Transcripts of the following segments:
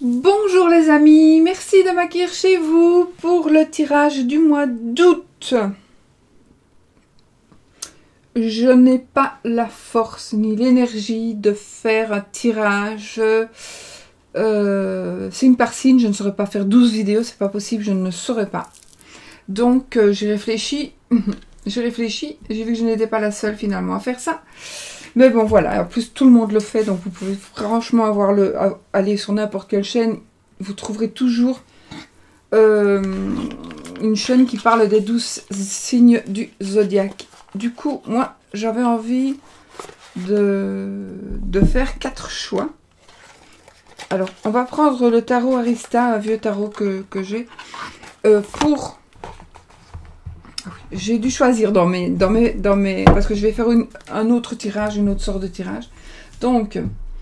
Bonjour les amis, merci de m'accueillir chez vous pour le tirage du mois d'août. Je n'ai pas la force ni l'énergie de faire un tirage signe par signe. Je ne saurais pas faire 12 vidéos, c'est pas possible, je ne saurais pas. Donc j'ai réfléchi, j'ai vu que je n'étais pas la seule finalement à faire ça. Mais bon voilà, en plus tout le monde le fait, donc vous pouvez franchement aller sur n'importe quelle chaîne, vous trouverez toujours une chaîne qui parle des 12 signes du zodiaque. Du coup, moi j'avais envie de faire 4 choix. Alors, on va prendre le tarot Arista, un vieux tarot que j'ai, j'ai dû choisir dans mes parce que je vais faire un autre tirage, une autre sorte de tirage. Donc,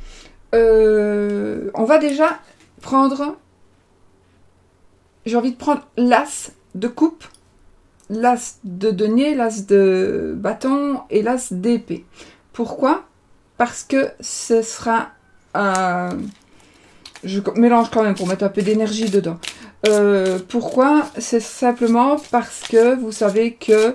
on va déjà prendre, j'ai envie de prendre l'as de coupe, l'as de denier, l'as de bâton et l'as d'épée. Pourquoi? Parce que ce sera je mélange quand même pour mettre un peu d'énergie dedans. Pourquoi? C'est simplement parce que vous savez que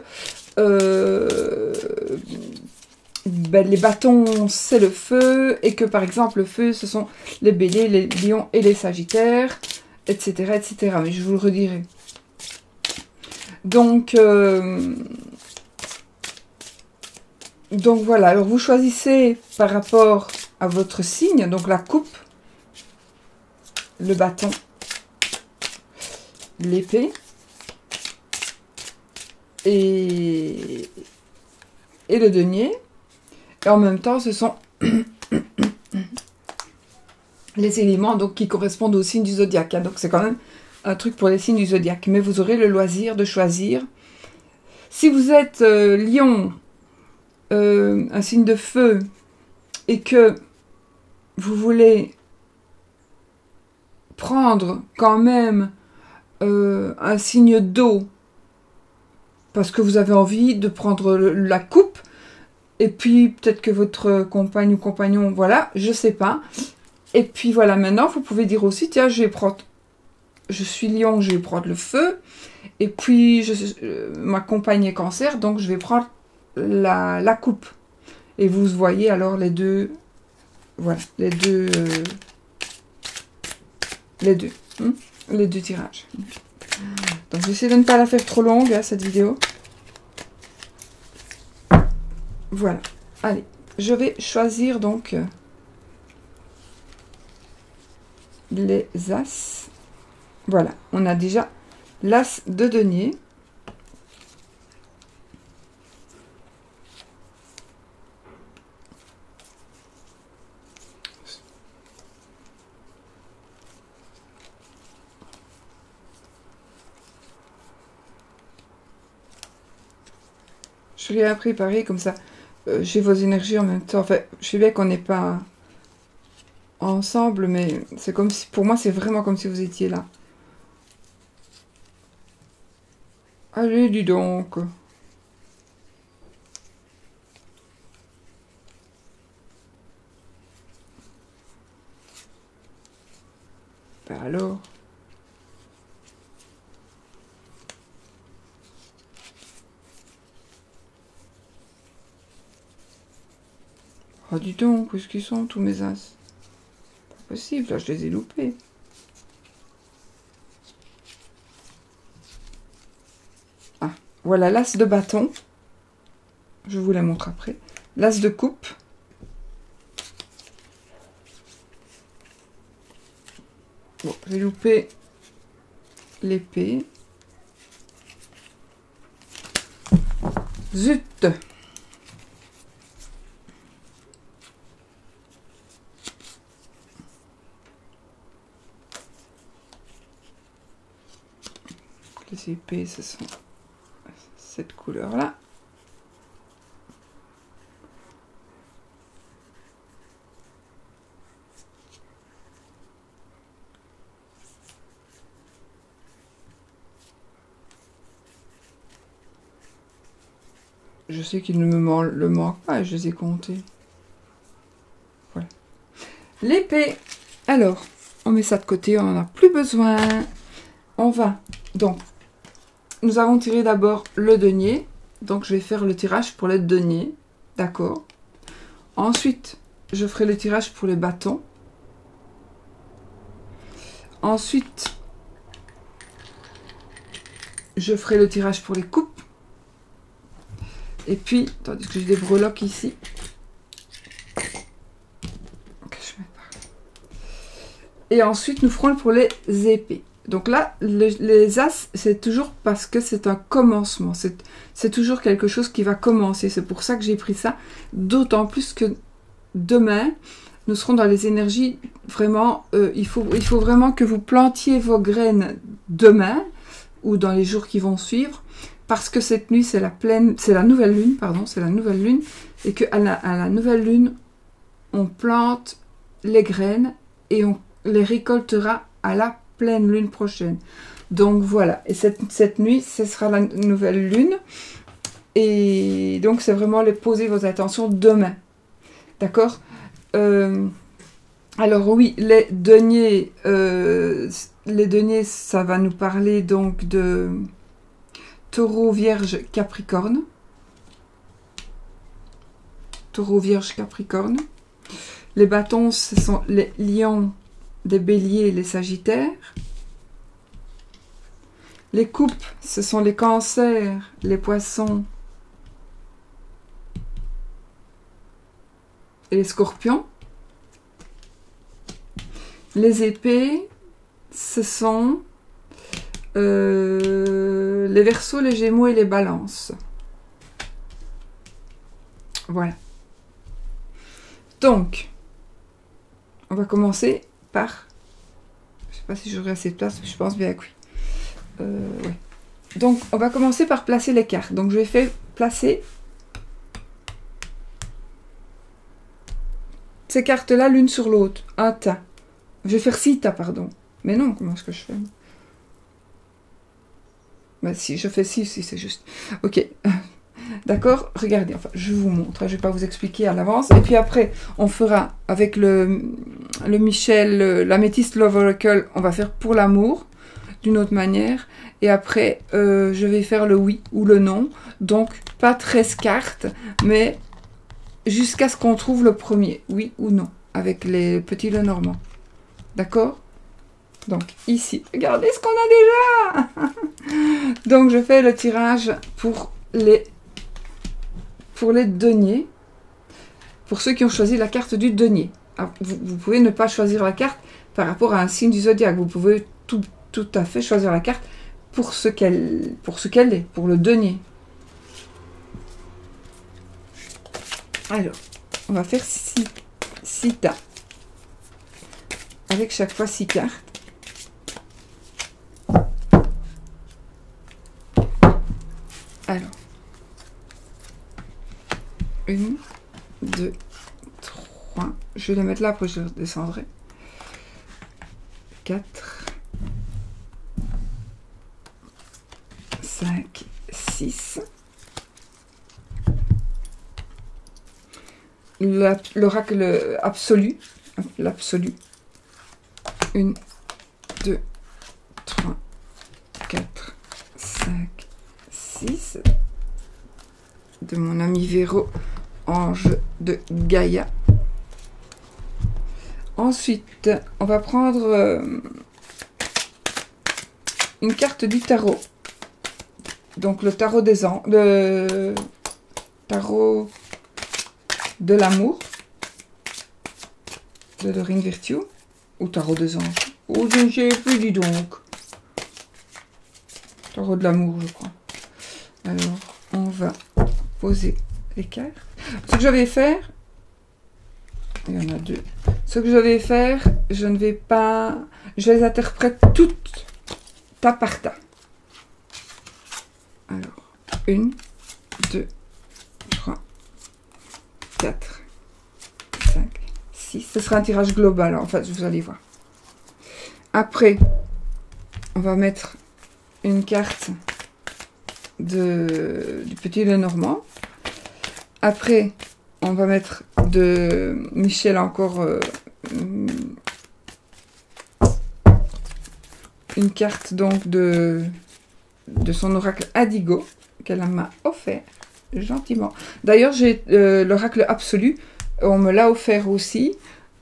les bâtons c'est le feu, et que par exemple le feu ce sont les béliers, les lions et les sagittaires, etc. etc. Mais je vous le redirai. Donc voilà, alors vous choisissez par rapport à votre signe, donc la coupe, le bâton, l'épée et le denier. Et en même temps, ce sont les éléments donc, qui correspondent au signe du zodiaque. Hein. Donc c'est quand même un truc pour les signes du zodiaque. Mais vous aurez le loisir de choisir. Si vous êtes lion, un signe de feu, et que vous voulez prendre quand même un signe d'eau, parce que vous avez envie de prendre la coupe, et puis peut-être que votre compagne ou compagnon, voilà, je sais pas. Et puis voilà, maintenant vous pouvez dire aussi, tiens, je suis lion, je vais prendre le feu, et puis ma compagne est cancer, donc je vais prendre la coupe. Et vous voyez alors les deux, voilà, les deux tirages. Donc je vais essayer de ne pas la faire trop longue, hein, cette vidéo. Voilà. Allez, je vais choisir donc les as. Voilà, on a déjà l'as de denier. Je l'ai préparé comme ça. J'ai vos énergies en même temps. Enfin, je sais bien qu'on n'est pas ensemble, mais c'est comme si, pour moi, c'est vraiment comme si vous étiez là. Allez, dis donc. Ben alors. Oh, dis donc, où est-ce qu'ils sont, tous mes as? Pas possible, là, je les ai loupés. Ah, voilà l'as de bâton. Je vous la montre après. L'as de coupe. Bon, j'ai loupé l'épée. Zut! Les épées, ce sont cette couleur-là. Je sais qu'il ne le manque pas, je les ai comptés. Voilà. L'épée. Alors, On met ça de côté, on n'en a plus besoin. On va, donc, nous avons tiré d'abord le denier. Donc, je vais faire le tirage pour les deniers. D'accord. Ensuite, je ferai le tirage pour les bâtons. Ensuite, je ferai le tirage pour les coupes. Et puis, tandis que j'ai des breloques ici. Et ensuite, nous ferons pour les épées. Donc là, les as, c'est toujours parce que c'est un commencement. C'est toujours quelque chose qui va commencer. C'est pour ça que j'ai pris ça. D'autant plus que demain, nous serons dans les énergies vraiment... il faut vraiment que vous plantiez vos graines demain ou dans les jours qui vont suivre. Parce que cette nuit, c'est la nouvelle lune, pardon, c'est la nouvelle lune. Et qu'à la nouvelle lune, on plante les graines et on les récoltera à la pleine lune prochaine. Donc voilà, et cette nuit, ce sera la nouvelle lune. Et donc c'est vraiment les poser vos intentions demain. D'accord. Alors oui, les deniers, ça va nous parler donc de Taureau, Vierge, Capricorne. Taureau, Vierge, Capricorne. Les bâtons, ce sont les lions, des béliers, les sagittaires. Les coupes, ce sont les cancers, les poissons et les scorpions. Les épées, ce sont les verseaux, les gémeaux et les balances. Voilà. Donc, on va commencer par... Je ne sais pas si j'aurai assez de place, mais je pense bien que oui. Ouais. Donc, on va commencer par placer les cartes. Donc, je vais faire placer ces cartes-là l'une sur l'autre. Un tas. Je vais faire 6 tas, pardon. Mais non, comment est-ce que je fais? Bah si, je fais 6, si c'est juste. Ok. D'accord, regardez, enfin, je vous montre, je ne vais pas vous expliquer à l'avance. Et puis après, on fera avec le Michel, l'améthyste Love Oracle, on va faire pour l'amour, d'une autre manière. Et après, je vais faire le oui ou le non. Donc, pas 13 cartes, mais jusqu'à ce qu'on trouve le premier, oui ou non, avec les petits Lenormand. D'accord? Donc, ici, regardez ce qu'on a déjà. Donc, je fais le tirage pour les deniers, pour ceux qui ont choisi la carte du denier. Alors, vous pouvez ne pas choisir la carte par rapport à un signe du zodiaque. Vous pouvez tout à fait choisir la carte pour ce qu'elle est, pour le denier. Alors, on va faire 6 tas. Avec chaque fois 6 cartes. Alors. 1, 2, 3. Je vais les mettre là, après je descendrai. 4, 5, 6. L'oracle absolu. L'absolu. 1, 2, 3, 4, 5, 6. De mon ami Véro, ange de Gaïa. Ensuite, on va prendre une carte du tarot. Donc le tarot des anges, le tarot de l'amour, de Dorine Virtue, ou tarot des anges. Oh, je ne sais plus, dis donc. Tarot de l'amour, je crois. Alors, on va poser les cartes. Ce que je vais faire, il y en a 2. Ce que je vais faire, je ne vais pas... Je les interprète toutes tas par tas. Alors, 1, 2, 3, 4, 5, 6. Ce sera un tirage global, en fait, vous allez voir. Après, on va mettre une carte du petit Lenormand. Après, on va mettre de Michel encore une carte donc de son oracle Indigo qu'elle m'a offert gentiment. D'ailleurs, j'ai l'oracle absolu, on me l'a offert aussi.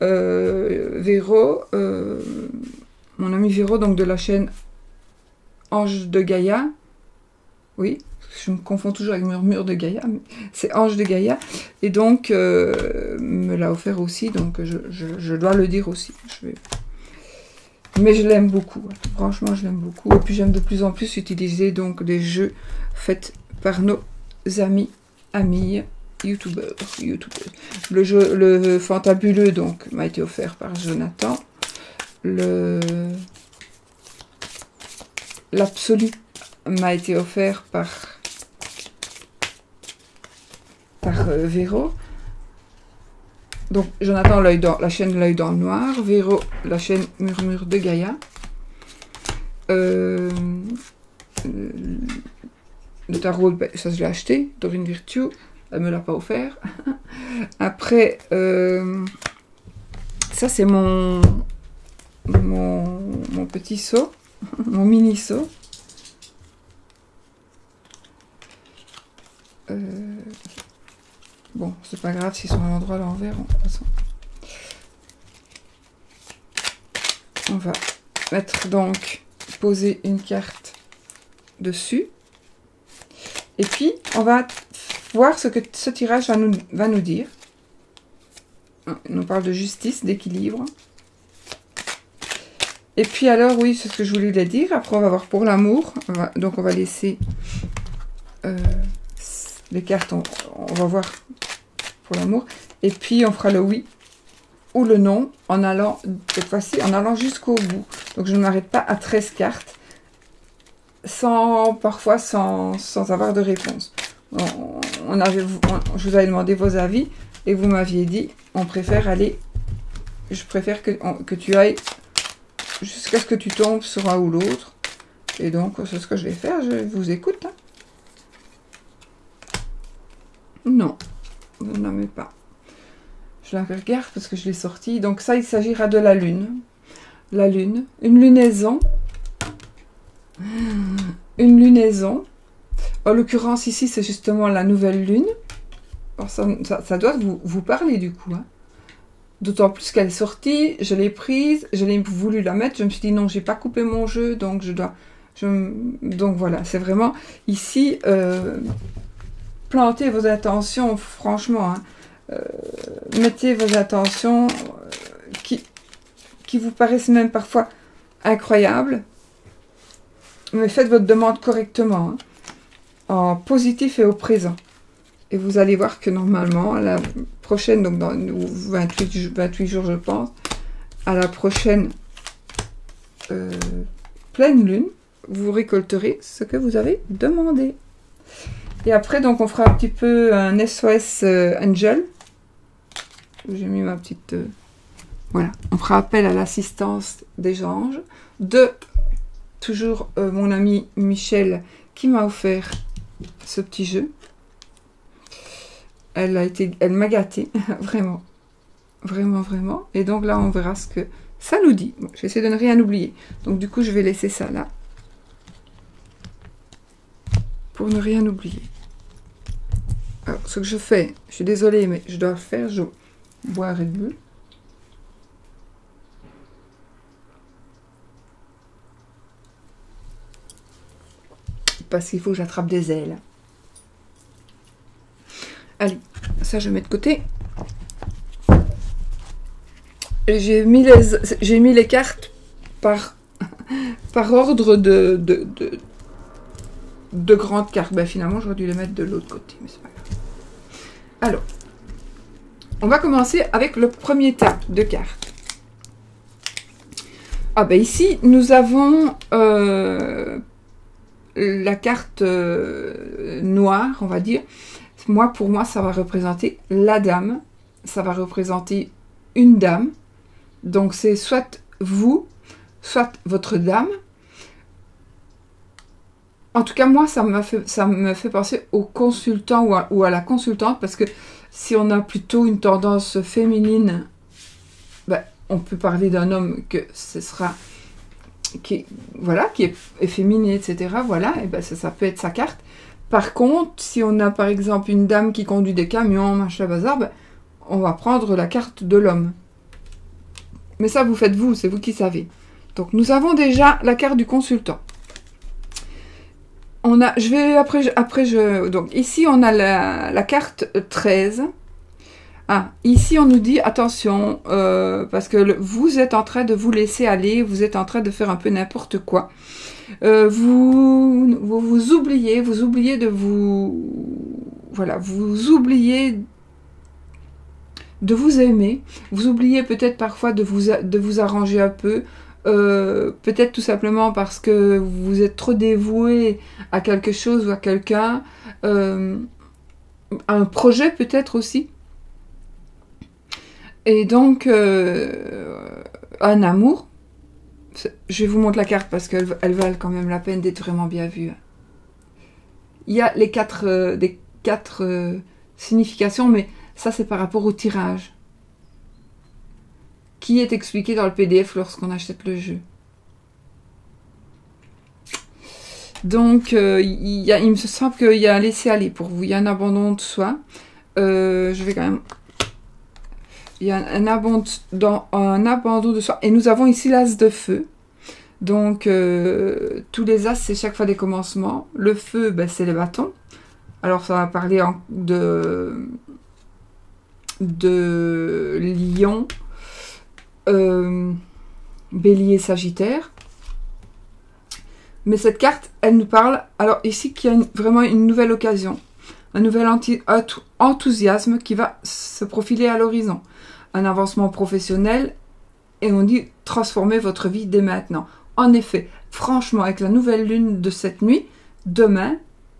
Véro, mon ami Véro, donc de la chaîne Ange de Gaïa. Oui, je me confonds toujours avec Murmure de Gaïa, mais c'est Ange de Gaïa. Et donc, me l'a offert aussi, donc je dois le dire aussi. Mais je l'aime beaucoup, franchement je l'aime beaucoup. Et puis j'aime de plus en plus utiliser donc des jeux faits par nos amis, youtubeurs. Le jeu, le Fantabuleux donc m'a été offert par Jonathan. L'Absolu m'a été offert par Véro. Donc, Jonathan, la chaîne L'œil dans le noir. Véro, la chaîne Murmure de Gaïa. Le tarot, ben, ça je l'ai acheté. Dorine Virtue, elle me l'a pas offert. Après, ça c'est mon petit seau, mon mini seau. Bon, c'est pas grave s'ils sont à l'endroit à l'envers, de toute façon. On va mettre donc, poser une carte dessus. Et puis, on va voir ce que ce tirage va nous dire. Il nous parle de justice, d'équilibre. Et puis alors, oui, c'est ce que je voulais dire. Après, on va voir pour l'amour. Donc, on va laisser les cartes, on va voir pour l'amour. Et puis, on fera le oui ou le non en allant, cette fois-ci, en allant jusqu'au bout. Donc, je ne m'arrête pas à 13 cartes, parfois sans avoir de réponse. Je vous avais demandé vos avis et vous m'aviez dit, je préfère que tu ailles jusqu'à ce que tu tombes sur un ou l'autre. Et donc, c'est ce que je vais faire, je vous écoute. Hein. Non, vous n'aimez pas. Je la regarde parce que je l'ai sortie. Donc ça, il s'agira de la lune. La lune, une lunaison. Une lunaison. En l'occurrence, ici, c'est justement la nouvelle lune. Alors, ça doit vous parler du coup. Hein. D'autant plus qu'elle est sortie, je l'ai prise, je l'ai voulu la mettre. Je me suis dit non, j'ai pas coupé mon jeu, donc donc voilà, c'est vraiment ici... plantez vos intentions, franchement. Hein. Mettez vos intentions qui vous paraissent même parfois incroyables. Mais faites votre demande correctement. Hein, en positif et au présent. Et vous allez voir que normalement, à la prochaine, donc dans 28 jours, je pense, à la prochaine pleine lune, vous récolterez ce que vous avez demandé. Et après, donc, on fera un petit peu un SOS Angel. J'ai mis ma petite... voilà. On fera appel à l'assistance des anges. Toujours mon ami Michel qui m'a offert ce petit jeu. Elle m'a gâtée. Vraiment. Vraiment, vraiment. Et donc là, on verra ce que ça nous dit. Bon, j'essaie de ne rien oublier. Donc du coup, je vais laisser ça là. Pour ne rien oublier. Alors, ce que je fais, je suis désolée, mais je dois le faire, je bois un Red Bull. Parce qu'il faut que j'attrape des ailes. Allez, ça je mets de côté. J'ai mis les cartes par ordre de grandes cartes. Ben, finalement, j'aurais dû les mettre de l'autre côté, mais c'est pas grave. Alors, on va commencer avec le premier tas de cartes. Ah ben ici, nous avons la carte noire, on va dire. Pour moi, ça va représenter la dame. Ça va représenter une dame. Donc, c'est soit vous, soit votre dame. En tout cas, moi, ça me fait penser au consultant ou à la consultante, parce que si on a plutôt une tendance féminine, ben, on peut parler d'un homme que ce sera voilà, qui est efféminée, etc. Voilà, et ben ça peut être sa carte. Par contre, si on a par exemple une dame qui conduit des camions, machin bazar, ben, on va prendre la carte de l'homme. Mais ça, vous faites vous, c'est vous qui savez. Donc, nous avons déjà la carte du consultant. On a, donc ici, on a la carte 13. Ah, ici, on nous dit, attention, parce que vous êtes en train de vous laisser aller, vous êtes en train de faire un peu n'importe quoi. Vous oubliez de vous... Voilà, vous oubliez de vous aimer. Vous oubliez peut-être parfois de vous arranger un peu. Peut-être tout simplement parce que vous êtes trop dévoué à quelque chose ou à quelqu'un. Un projet peut-être aussi. Et donc, un amour. Je vais vous montrer la carte parce qu'elle valent quand même la peine d'être vraiment bien vue. Il y a les des quatre significations, mais ça c'est par rapport au tirage qui est expliqué dans le PDF lorsqu'on achète le jeu. Donc, il me semble qu'il y a un laisser-aller pour vous. Il y a un abandon de soi. Je vais quand même... Il y a un abandon de soi. Et nous avons ici l'as de feu. Donc, tous les as, c'est chaque fois des commencements. Le feu, ben, c'est les bâtons. Alors, ça va parler de lion, bélier, sagittaire. Mais cette carte, elle nous parle, alors ici, qu'il y a vraiment une nouvelle occasion. Un nouvel enthousiasme qui va se profiler à l'horizon. Un avancement professionnel, et on dit transformer votre vie dès maintenant. En effet, franchement, avec la nouvelle lune de cette nuit, demain,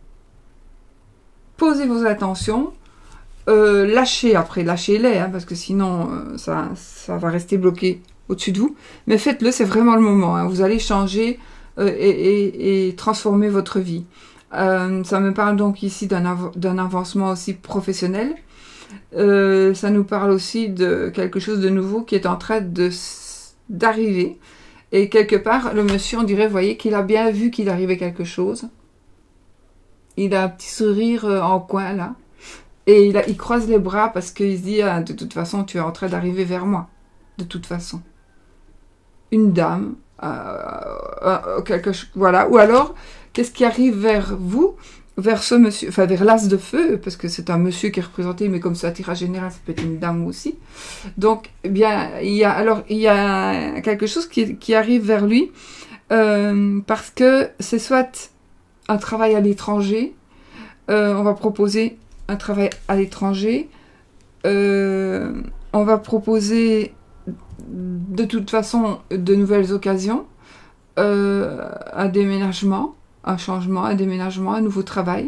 posez vos attentions, lâchez-les, hein, parce que sinon, ça va rester bloqué au-dessus de vous. Mais faites-le, c'est vraiment le moment. Hein, vous allez changer et transformer votre vie. Ça me parle donc ici d'un avancement aussi professionnel. Ça nous parle aussi de quelque chose de nouveau qui est en train d'arriver. Et quelque part, le monsieur, on dirait, vous voyez, qu'il a bien vu qu'il arrivait quelque chose. Il a un petit sourire en coin, là. Et il croise les bras parce qu'il se dit, ah, de toute façon, tu es en train d'arriver vers moi. De toute façon. Une dame, voilà. Ou alors, qu'est-ce qui arrive vers vous, vers ce monsieur, enfin vers l'as de feu, parce que c'est un monsieur qui est représenté, mais comme c'est un tirage général, ça peut être une dame aussi. Donc, eh bien, il y a quelque chose qui arrive vers lui, parce que c'est soit un travail à l'étranger, on va proposer un travail à l'étranger, on va proposer de toute façon de nouvelles occasions, un déménagement, un changement, un déménagement, un nouveau travail.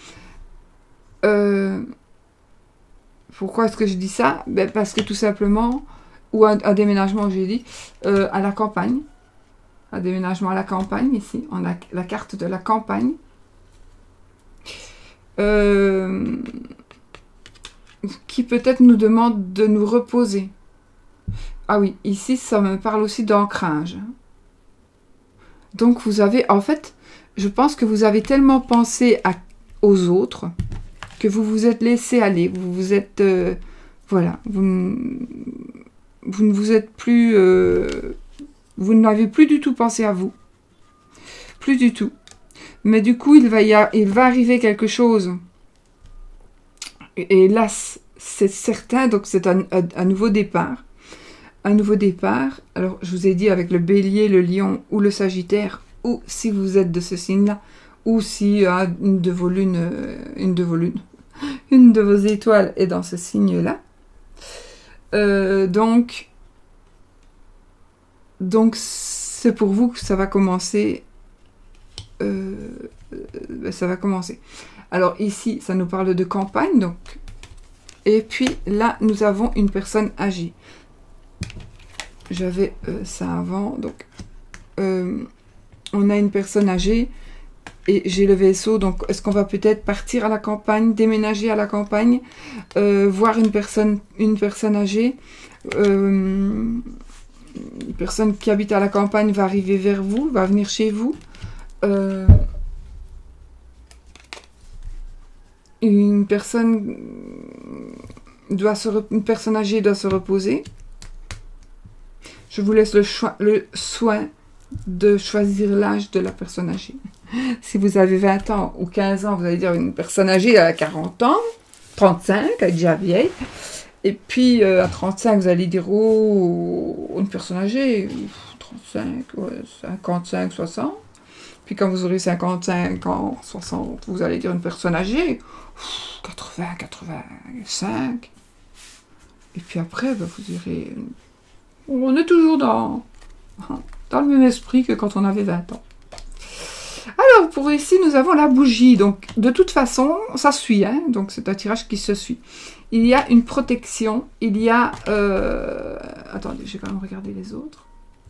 Pourquoi est-ce que je dis ça? Ben parce que tout simplement, ou un déménagement, j'ai dit, à la campagne. Un déménagement à la campagne, ici. On a la carte de la campagne. Qui peut-être nous demande de nous reposer. Ah oui, ici, ça me parle aussi d'ancrage. Donc, vous avez, en fait, je pense que vous avez tellement pensé aux autres que vous vous êtes laissé aller. Vous vous êtes, voilà, vous ne vous êtes plus, vous n'avez plus du tout pensé à vous. Plus du tout. Mais du coup, il va arriver quelque chose. Et là, c'est certain, donc c'est un nouveau départ. Un nouveau départ. Alors, je vous ai dit avec le bélier, le lion ou le sagittaire, ou si vous êtes de ce signe-là, ou si une de vos étoiles est dans ce signe-là. Donc c'est pour vous que ça va commencer. Ça va commencer. Alors ici, ça nous parle de campagne, donc. Et puis là, nous avons une personne âgée. J'avais ça avant, donc on a une personne âgée et j'ai le vaisseau, donc est-ce qu'on va peut-être partir à la campagne, déménager à la campagne, voir une personne âgée. une personne qui habite à la campagne va arriver vers vous, va venir chez vous. Une personne âgée doit se reposer. Je vous laisse le soin de choisir l'âge de la personne âgée. Si vous avez 20 ans ou 15 ans, vous allez dire une personne âgée à 40 ans, 35, elle est déjà vieille. Et puis à 35, vous allez dire, oh, une personne âgée, 35, ouais, 55, 60. Puis quand vous aurez 55 ans, 60, vous allez dire une personne âgée, 80, 85. Et puis après, ben, vous direz, on est toujours dans le même esprit que quand on avait 20 ans. Alors, pour ici, nous avons la bougie. Donc, de toute façon, ça suit. Hein, donc, c'est un tirage qui se suit. Il y a une protection. Il y a... attendez, je vais quand même regarder les autres.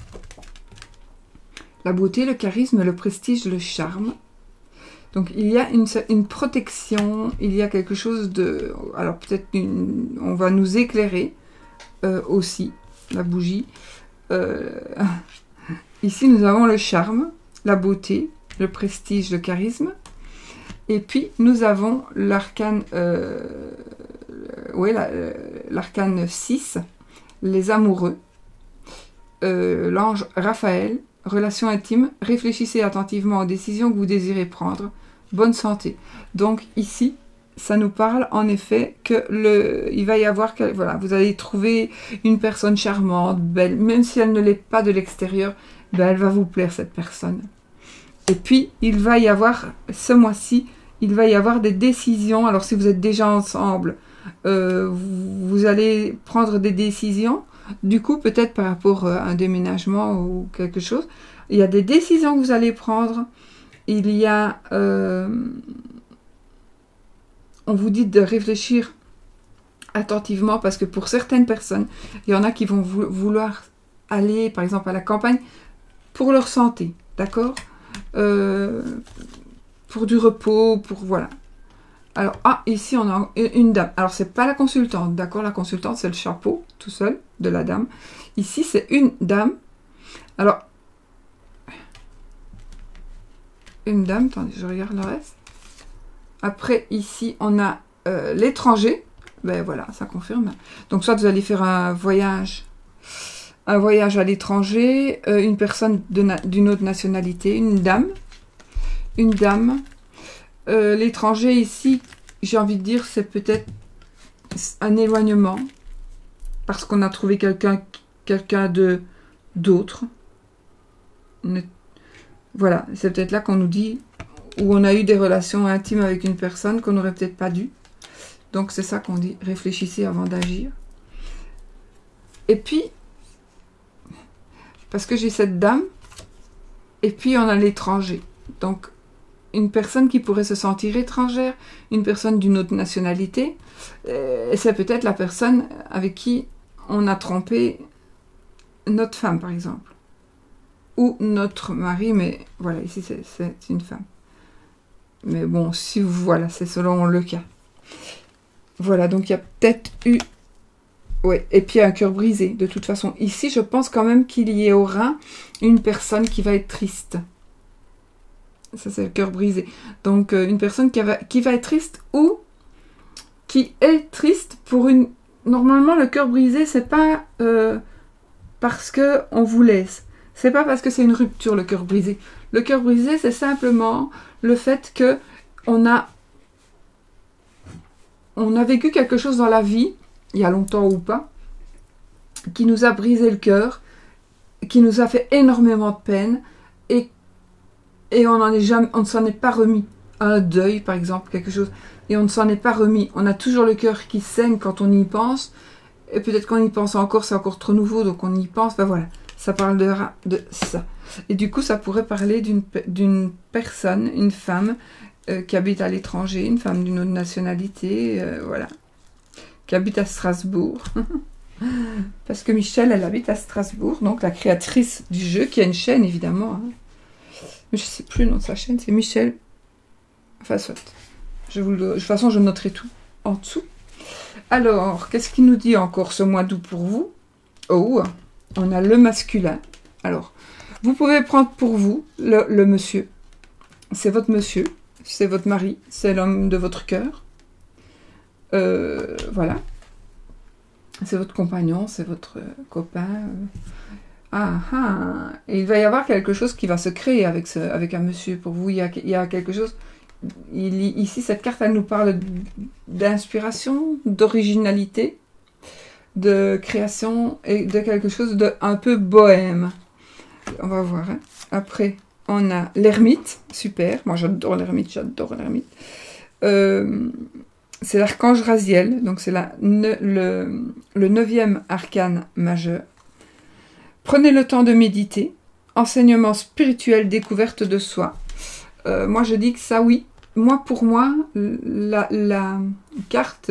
La beauté, le charisme, le prestige, le charme. Donc, il y a une protection. Il y a quelque chose de... Alors, peut-être on va nous éclairer aussi, la bougie. Ici, nous avons le charme, la beauté, le prestige, le charisme. Et puis, nous avons l'arcane l'arcane 6, les amoureux. L'ange Raphaël, relation intime, réfléchissez attentivement aux décisions que vous désirez prendre. Bonne santé. Donc, ici, ça nous parle en effet que il va y avoir... Voilà, vous allez trouver une personne charmante, belle, même si elle ne l'est pas de l'extérieur, ben, elle va vous plaire, cette personne. Et puis, il va y avoir, ce mois-ci, il va y avoir des décisions. Alors, si vous êtes déjà ensemble, vous allez prendre des décisions. Du coup, peut-être par rapport à un déménagement ou quelque chose. Il y a des décisions que vous allez prendre. Il y a... on vous dit de réfléchir attentivement parce que pour certaines personnes, il y en a qui vont vouloir aller, par exemple, à la campagne pour leur santé, d'accord, pour du repos, pour... Voilà. Alors, ici, on a une dame. Alors, c'est pas la consultante, d'accord? La consultante, c'est le chapeau, tout seul, de la dame. Ici, c'est une dame. Alors, une dame, attendez, je regarde le reste. Après, ici, on a l'étranger. Ben voilà, ça confirme. Donc, soit vous allez faire un voyage à l'étranger, une personne d'une autre nationalité, une dame. Une dame. L'étranger, ici, j'ai envie de dire, c'est peut-être un éloignement. Parce qu'on a trouvé quelqu'un d'autre. Voilà, c'est peut-être là qu'on nous dit... où on a eu des relations intimes avec une personne qu'on n'aurait peut-être pas dû. Donc, c'est ça qu'on dit, réfléchissez avant d'agir. Et puis, parce que j'ai cette dame, et puis on a l'étranger. Donc, une personne qui pourrait se sentir étrangère, une personne d'une autre nationalité, c'est peut-être la personne avec qui on a trompé notre femme, par exemple. Ou notre mari, mais voilà, ici, c'est une femme. Mais bon, si voilà, c'est selon le cas. Voilà, donc il y a peut-être eu... Ouais, et puis un cœur brisé. De toute façon, ici, je pense quand même qu'il y aura une personne qui va être triste. Ça, c'est le cœur brisé. Donc, une personne qui va être triste ou qui est triste pour une... Normalement, le cœur brisé, c'est pas parce qu'on vous laisse. C'est pas parce que c'est une rupture, le cœur brisé. Le cœur brisé, c'est simplement le fait que on a vécu quelque chose dans la vie, il y a longtemps ou pas, qui nous a brisé le cœur, qui nous a fait énormément de peine, et on ne s'en est pas remis. Un deuil, par exemple, quelque chose, et on ne s'en est pas remis. On a toujours le cœur qui saigne quand on y pense, et peut-être qu'on y pense encore, c'est encore trop nouveau, donc on y pense, ben voilà, ça parle de ça. Et du coup, ça pourrait parler d'une personne, une femme, qui habite à l'étranger, une femme d'une autre nationalité, voilà, qui habite à Strasbourg. Parce que Michel, elle habite à Strasbourg, donc la créatrice du jeu, qui a une chaîne, évidemment. Hein. Mais je ne sais plus le nom de sa chaîne, c'est Michel. Enfin, soit. De toute façon, je noterai tout en dessous. Alors, qu'est-ce qu'il nous dit encore ce mois d'août pour vous? Oh, on a le masculin. Alors, vous pouvez prendre pour vous le monsieur. C'est votre monsieur, c'est votre mari, c'est l'homme de votre cœur. Voilà. C'est votre compagnon, c'est votre copain. Et il va y avoir quelque chose qui va se créer avec un monsieur. Pour vous, il y a quelque chose... Ici, cette carte, elle nous parle d'inspiration, d'originalité, de création et de quelque chose de un peu bohème. On va voir. Hein. Après, on a l'ermite. Super. Moi, j'adore l'ermite. J'adore l'ermite. C'est l'archange Raziel. Donc, c'est le 9e arcane majeur. Prenez le temps de méditer. Enseignement spirituel, découverte de soi. Moi, je dis que ça, oui. Moi, pour moi, la carte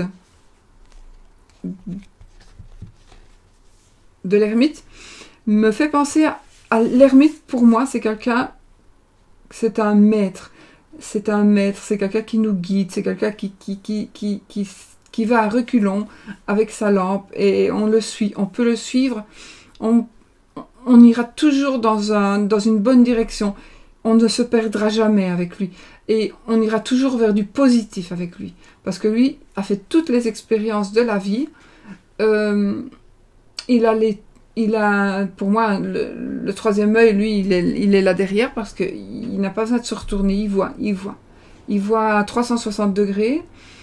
de l'ermite me fait penser à l'ermite. Pour moi, c'est quelqu'un, c'est un maître. C'est un maître, c'est quelqu'un qui nous guide, c'est quelqu'un qui va à reculons avec sa lampe et on le suit. On peut le suivre. On ira toujours dans une bonne direction. On ne se perdra jamais avec lui. Et on ira toujours vers du positif avec lui. Parce que lui a fait toutes les expériences de la vie. Il a, pour moi, le troisième œil, lui, il est là derrière parce qu'il n'a pas besoin de se retourner. Il voit à 360 degrés.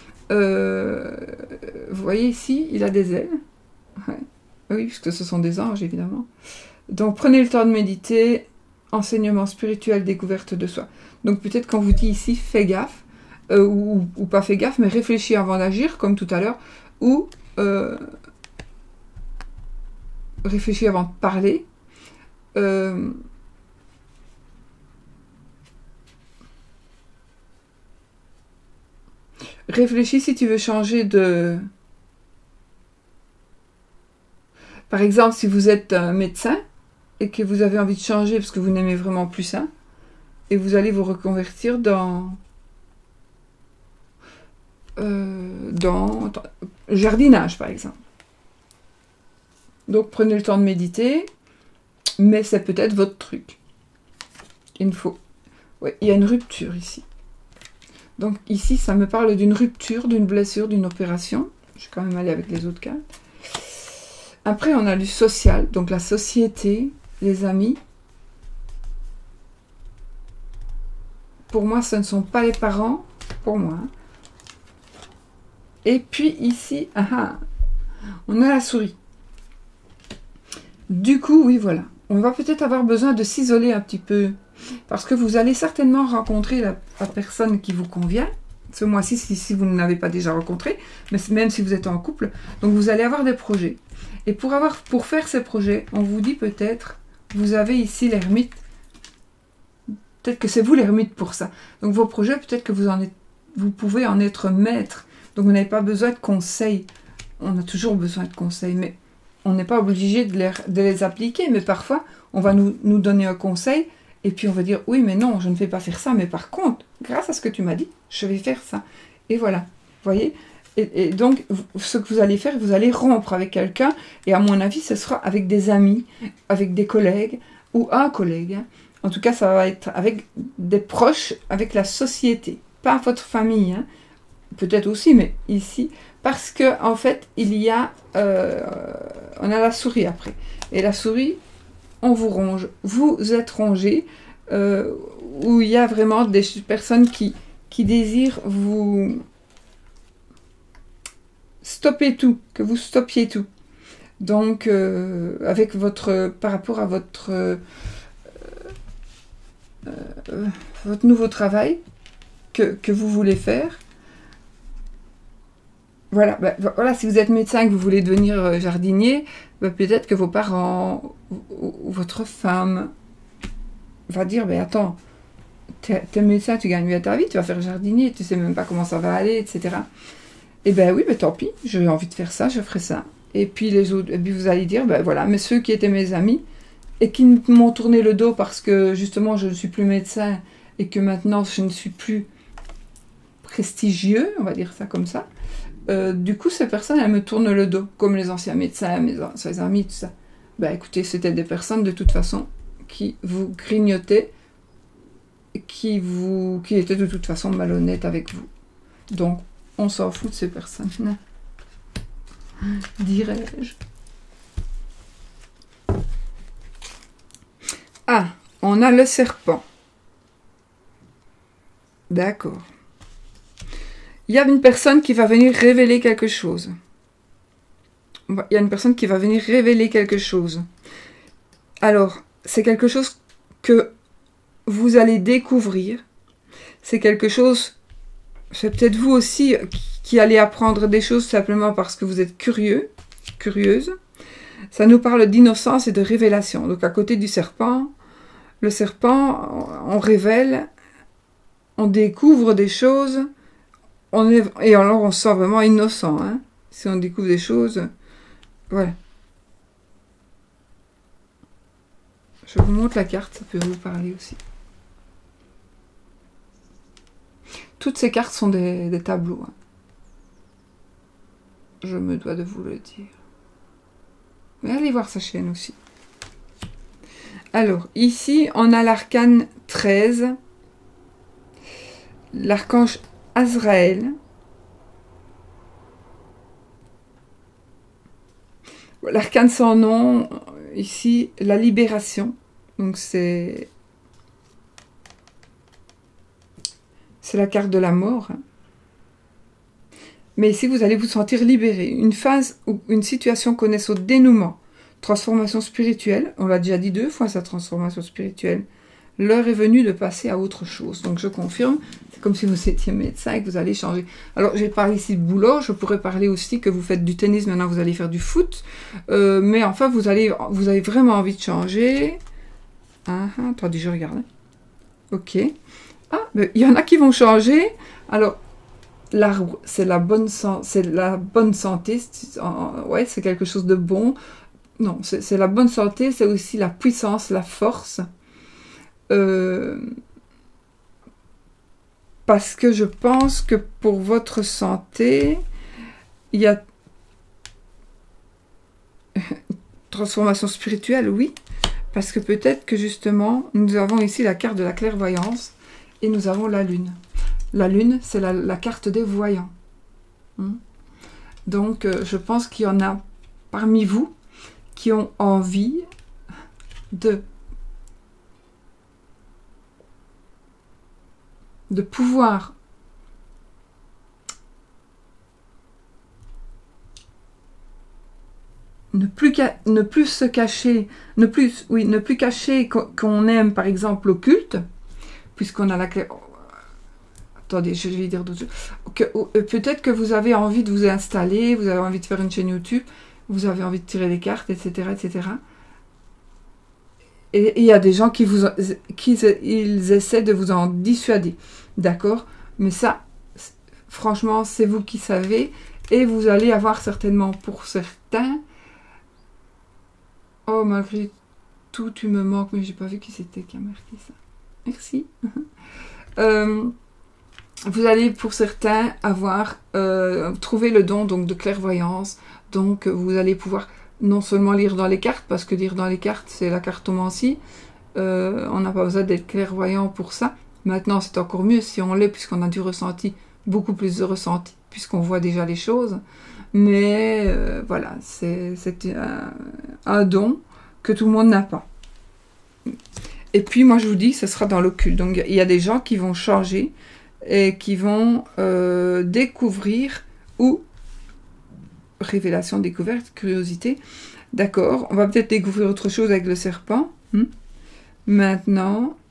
Vous voyez ici, il a des ailes. Ouais. Oui, puisque ce sont des anges, évidemment. Donc, prenez le temps de méditer. Enseignement spirituel, découverte de soi. Donc peut-être qu'on vous dit ici, fais gaffe, ou pas fais gaffe, mais réfléchis avant d'agir, comme tout à l'heure, ou réfléchis avant de parler. Réfléchis si tu veux changer de... Par exemple, si vous êtes un médecin, et que vous avez envie de changer parce que vous n'aimez vraiment plus ça, et vous allez vous reconvertir dans jardinage, par exemple. Donc, prenez le temps de méditer, mais c'est peut-être votre truc. Il y a une rupture ici. Donc, ici, ça me parle d'une rupture, d'une blessure, d'une opération. Je vais quand même aller avec les autres cartes. Après, on a du social, donc la société, les amis. Pour moi, ce ne sont pas les parents. Pour moi. Et puis ici, on a la souris. Du coup, oui, voilà. On va peut-être avoir besoin de s'isoler un petit peu. Parce que vous allez certainement rencontrer la personne qui vous convient. Ce mois-ci, si vous ne l'avez pas déjà rencontré. Mais même si vous êtes en couple. Donc, vous allez avoir des projets. Et pour faire ces projets, on vous dit peut-être... Vous avez ici l'ermite. Peut-être que c'est vous l'ermite pour ça. Donc vos projets, peut-être que vous pouvez en être maître. Donc vous n'avez pas besoin de conseils. On a toujours besoin de conseils, mais on n'est pas obligé de les appliquer. Mais parfois, on va nous donner un conseil et puis on va dire, oui, mais non, je ne vais pas faire ça. Mais par contre, grâce à ce que tu m'as dit, je vais faire ça. Et voilà, vous voyez ? Et donc, ce que vous allez faire, vous allez rompre avec quelqu'un, et à mon avis, ce sera avec des amis, avec des collègues, ou un collègue. Hein. En tout cas, ça va être avec des proches, avec la société, pas votre famille. Hein. Peut-être aussi, mais ici, parce que en fait, il y a... on a la souris après. Et la souris, on vous ronge. Vous êtes rongé, où il y a vraiment des personnes qui désirent vous... Stoppez tout, que vous stoppiez tout. Donc, par rapport à votre nouveau travail que vous voulez faire. Voilà, voilà, si vous êtes médecin et que vous voulez devenir jardinier, peut-être que vos parents ou votre femme va dire, attends, t'es médecin, tu gagnes bien ta vie, tu vas faire jardinier, tu sais même pas comment ça va aller, etc. Eh bien oui, tant pis, j'ai envie de faire ça, je ferai ça. Et puis les autres, et puis vous allez dire, voilà, mais ceux qui étaient mes amis et qui m'ont tourné le dos parce que justement je ne suis plus médecin et que maintenant je ne suis plus prestigieux, on va dire ça comme ça, du coup ces personnes elles me tournent le dos, comme les anciens médecins, mes anciens amis, tout ça. bah écoutez, c'était des personnes de toute façon qui vous grignotaient, qui étaient de toute façon malhonnêtes avec vous. Donc, on s'en fout de ces personnes-là, dirais-je. Ah, on a le serpent. D'accord. Il y a une personne qui va venir révéler quelque chose. Il y a une personne qui va venir révéler quelque chose. Alors, c'est quelque chose que vous allez découvrir. C'est quelque chose, c'est peut-être vous aussi qui allez apprendre des choses simplement parce que vous êtes curieux, curieuse. Ça nous parle d'innocence et de révélation. Donc à côté du serpent, le serpent, on révèle, on découvre des choses, et alors on se sent vraiment innocent. Hein, si on découvre des choses, voilà. Je vous montre la carte, ça peut vous parler aussi. Toutes ces cartes sont des tableaux. Hein. Je me dois de vous le dire. Mais allez voir sa chaîne aussi. Alors, ici, on a l'arcane 13. L'archange Azraël. L'arcane sans nom, ici, la libération. Donc, c'est la carte de la mort. Mais ici, vous allez vous sentir libéré. Une phase ou une situation connaisse au dénouement. Transformation spirituelle. On l'a déjà dit 2 fois, sa transformation spirituelle. L'heure est venue de passer à autre chose. Donc, je confirme. C'est comme si vous étiez médecin et que vous allez changer. Alors, j'ai parlé ici de boulot. Je pourrais parler aussi que vous faites du tennis. Maintenant, vous allez faire du foot. Mais enfin, vous avez vraiment envie de changer. Attendez, je regarde. Ok. Ah, il y en a qui vont changer. Alors, l'arbre, c'est la bonne santé. Ouais, c'est quelque chose de bon. Non, c'est la bonne santé, c'est aussi la puissance, la force. Parce que je pense que pour votre santé, il y a transformation spirituelle, oui. Parce que peut-être que justement, nous avons ici la carte de la clairvoyance et nous avons la lune. La lune, c'est la carte des voyants. Donc, je pense qu'il y en a parmi vous qui ont envie de pouvoir ne plus se cacher, ne plus cacher qu'on aime, par exemple, l'occulte, puisqu'on a la clé. Attendez, je vais dire d'autres choses. Peut-être que vous avez envie de vous installer, vous avez envie de faire une chaîne YouTube, vous avez envie de tirer les cartes, etc., etc. Et il y a des gens ils essaient de vous en dissuader, d'accord? Mais ça, franchement, c'est vous qui savez, et vous allez avoir certainement pour certains. Oh, malgré tout, tu me manques, mais j'ai pas vu qui c'était qui a marqué ça. Merci. Vous allez pour certains avoir trouvé le don donc de clairvoyance, donc vous allez pouvoir non seulement lire dans les cartes, parce que lire dans les cartes c'est la cartomancie, on n'a pas besoin d'être clairvoyant pour ça. Maintenant c'est encore mieux si on l'est, puisqu'on a du ressenti, beaucoup plus de ressenti, puisqu'on voit déjà les choses. Mais voilà, c'est un don que tout le monde n'a pas. Et puis moi je vous dis, ce sera dans l'occulte. Donc il y a des gens qui vont changer et qui vont découvrir, ou révélation, découverte, curiosité. D'accord, on va peut-être découvrir autre chose avec le serpent. Maintenant,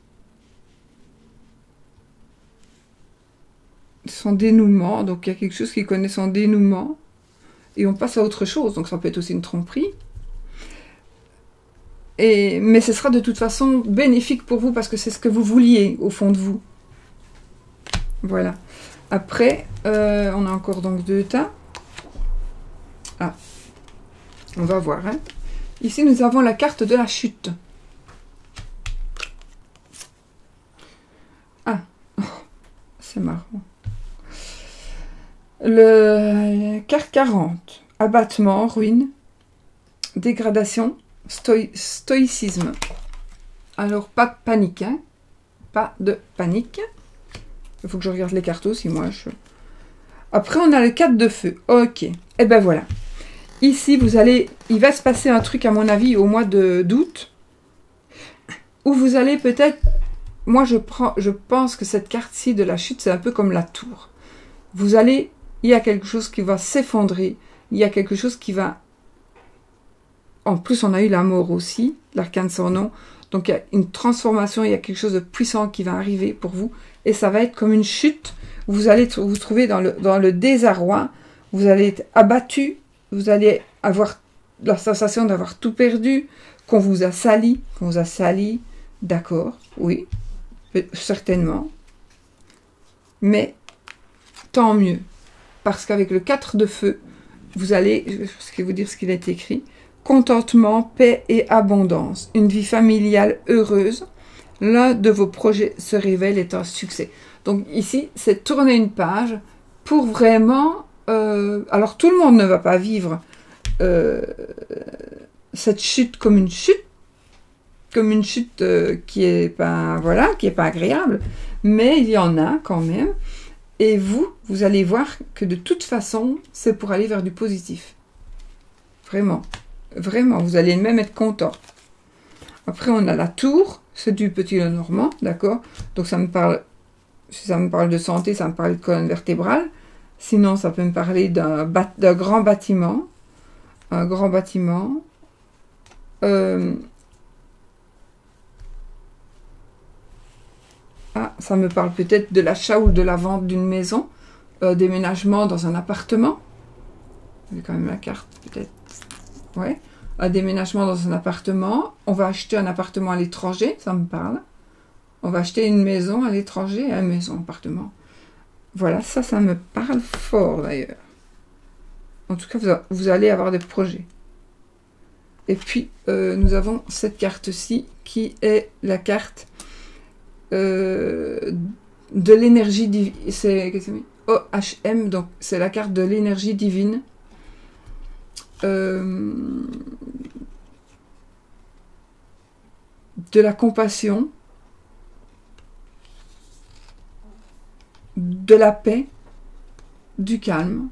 son dénouement. Donc il y a quelque chose qui connaît son dénouement. Et on passe à autre chose. Donc ça peut être aussi une tromperie. Mais ce sera de toute façon bénéfique pour vous, parce que c'est ce que vous vouliez au fond de vous. Voilà. Après, on a encore donc 2 tas. Ah, on va voir. Hein. Ici, nous avons la carte de la chute. Ah, oh, c'est marrant. Le carte 40. Abattement, ruine, dégradation, stoïcisme. Alors, pas de panique, hein. Pas de panique. Il faut que je regarde les cartes aussi, moi. Après, on a le 4 de feu. Ok. Et ben voilà. Ici, il va se passer un truc, à mon avis, au mois d'août, où vous allez peut-être... Moi, je pense que cette carte-ci de la chute, c'est un peu comme la tour. Il y a quelque chose qui va s'effondrer. Il y a quelque chose qui va... En plus, on a eu la mort aussi, l'arcane sans nom. Donc, il y a une transformation, il y a quelque chose de puissant qui va arriver pour vous. Et ça va être comme une chute. Vous allez vous trouver dans le désarroi. Vous allez être abattu. Vous allez avoir la sensation d'avoir tout perdu, qu'on vous a sali. D'accord, oui, certainement. Mais tant mieux. Parce qu'avec le 4 de feu, vous allez, je vais vous dire ce qu'il est écrit, contentement, paix et abondance, une vie familiale heureuse, l'un de vos projets se révèle est un succès. Donc ici, c'est tourner une page pour vraiment... alors tout le monde ne va pas vivre cette chute comme une chute qui est pas agréable, mais il y en a quand même. Et vous allez voir que de toute façon, c'est pour aller vers du positif. Vraiment. Vraiment, vous allez même être content. Après, on a la tour, c'est du petit Lenormand, d'accord? Donc, ça me parle, si ça me parle de santé, ça me parle de colonne vertébrale. Sinon, ça peut me parler d'un grand bâtiment. Un grand bâtiment. Ça me parle peut-être de l'achat ou de la vente d'une maison. Déménagement dans un appartement. J'ai quand même la carte, peut-être. Ouais, un déménagement dans un appartement. On va acheter un appartement à l'étranger, ça me parle. On va acheter une maison à l'étranger, une maison, appartement. Voilà, ça me parle fort d'ailleurs. En tout cas, vous allez avoir des projets. Et puis, nous avons cette carte-ci qui est la carte de l'énergie divine. C'est OHM, donc c'est la carte de l'énergie divine. De la compassion, de la paix, du calme.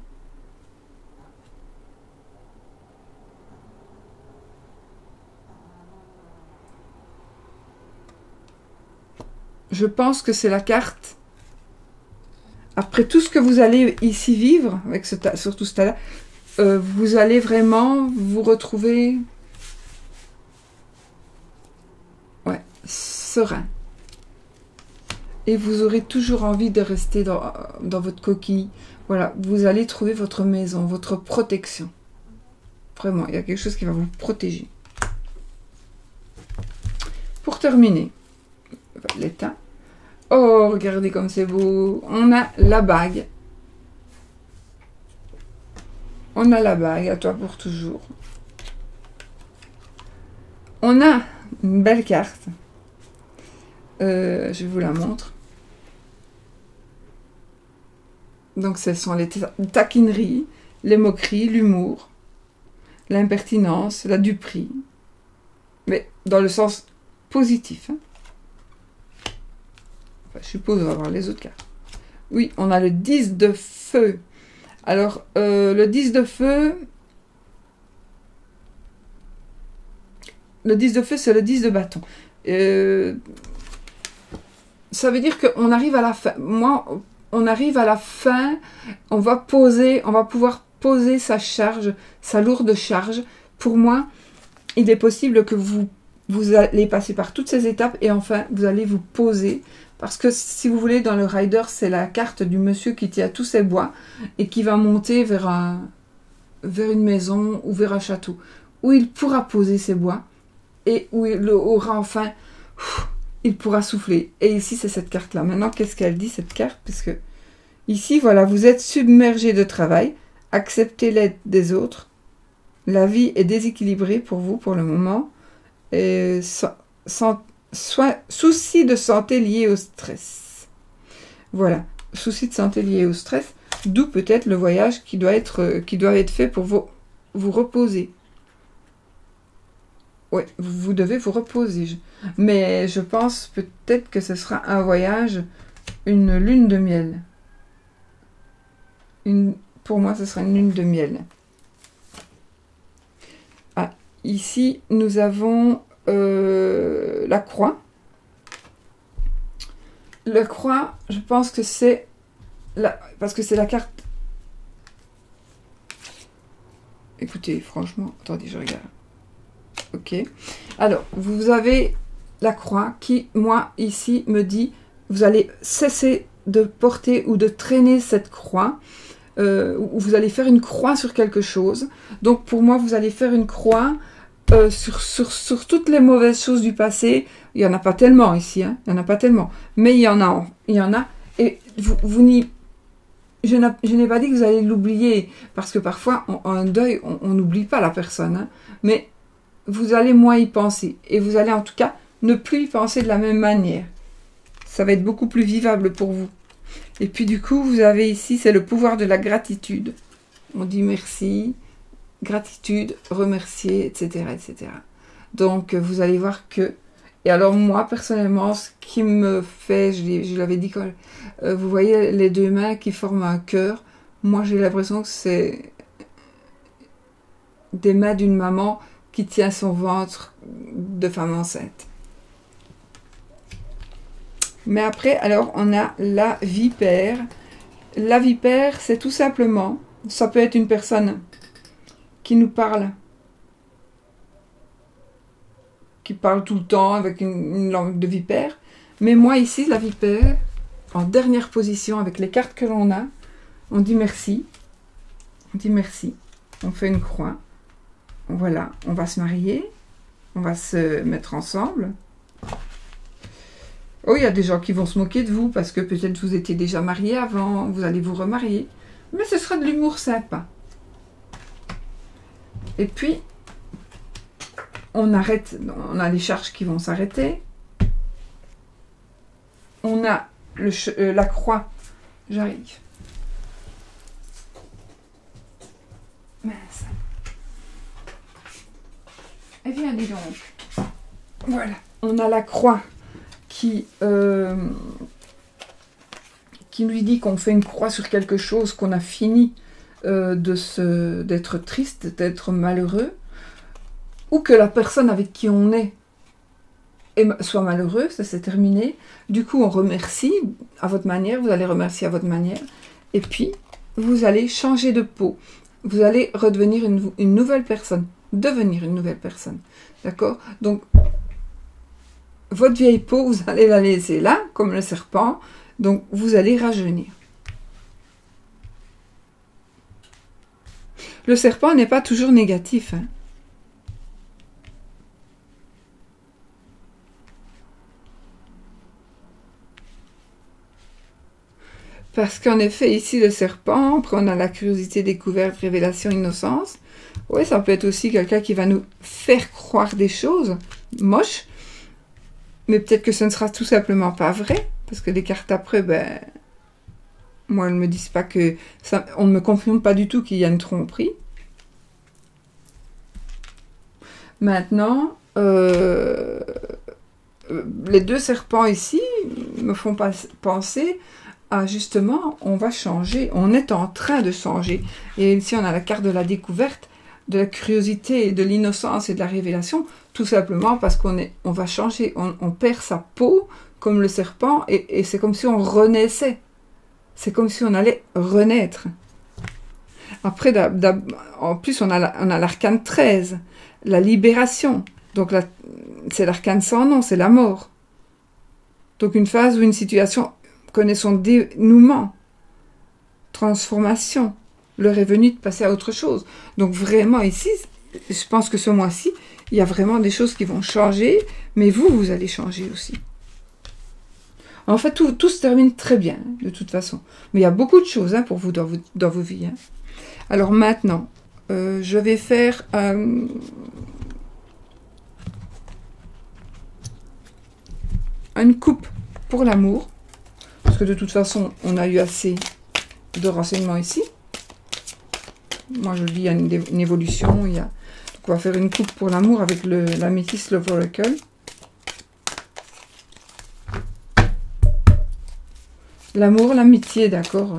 Je pense que c'est la carte, après tout ce que vous allez ici vivre, avec surtout ce tas-là, vous allez vraiment vous retrouver serein. Et vous aurez toujours envie de rester dans votre coquille. Voilà, vous allez trouver votre maison, votre protection. Vraiment, il y a quelque chose qui va vous protéger. Pour terminer, l'état. Oh, regardez comme c'est beau. On a la bague. On a la bague, à toi pour toujours. On a une belle carte. Je vous la montre. Donc, ce sont les taquineries, les moqueries, l'humour, l'impertinence, la duperie. Mais dans le sens positif. Hein. Enfin, je suppose on va voir les autres cartes. Oui, on a le 10 de feu. Alors, le 10 de feu... Le 10 de feu, c'est le 10 de bâton. Ça veut dire qu'on arrive à la fin. Moi, on arrive à la fin, on va pouvoir poser sa charge, sa lourde charge. Pour moi, il est possible que vous allez passer par toutes ces étapes et enfin, vous allez vous poser. Parce que si vous voulez, dans le rider, c'est la carte du monsieur qui tient tous ses bois et qui va monter vers une maison ou vers un château où il pourra poser ses bois et où il aura enfin... il pourra souffler. Et ici, c'est cette carte-là. Maintenant, qu'est-ce qu'elle dit, cette carte? Parce que ici, voilà, vous êtes submergé de travail. Acceptez l'aide des autres. La vie est déséquilibrée pour vous, pour le moment. Et souci de santé lié au stress. Voilà. Souci de santé lié au stress. D'où peut-être le voyage qui doit être fait pour vous reposer. ouais, vous devez vous reposer. Mais je pense peut-être que ce sera un voyage, une lune de miel. Pour moi, ce sera une lune de miel. Ah, ici, nous avons la croix. La croix, je pense que c'est... parce que c'est la carte... Écoutez, franchement... Attendez, je regarde. Ok. Alors, vous avez la croix qui, moi, ici, me dit... Vous allez cesser de porter ou de traîner cette croix. Vous allez faire une croix sur quelque chose. Donc, pour moi, vous allez faire une croix sur toutes les mauvaises choses du passé. Il n'y en a pas tellement ici, hein. Il n'y en a pas tellement. Mais il y en a. Il y en a. Et vous n'y... Je n'ai pas dit que vous allez l'oublier. Parce que parfois, en deuil, on n'oublie pas la personne. Hein. Mais vous allez moins y penser. Et vous allez en tout cas ne plus y penser de la même manière. Ça va être beaucoup plus vivable pour vous. Et puis du coup, vous avez ici, c'est le pouvoir de la gratitude. On dit merci, gratitude, remercier, etc., etc. Donc, vous allez voir que... Et alors, moi, personnellement, ce qui me fait... Je l'avais dit quand... vous voyez les deux mains qui forment un cœur. Moi, j'ai l'impression que c'est des mains d'une maman qui tient son ventre de femme enceinte. Mais après, alors, on a la vipère. La vipère, c'est tout simplement, ça peut être une personne qui nous parle, qui parle tout le temps avec une langue de vipère. Mais moi, ici, la vipère, en dernière position, avec les cartes que l'on a, on dit merci. On dit merci. On fait une croix. Voilà, on va se marier. On va se mettre ensemble. Oh, il y a des gens qui vont se moquer de vous parce que peut-être vous étiez déjà marié avant, vous allez vous remarier. Mais ce sera de l'humour sympa. Et puis, on arrête, on a les charges qui vont s'arrêter. On a la croix. J'arrive. Mince. Eh bien, dis donc. Voilà. On a la croix qui lui dit qu'on fait une croix sur quelque chose, qu'on a fini d'être triste, d'être malheureux, ou que la personne avec qui on est soit malheureuse, ça c'est terminé. Du coup, on remercie à votre manière, vous allez remercier à votre manière, et puis vous allez changer de peau. Vous allez redevenir une nouvelle personne, devenir une nouvelle personne. D'accord? Donc, votre vieille peau, vous allez la laisser là, comme le serpent. Donc, vous allez rajeunir. Le serpent n'est pas toujours négatif. Hein. Parce qu'en effet, ici, le serpent, après on a la curiosité, découverte, révélation, innocence. Oui, ça peut être aussi quelqu'un qui va nous faire croire des choses moches. Mais peut-être que ce ne sera tout simplement pas vrai. Parce que les cartes après, ben, moi, elles ne me disent pas que... ça, on ne me confirme pas du tout qu'il y a une tromperie. Maintenant, les deux serpents ici me font penser à justement, on va changer. On est en train de changer. Et ici, on a la carte de la découverte, de la curiosité, de l'innocence et de la révélation. Tout simplement parce qu'on va changer. On perd sa peau comme le serpent et c'est comme si on renaissait. C'est comme si on allait renaître. Après, en plus, on a l'arcane 13, la libération. Donc, c'est l'arcane sans nom, c'est la mort. Donc, une phase ou une situation connaît son dénouement, transformation. L'heure est venue de passer à autre chose. Donc, vraiment, ici, je pense que ce mois-ci, il y a vraiment des choses qui vont changer, mais vous allez changer aussi. En fait, tout se termine très bien, de toute façon. Mais il y a beaucoup de choses pour vous dans vos vies. Hein. Alors maintenant, je vais faire une coupe pour l'amour. Parce que de toute façon, on a eu assez de renseignements ici. Moi, je dis, il y a une évolution. Donc on va faire une coupe pour l'amour avec l'améthyste Love Oracle. L'amour, l'amitié, d'accord.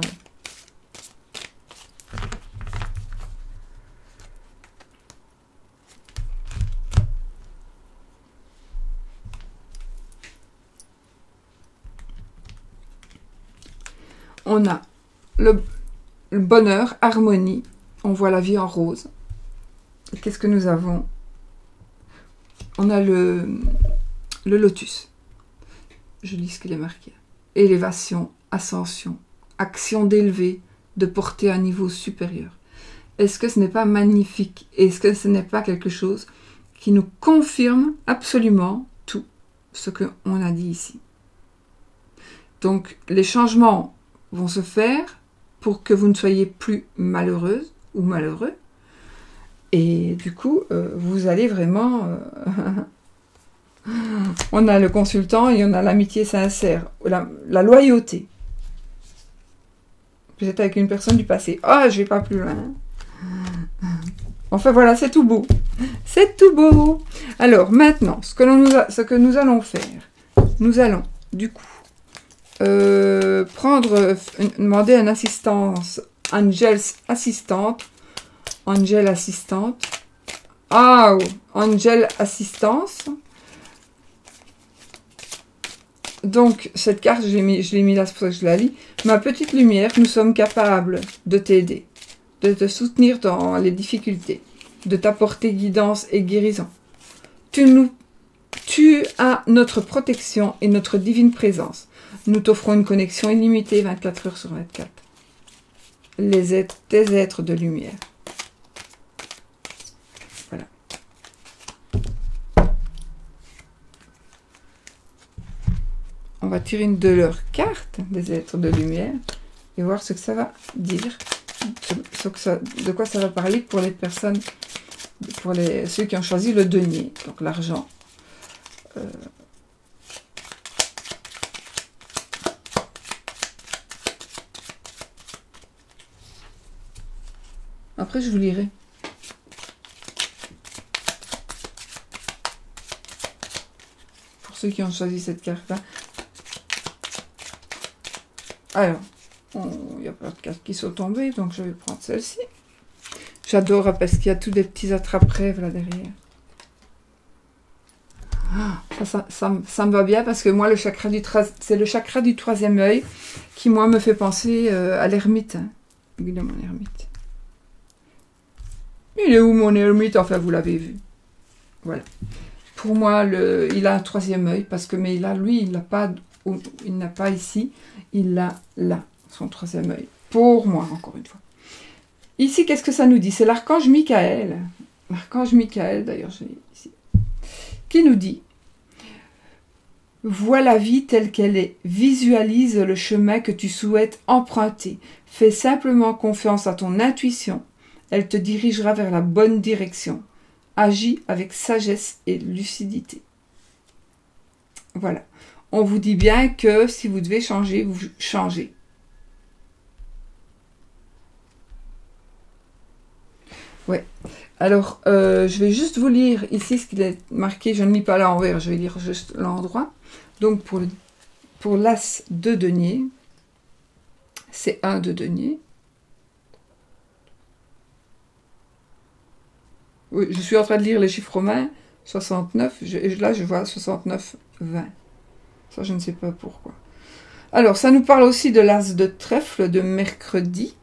On a le bonheur, harmonie. On voit la vie en rose. Qu'est-ce que nous avons? On a le lotus. Je lis ce qu'il est marqué. Élévation, ascension, action d'élever, de porter à un niveau supérieur. Est-ce que ce n'est pas magnifique? Est-ce que ce n'est pas quelque chose qui nous confirme absolument tout ce qu'on a dit ici? Donc, les changements vont se faire pour que vous ne soyez plus malheureuse ou malheureux. Et du coup, vous allez vraiment... on a le consultant et on a l'amitié sincère, la loyauté. Vous êtes avec une personne du passé. Ah, je vais pas plus loin. Enfin voilà, c'est tout beau. C'est tout beau. Alors maintenant, ce que nous allons faire, nous allons du coup demander une assistance, Angel assistante. Ah, Angel assistance. Donc, cette carte, je l'ai mis là, c'est pour ça que je la lis. Ma petite lumière, nous sommes capables de t'aider, de te soutenir dans les difficultés, de t'apporter guidance et guérison. Tu as notre protection et notre divine présence. Nous t'offrons une connexion illimitée 24 heures sur 24. Tes êtres de lumière. Voilà. On va tirer une de leurs cartes, des êtres de lumière, et voir ce que ça va dire, de quoi ça va parler pour les personnes, pour ceux qui ont choisi le denier, donc l'argent. Après, je vous lirai. Pour ceux qui ont choisi cette carte-là. Alors, il n'y a pas de cartes qui sont tombées, donc je vais prendre celle-ci. J'adore parce qu'il y a tous des petits attrape-rêves là derrière. Ça me va bien parce que moi, c'est le chakra du troisième œil qui, moi, me fait penser à l'ermite. Hein. Il est mon ermite. Il est où mon ermite? Enfin, vous l'avez vu. Voilà. Pour moi, il a un troisième œil parce que, mais lui, il n'a pas ici, il l'a là, son troisième œil. Pour moi, encore une fois. Ici, qu'est-ce que ça nous dit? C'est l'archange Michael. L'archange Michael, d'ailleurs, je l'ai ici. Qui nous dit: vois la vie telle qu'elle est, visualise le chemin que tu souhaites emprunter, fais simplement confiance à ton intuition, elle te dirigera vers la bonne direction, agis avec sagesse et lucidité. Voilà, on vous dit bien que si vous devez changer, vous changez. Ouais. Alors, je vais juste vous lire ici ce qu'il est marqué. Je ne lis pas là l'envers, je vais lire juste l'endroit. Donc, pour l'as de denier, c'est 1 de denier. Oui, je suis en train de lire les chiffres romains. 69, là je vois 69, 20. Ça, je ne sais pas pourquoi. Alors, ça nous parle aussi de l'as de trèfle de mercredi.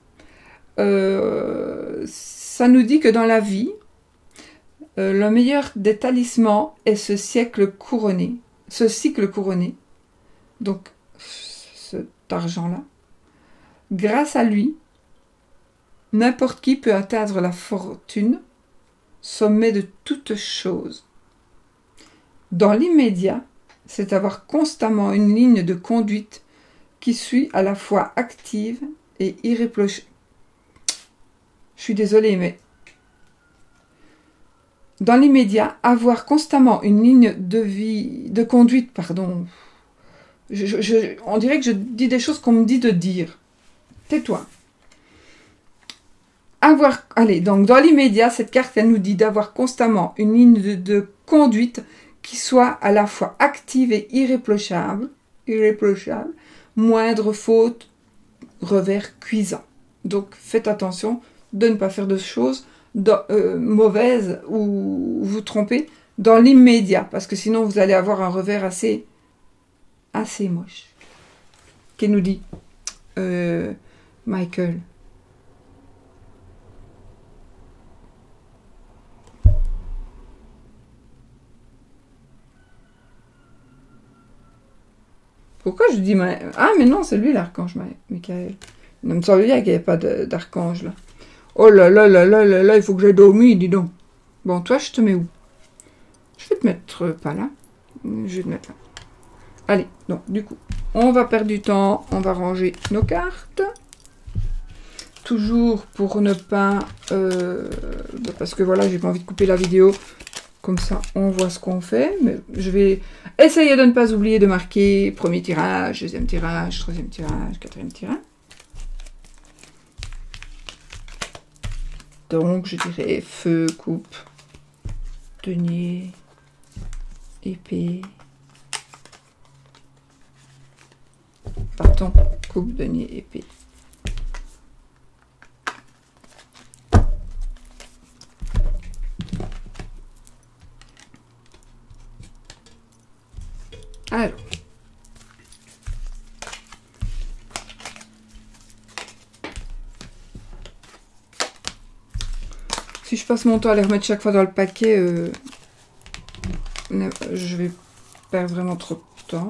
Ça nous dit que dans la vie, le meilleur des talismans est ce cycle couronné. Donc, cet argent-là. Grâce à lui, n'importe qui peut atteindre la fortune, sommet de toutes choses. Dans l'immédiat, c'est avoir constamment une ligne de conduite qui suit à la fois active et irréprochable. Je suis désolée, mais dans l'immédiat, avoir constamment une ligne de conduite, pardon. On dirait que je dis des choses qu'on me dit de dire. Tais-toi. Allez, donc dans l'immédiat, cette carte, elle nous dit d'avoir constamment une ligne de conduite qui soit à la fois active et irréprochable, moindre faute, revers cuisant. Donc faites attention de ne pas faire de choses mauvaises ou vous tromper dans l'immédiat, parce que sinon vous allez avoir un revers assez moche. Qu'est-ce nous dit Michael? Pourquoi je dis... Ah, mais non, c'est lui l'archange, Michael. Il me semble bien qu'il n'y avait pas d'archange, là. Oh là là là là là là, il faut que j'aille dormir, dis donc. Bon, toi, je te mets où? Je vais te mettre pas là. Je vais te mettre là. Allez, donc, du coup, on va perdre du temps. On va ranger nos cartes. Toujours pour ne pas... parce que voilà, j'ai pas envie de couper la vidéo. Comme ça, on voit ce qu'on fait. Mais je vais essayer de ne pas oublier de marquer premier tirage, deuxième tirage, troisième tirage, quatrième tirage. Donc, je dirais feu, coupe, denier, épée, bâton, coupe, denier, épée. Alors, si je passe mon temps à les remettre chaque fois dans le paquet, je vais perdre vraiment trop de temps.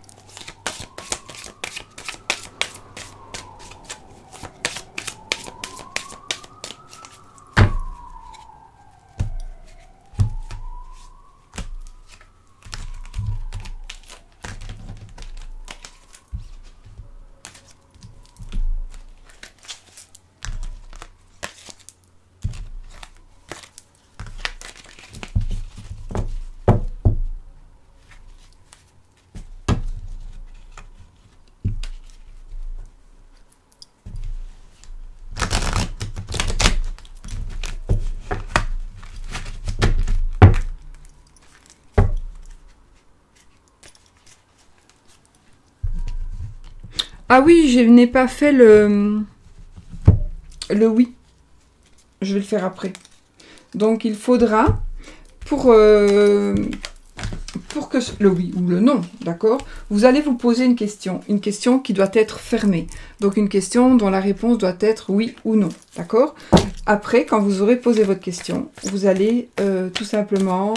Ah oui, je n'ai pas fait le oui. Je vais le faire après. Donc, il faudra, pour que le oui ou le non, d'accord, vous allez vous poser une question qui doit être fermée. Donc, une question dont la réponse doit être oui ou non, d'accord. Après, quand vous aurez posé votre question, vous allez tout simplement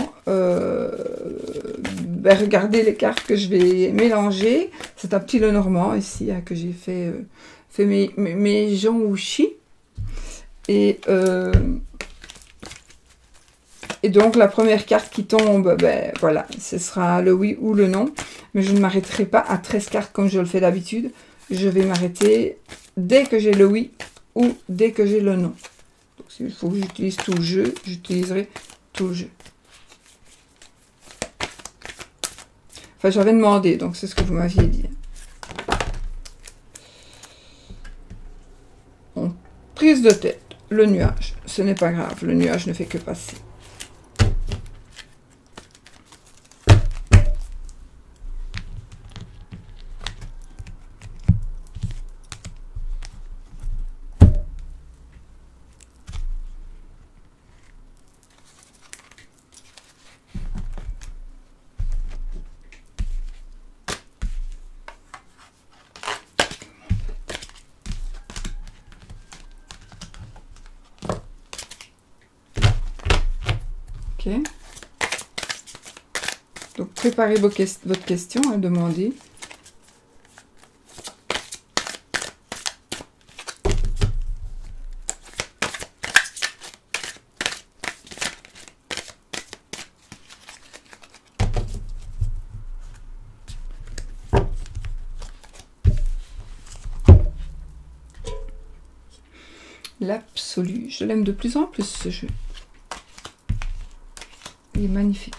regarder les cartes que je vais mélanger. C'est un petit Lenormand ici hein, que j'ai fait mes Jean-Ouchi. Et donc, la première carte qui tombe, ben, voilà, ce sera le oui ou le non. Mais je ne m'arrêterai pas à 13 cartes comme je le fais d'habitude. Je vais m'arrêter dès que j'ai le oui ou dès que j'ai le non. Donc, s'il faut que j'utilise tout le jeu, j'utiliserai tout le jeu. Enfin, j'avais demandé, donc c'est ce que vous m'aviez dit. Bon, prise de tête, le nuage. Ce n'est pas grave, le nuage ne fait que passer. Ok. Donc, préparez votre question à demander. L'absolu. Je l'aime de plus en plus, ce jeu. Il est magnifique.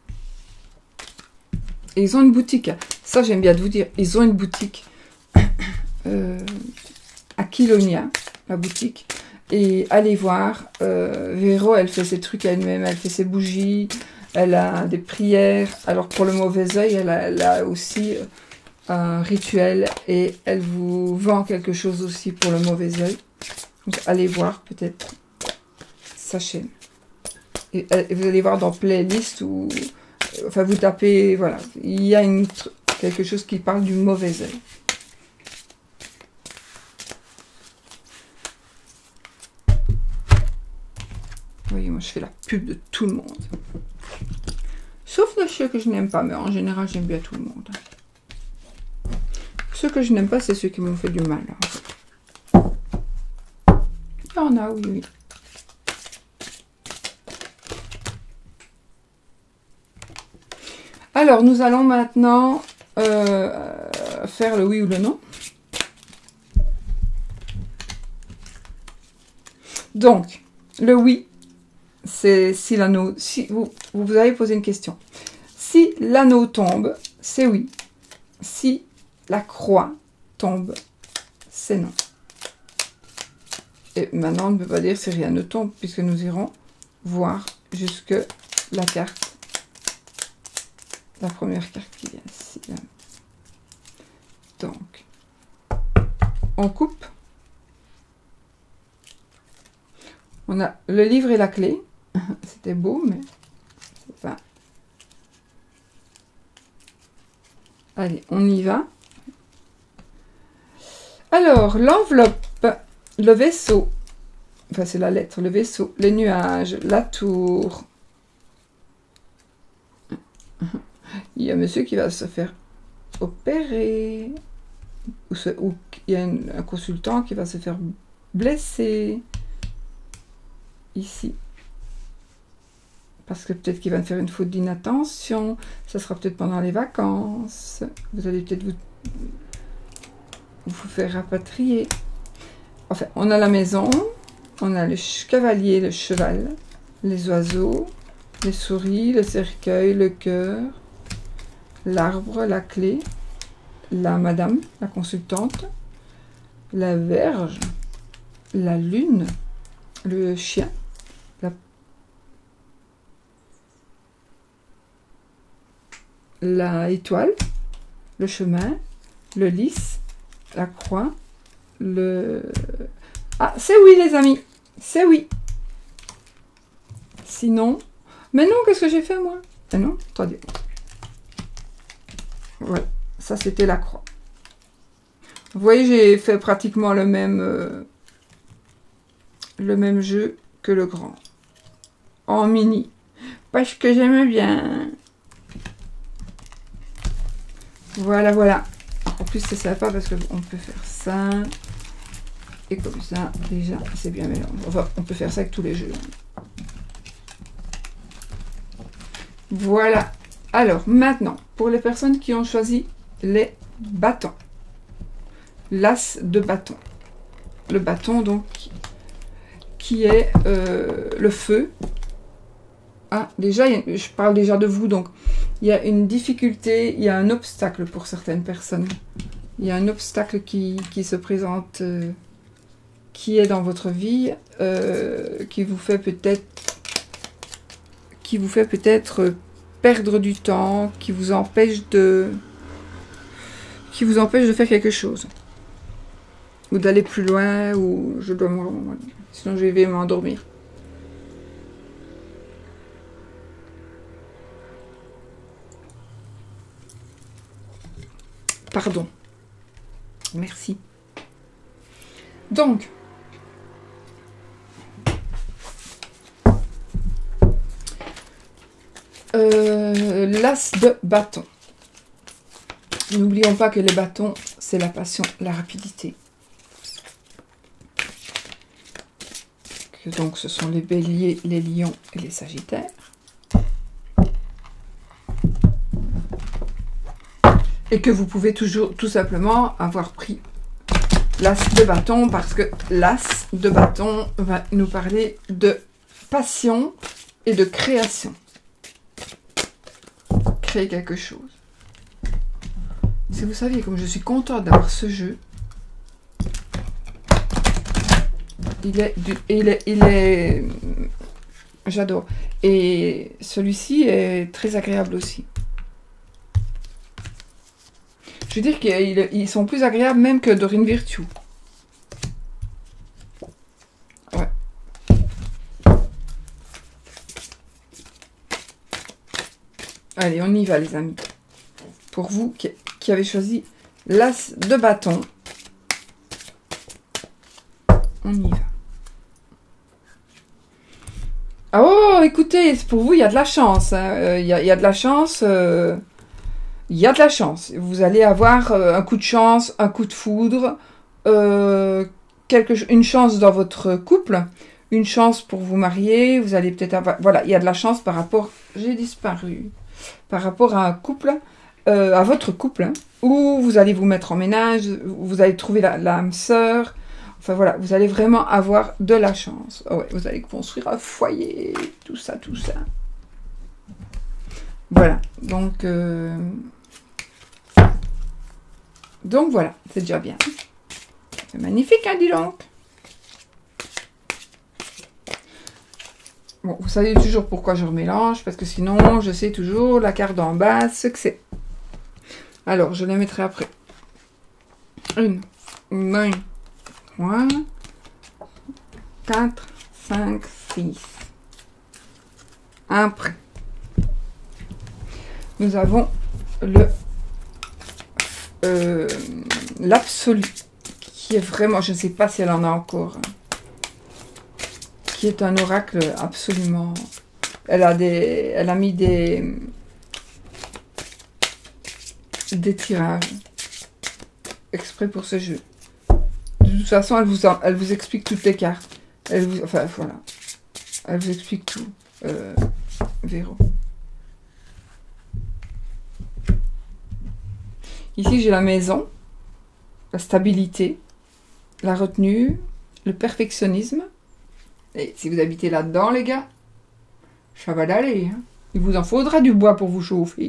Et ils ont une boutique. Ça, j'aime bien de vous dire. Ils ont une boutique à Kilonia, la boutique. Et allez voir, Véro, elle fait ses trucs elle-même, elle fait ses bougies, elle a des prières. Alors pour le mauvais œil, elle a aussi un rituel et elle vous vend quelque chose aussi pour le mauvais œil. Donc allez voir peut-être sa chaîne. Et vous allez voir dans playlist ou enfin vous tapez, voilà, il y a quelque chose qui parle du mauvais œil. Vous voyez, moi je fais la pub de tout le monde. Sauf ceux que je n'aime pas, mais en général j'aime bien tout le monde. Ceux que je n'aime pas, c'est ceux qui m'ont fait du mal. Il y en a, oui, oui. Alors, nous allons maintenant faire le oui ou le non. Donc, le oui, c'est si l'anneau... Si vous avez posé une question. Si l'anneau tombe, c'est oui. Si la croix tombe, c'est non. Et maintenant, on ne peut pas dire si rien ne tombe, puisque nous irons voir jusque la carte. La première carte qui vient ici. Là. Donc, on coupe. On a le livre et la clé. C'était beau, mais c'est pas... Allez, on y va. Alors, l'enveloppe, le vaisseau, enfin c'est la lettre, le vaisseau, les nuages, la tour. Il y a monsieur qui va se faire opérer. Ou il y a un consultant qui va se faire blesser. Ici. Parce que peut-être qu'il va faire une faute d'inattention. Ça sera peut-être pendant les vacances. Vous allez peut-être vous faire rapatrier. Enfin, on a la maison. On a le cavalier, le cheval. Les oiseaux. Les souris, le cercueil, le cœur. L'arbre, la clé. La madame, la consultante. La verge. La lune. Le chien. La étoile, le chemin, le lys, la croix, le... Ah, c'est oui les amis, c'est oui. Sinon... Mais non, qu'est-ce que j'ai fait moi? Ah non, attendez. Voilà, ça c'était la croix. Vous voyez, j'ai fait pratiquement le même jeu que le grand. En mini. Parce que j'aimais bien... Voilà, voilà. En plus, c'est sympa parce qu'on peut faire ça. Et comme ça, déjà, c'est bien mélangé. Enfin, on peut faire ça avec tous les jeux. Voilà. Alors, maintenant, pour les personnes qui ont choisi les bâtons. L'as de bâton. Le bâton, donc, qui est le feu. Ah, déjà, je parle déjà de vous, donc... Il y a une difficulté, il y a un obstacle pour certaines personnes. Il y a un obstacle qui se présente, qui est dans votre vie, qui vous fait peut-être perdre du temps, qui vous empêche de faire quelque chose. Ou d'aller plus loin, ou je dois sinon je vais m'endormir. Pardon. Merci. Donc, l'as de bâton. N'oublions pas que les bâtons, c'est la passion, la rapidité. Donc, ce sont les béliers, les lions et les sagittaires. Et que vous pouvez toujours tout simplement avoir pris l'as de bâton parce que l'as de bâton va nous parler de passion et de création. Créer quelque chose. Si vous saviez comme je suis contente d'avoir ce jeu. Il est j'adore. Et celui-ci est très agréable aussi. Je veux dire qu'ils sont plus agréables même que Dorine Virtue. Ouais. Allez, on y va les amis. Pour vous qui avez choisi l'as de bâton, on y va. Oh, écoutez, pour vous, il y a de la chance. Hein. Il y a de la chance. Il y a de la chance. Vous allez avoir un coup de chance, un coup de foudre, une chance dans votre couple, une chance pour vous marier. Vous allez peut-être avoir... Voilà, il y a de la chance par rapport... J'ai disparu. Par rapport à un couple, à votre couple, hein, où vous allez vous mettre en ménage, vous allez trouver l'âme sœur. Enfin voilà, vous allez vraiment avoir de la chance. Oh ouais, vous allez construire un foyer, tout ça, tout ça. Voilà, donc voilà, c'est déjà bien. C'est magnifique, hein, dis donc. Bon, vous savez toujours pourquoi je remélange, parce que sinon, je sais toujours la carte d'en bas, ce que c'est. Alors, je les mettrai après. 1, 2, 3, 4, 5, 6. Après, nous avons l'absolu, qui est vraiment, je ne sais pas si elle en a encore, qui est un oracle absolument. Elle a mis des tirages exprès pour ce jeu. De toute façon, elle vous explique toutes les cartes. Enfin, voilà. Elle vous explique tout. Véro. Ici, j'ai la maison, la stabilité, la retenue, le perfectionnisme. Et si vous habitez là-dedans, les gars, ça va d'aller. Hein. Il vous en faudra du bois pour vous chauffer.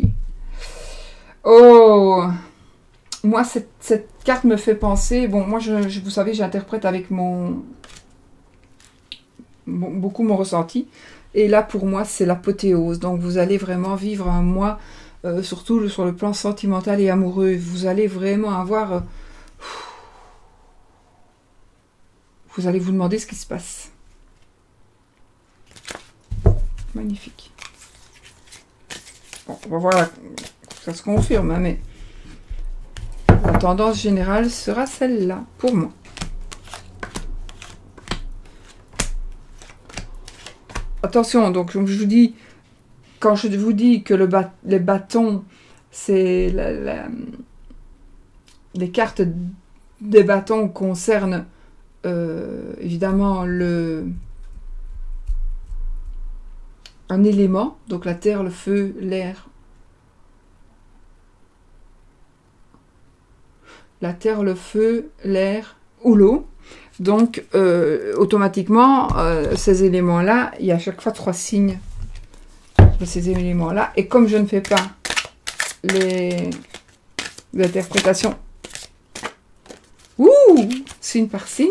Oh! Moi, cette carte me fait penser... Bon, moi, vous savez, j'interprète avec beaucoup mon ressenti. Et là, pour moi, c'est l'apothéose. Donc, vous allez vraiment vivre un mois, surtout sur le plan sentimental et amoureux. Vous allez vraiment avoir... vous allez vous demander ce qui se passe. Magnifique. Bon, on va voir, ça se confirme, hein, mais... La tendance générale sera celle-là, pour moi. Attention, donc je vous dis, quand je vous dis que les bâtons, c'est les cartes des bâtons concernent évidemment un élément, donc la terre, le feu, l'air. La terre, le feu, l'air ou l'eau. Donc, automatiquement, ces éléments-là, il y a à chaque fois 3 signes de ces éléments-là. Et comme je ne fais pas les interprétations, signe par signe,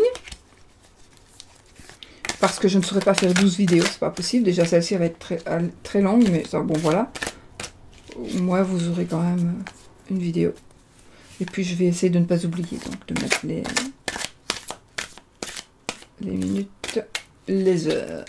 parce que je ne saurais pas faire 12 vidéos, c'est pas possible. Déjà, celle-ci va être très longue, mais ça, bon, voilà. Moi, vous aurez quand même une vidéo. Et puis, je vais essayer de ne pas oublier, donc de mettre les minutes, les heures.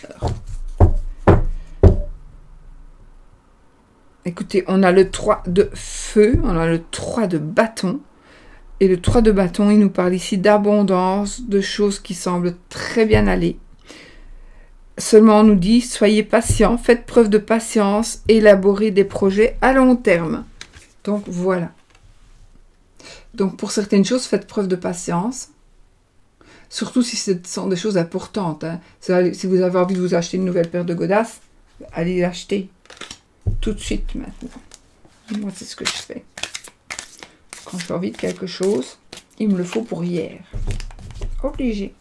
Écoutez, on a le 3 de feu, on a le 3 de bâton. Et le 3 de bâton, il nous parle ici d'abondance, de choses qui semblent très bien aller. Seulement, on nous dit, soyez patient, faites preuve de patience, élaborez des projets à long terme. Donc, voilà. Donc, pour certaines choses, faites preuve de patience. Surtout si ce sont des choses importantes. Hein. Si vous avez envie de vous acheter une nouvelle paire de godasses, allez l'acheter. Tout de suite, maintenant. Moi, c'est ce que je fais. Quand j'ai envie de quelque chose, il me le faut pour hier. Obligé.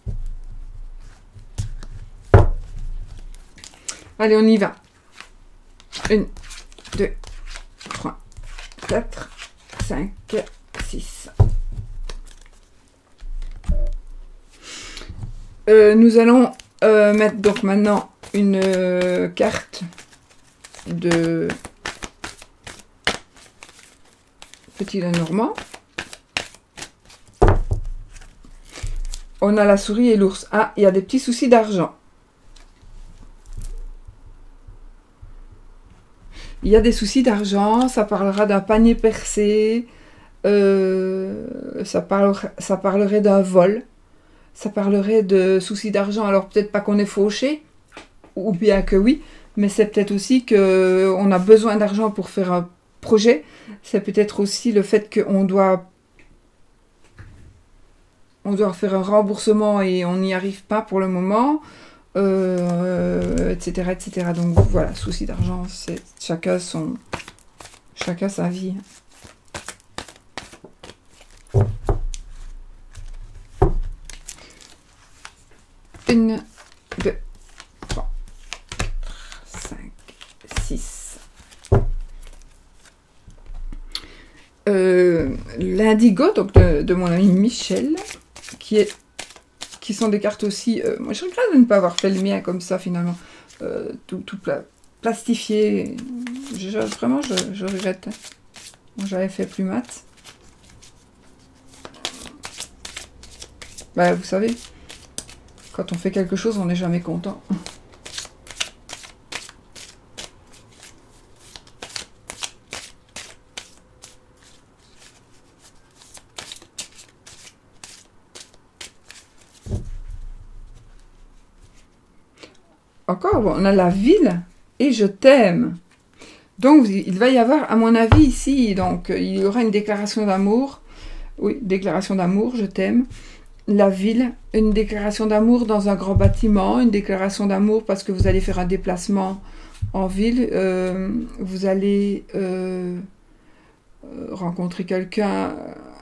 Allez, on y va. 1, 2, 3, 4, 5, 6. Nous allons mettre donc maintenant une carte de Petit Lenormand. On a la souris et l'ours. Ah, il y a des petits soucis d'argent. Il y a des soucis d'argent, ça parlera d'un panier percé, ça parlerait d'un vol, ça parlerait de soucis d'argent. Alors peut-être pas qu'on est fauché, ou bien que oui, mais c'est peut-être aussi qu'on a besoin d'argent pour faire un projet. C'est peut-être aussi le fait qu'on doit faire un remboursement et on n'y arrive pas pour le moment. Etc., etc. Donc voilà, souci d'argent, c'est chacun sa vie. Une, deux, trois, quatre, 5, 6. L'indigo, donc de mon ami Michel, qui sont des cartes aussi... moi, je regrette de ne pas avoir fait le mien comme ça, finalement. Tout plastifié. Vraiment, je regrette. Bon, j'avais fait plus mat. Bah, vous savez, quand on fait quelque chose, on n'est jamais content. Encore, bon, on a la ville et je t'aime. Donc, il va y avoir, à mon avis, ici, donc, il y aura une déclaration d'amour. Oui, déclaration d'amour, je t'aime. La ville, une déclaration d'amour dans un grand bâtiment, une déclaration d'amour parce que vous allez faire un déplacement en ville. Vous allez rencontrer quelqu'un.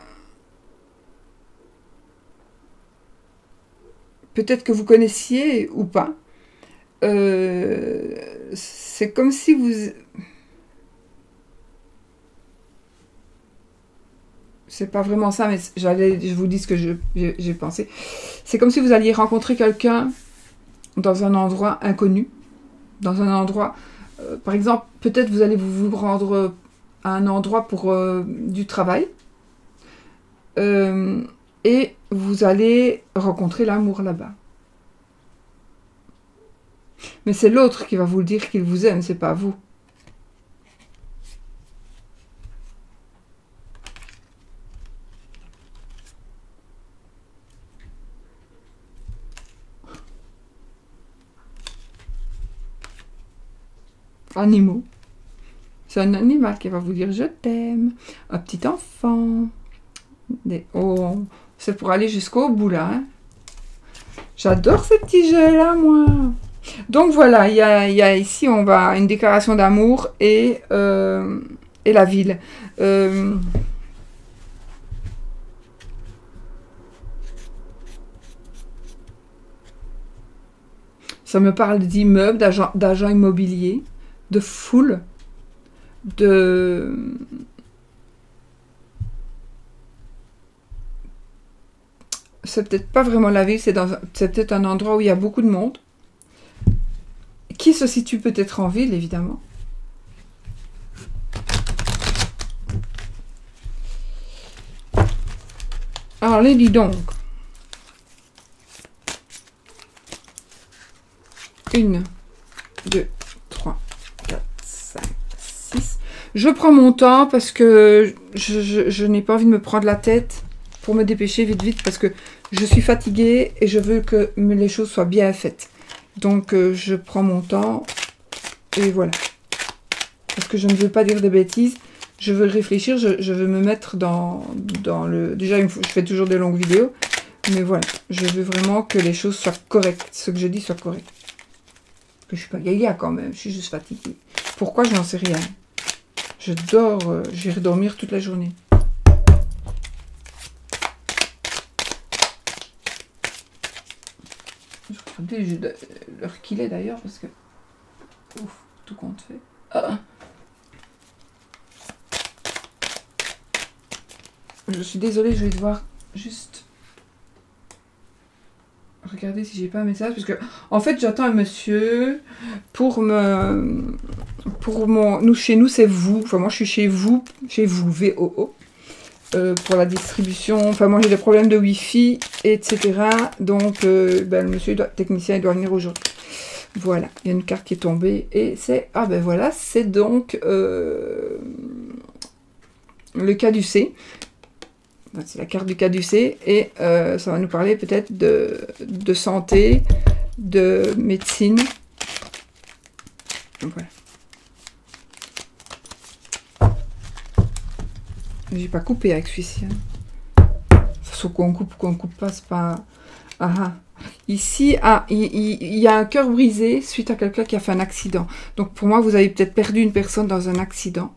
Peut-être que vous connaissiez ou pas. C'est comme si vous... C'est pas vraiment ça, mais je vous dis ce que j'ai pensé. C'est comme si vous alliez rencontrer quelqu'un dans un endroit inconnu. Dans un endroit... par exemple, peut-être vous allez vous rendre à un endroit pour du travail. Et vous allez rencontrer l'amour là-bas. Mais c'est l'autre qui va vous le dire qu'il vous aime, c'est pas vous. Animaux. C'est un animal qui va vous dire je t'aime. Un petit enfant. Oh, c'est pour aller jusqu'au bout là. Hein. J'adore ces petits jeux là, moi. Donc voilà, il y a ici, on va une déclaration d'amour et la ville. Ça me parle d'immeubles, d'agents immobiliers, de foule, de... C'est peut-être pas vraiment la ville, c'est peut-être un endroit où il y a beaucoup de monde. Qui se situe peut-être en ville, évidemment. Alors, les dis donc. 1, 2, 3, 4, 5, 6. Je prends mon temps parce que je n'ai pas envie de me prendre la tête pour me dépêcher vite parce que je suis fatiguée et je veux que les choses soient bien faites. Donc, je prends mon temps et voilà. Parce que je ne veux pas dire des bêtises. Je veux réfléchir, je veux me mettre dans le... Déjà, je fais toujours des longues vidéos. Mais voilà, je veux vraiment que les choses soient correctes. Ce que je dis soit correct. Que je suis pas gaga quand même, je suis juste fatiguée. Pourquoi, je n'en sais rien. Je dors, j'irai dormir toute la journée. Je regarde l'heure qu'il est d'ailleurs, parce que... Ouf, tout compte fait. Ah. Je suis désolée, je vais devoir juste Regardez si j'ai pas un message, parce que en fait j'attends un monsieur pour me... Nous, chez nous c'est vous, enfin moi je suis chez vous, VOO. Pour la distribution, enfin moi j'ai des problèmes de wifi, etc. Donc ben, le monsieur technicien il doit venir aujourd'hui. Voilà, il y a une carte qui est tombée et c'est, ah ben voilà, c'est donc le caducé. C'est la carte du caducé et ça va nous parler peut-être de santé, de médecine. Donc voilà. J'ai pas coupé avec celui-ci. Hein. Sauf qu'on coupe pas, c'est pas... Ah, ah. Ici, ah, il y a un cœur brisé suite à quelqu'un qui a fait un accident. Donc pour moi, vous avez peut-être perdu une personne dans un accident.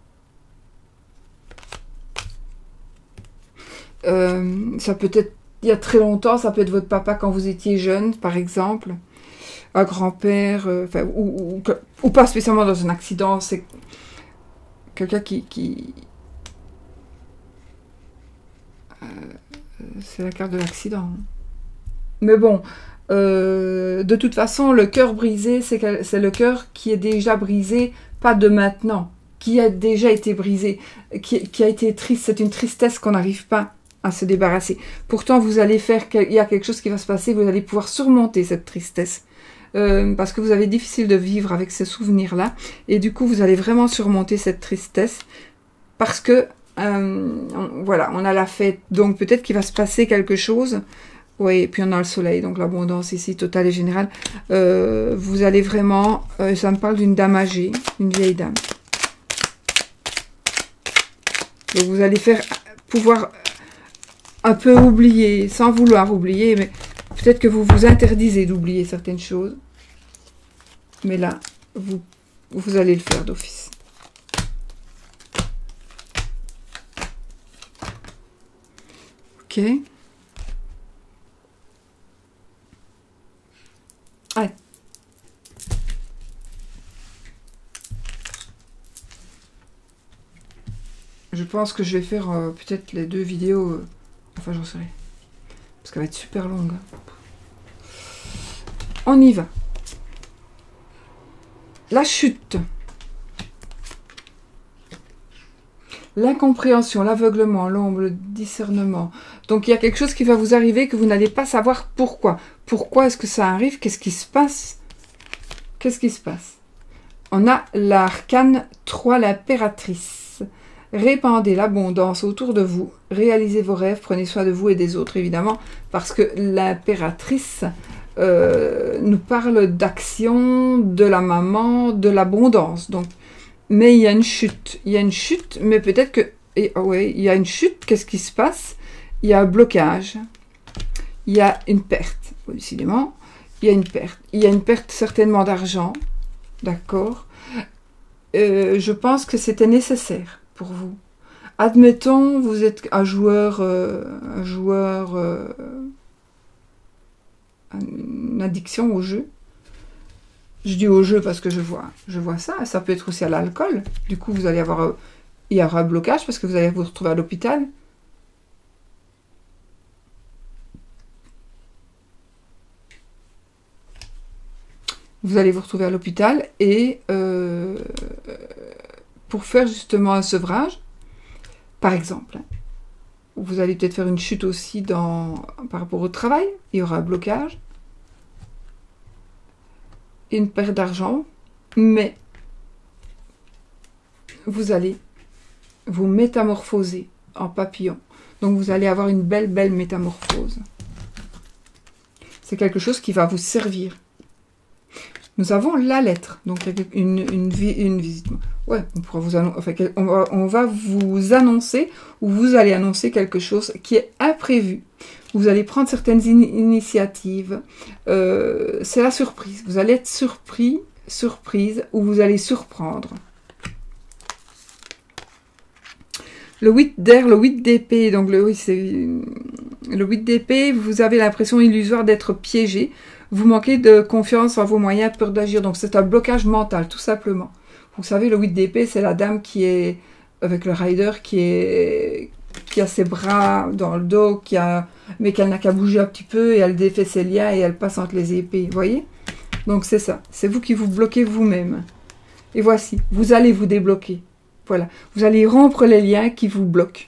Ça peut être il y a très longtemps, ça peut être votre papa quand vous étiez jeune, par exemple. Un grand-père, enfin, ou pas spécialement dans un accident, c'est quelqu'un qui c'est la carte de l'accident. Mais bon, de toute façon, le cœur brisé, c'est le cœur qui est déjà brisé, pas de maintenant, qui a déjà été brisé, qui a été triste. C'est une tristesse qu'on n'arrive pas à se débarrasser. Pourtant, vous allez faire, il y a quelque chose qui va se passer, vous allez pouvoir surmonter cette tristesse. Parce que vous avez difficile de vivre avec ces souvenirs-là. Et du coup, vous allez vraiment surmonter cette tristesse. Parce que voilà, on a la fête, donc peut-être qu'il va se passer quelque chose. Oui, et puis on a le soleil, donc l'abondance ici, totale et générale. Vous allez vraiment, ça me parle d'une dame âgée, une vieille dame. Donc vous allez pouvoir un peu oublier, sans vouloir oublier, mais peut-être que vous vous interdisez d'oublier certaines choses. Mais là, vous allez le faire d'office. Ok. Allez. Je pense que je vais faire peut-être les 2 vidéos. Enfin, j'en sais rien. Parce qu'elle va être super longue. On y va. La chute. L'incompréhension, l'aveuglement, l'ombre, le discernement. Donc il y a quelque chose qui va vous arriver que vous n'allez pas savoir pourquoi. Pourquoi est-ce que ça arrive? Qu'est-ce qui se passe? Qu'est-ce qui se passe? On a l'arcane 3, l'impératrice. Répandez l'abondance autour de vous. Réalisez vos rêves. Prenez soin de vous et des autres, évidemment. Parce que l'impératrice nous parle d'action, de la maman, de l'abondance. Donc, mais il y a une chute. Il y a une chute, mais peut-être que... ouais, il y a une chute. Qu'est-ce qui se passe? Il y a un blocage. Il y a une perte. Décidément, il y a une perte. Il y a une perte certainement d'argent. D'accord. Je pense que c'était nécessaire pour vous. Admettons, vous êtes un joueur... une addiction au jeu. Je dis au jeu parce que je vois ça. Ça peut être aussi à l'alcool. Du coup, vous allez avoir... il y aura un blocage parce que vous allez vous retrouver à l'hôpital. Vous allez vous retrouver à l'hôpital et pour faire justement un sevrage, par exemple, vous allez peut-être faire une chute aussi par rapport au travail. Il y aura un blocage. Une perte d'argent, mais vous allez vous métamorphoser en papillon. Donc vous allez avoir une belle métamorphose. C'est quelque chose qui va vous servir. Nous avons la lettre, donc une visite. Ouais, on pourra vous annoncer, enfin, on va vous annoncer, ou vous allez annoncer quelque chose qui est imprévu. Vous allez prendre certaines initiatives. C'est la surprise. Vous allez être surprise, ou vous allez surprendre. Le 8 d'air, le 8 d'épée, donc le 8 d'épée, vous avez l'impression illusoire d'être piégé. Vous manquez de confiance en vos moyens, peur d'agir. Donc c'est un blocage mental, tout simplement. Vous savez, le 8 d'épée, c'est la dame qui est, avec le rider, qui a ses bras dans le dos, qui a mais qu'elle n'a qu'à bouger un petit peu et elle défait ses liens et elle passe entre les épées, vous voyez? Donc c'est ça, c'est vous qui vous bloquez vous-même. Et voici, vous allez vous débloquer. Voilà, vous allez rompre les liens qui vous bloquent.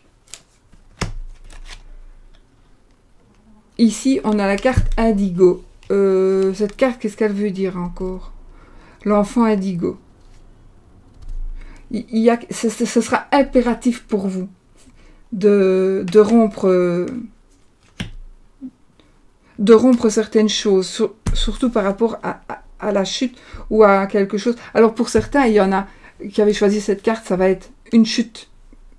Ici, on a la carte Indigo. Cette carte, qu'est-ce qu'elle veut dire encore? L'enfant Indigo. Ce sera impératif pour vous de rompre certaines choses, surtout par rapport à la chute ou à quelque chose. Alors pour certains, il y en a qui avaient choisi cette carte, ça va être une chute.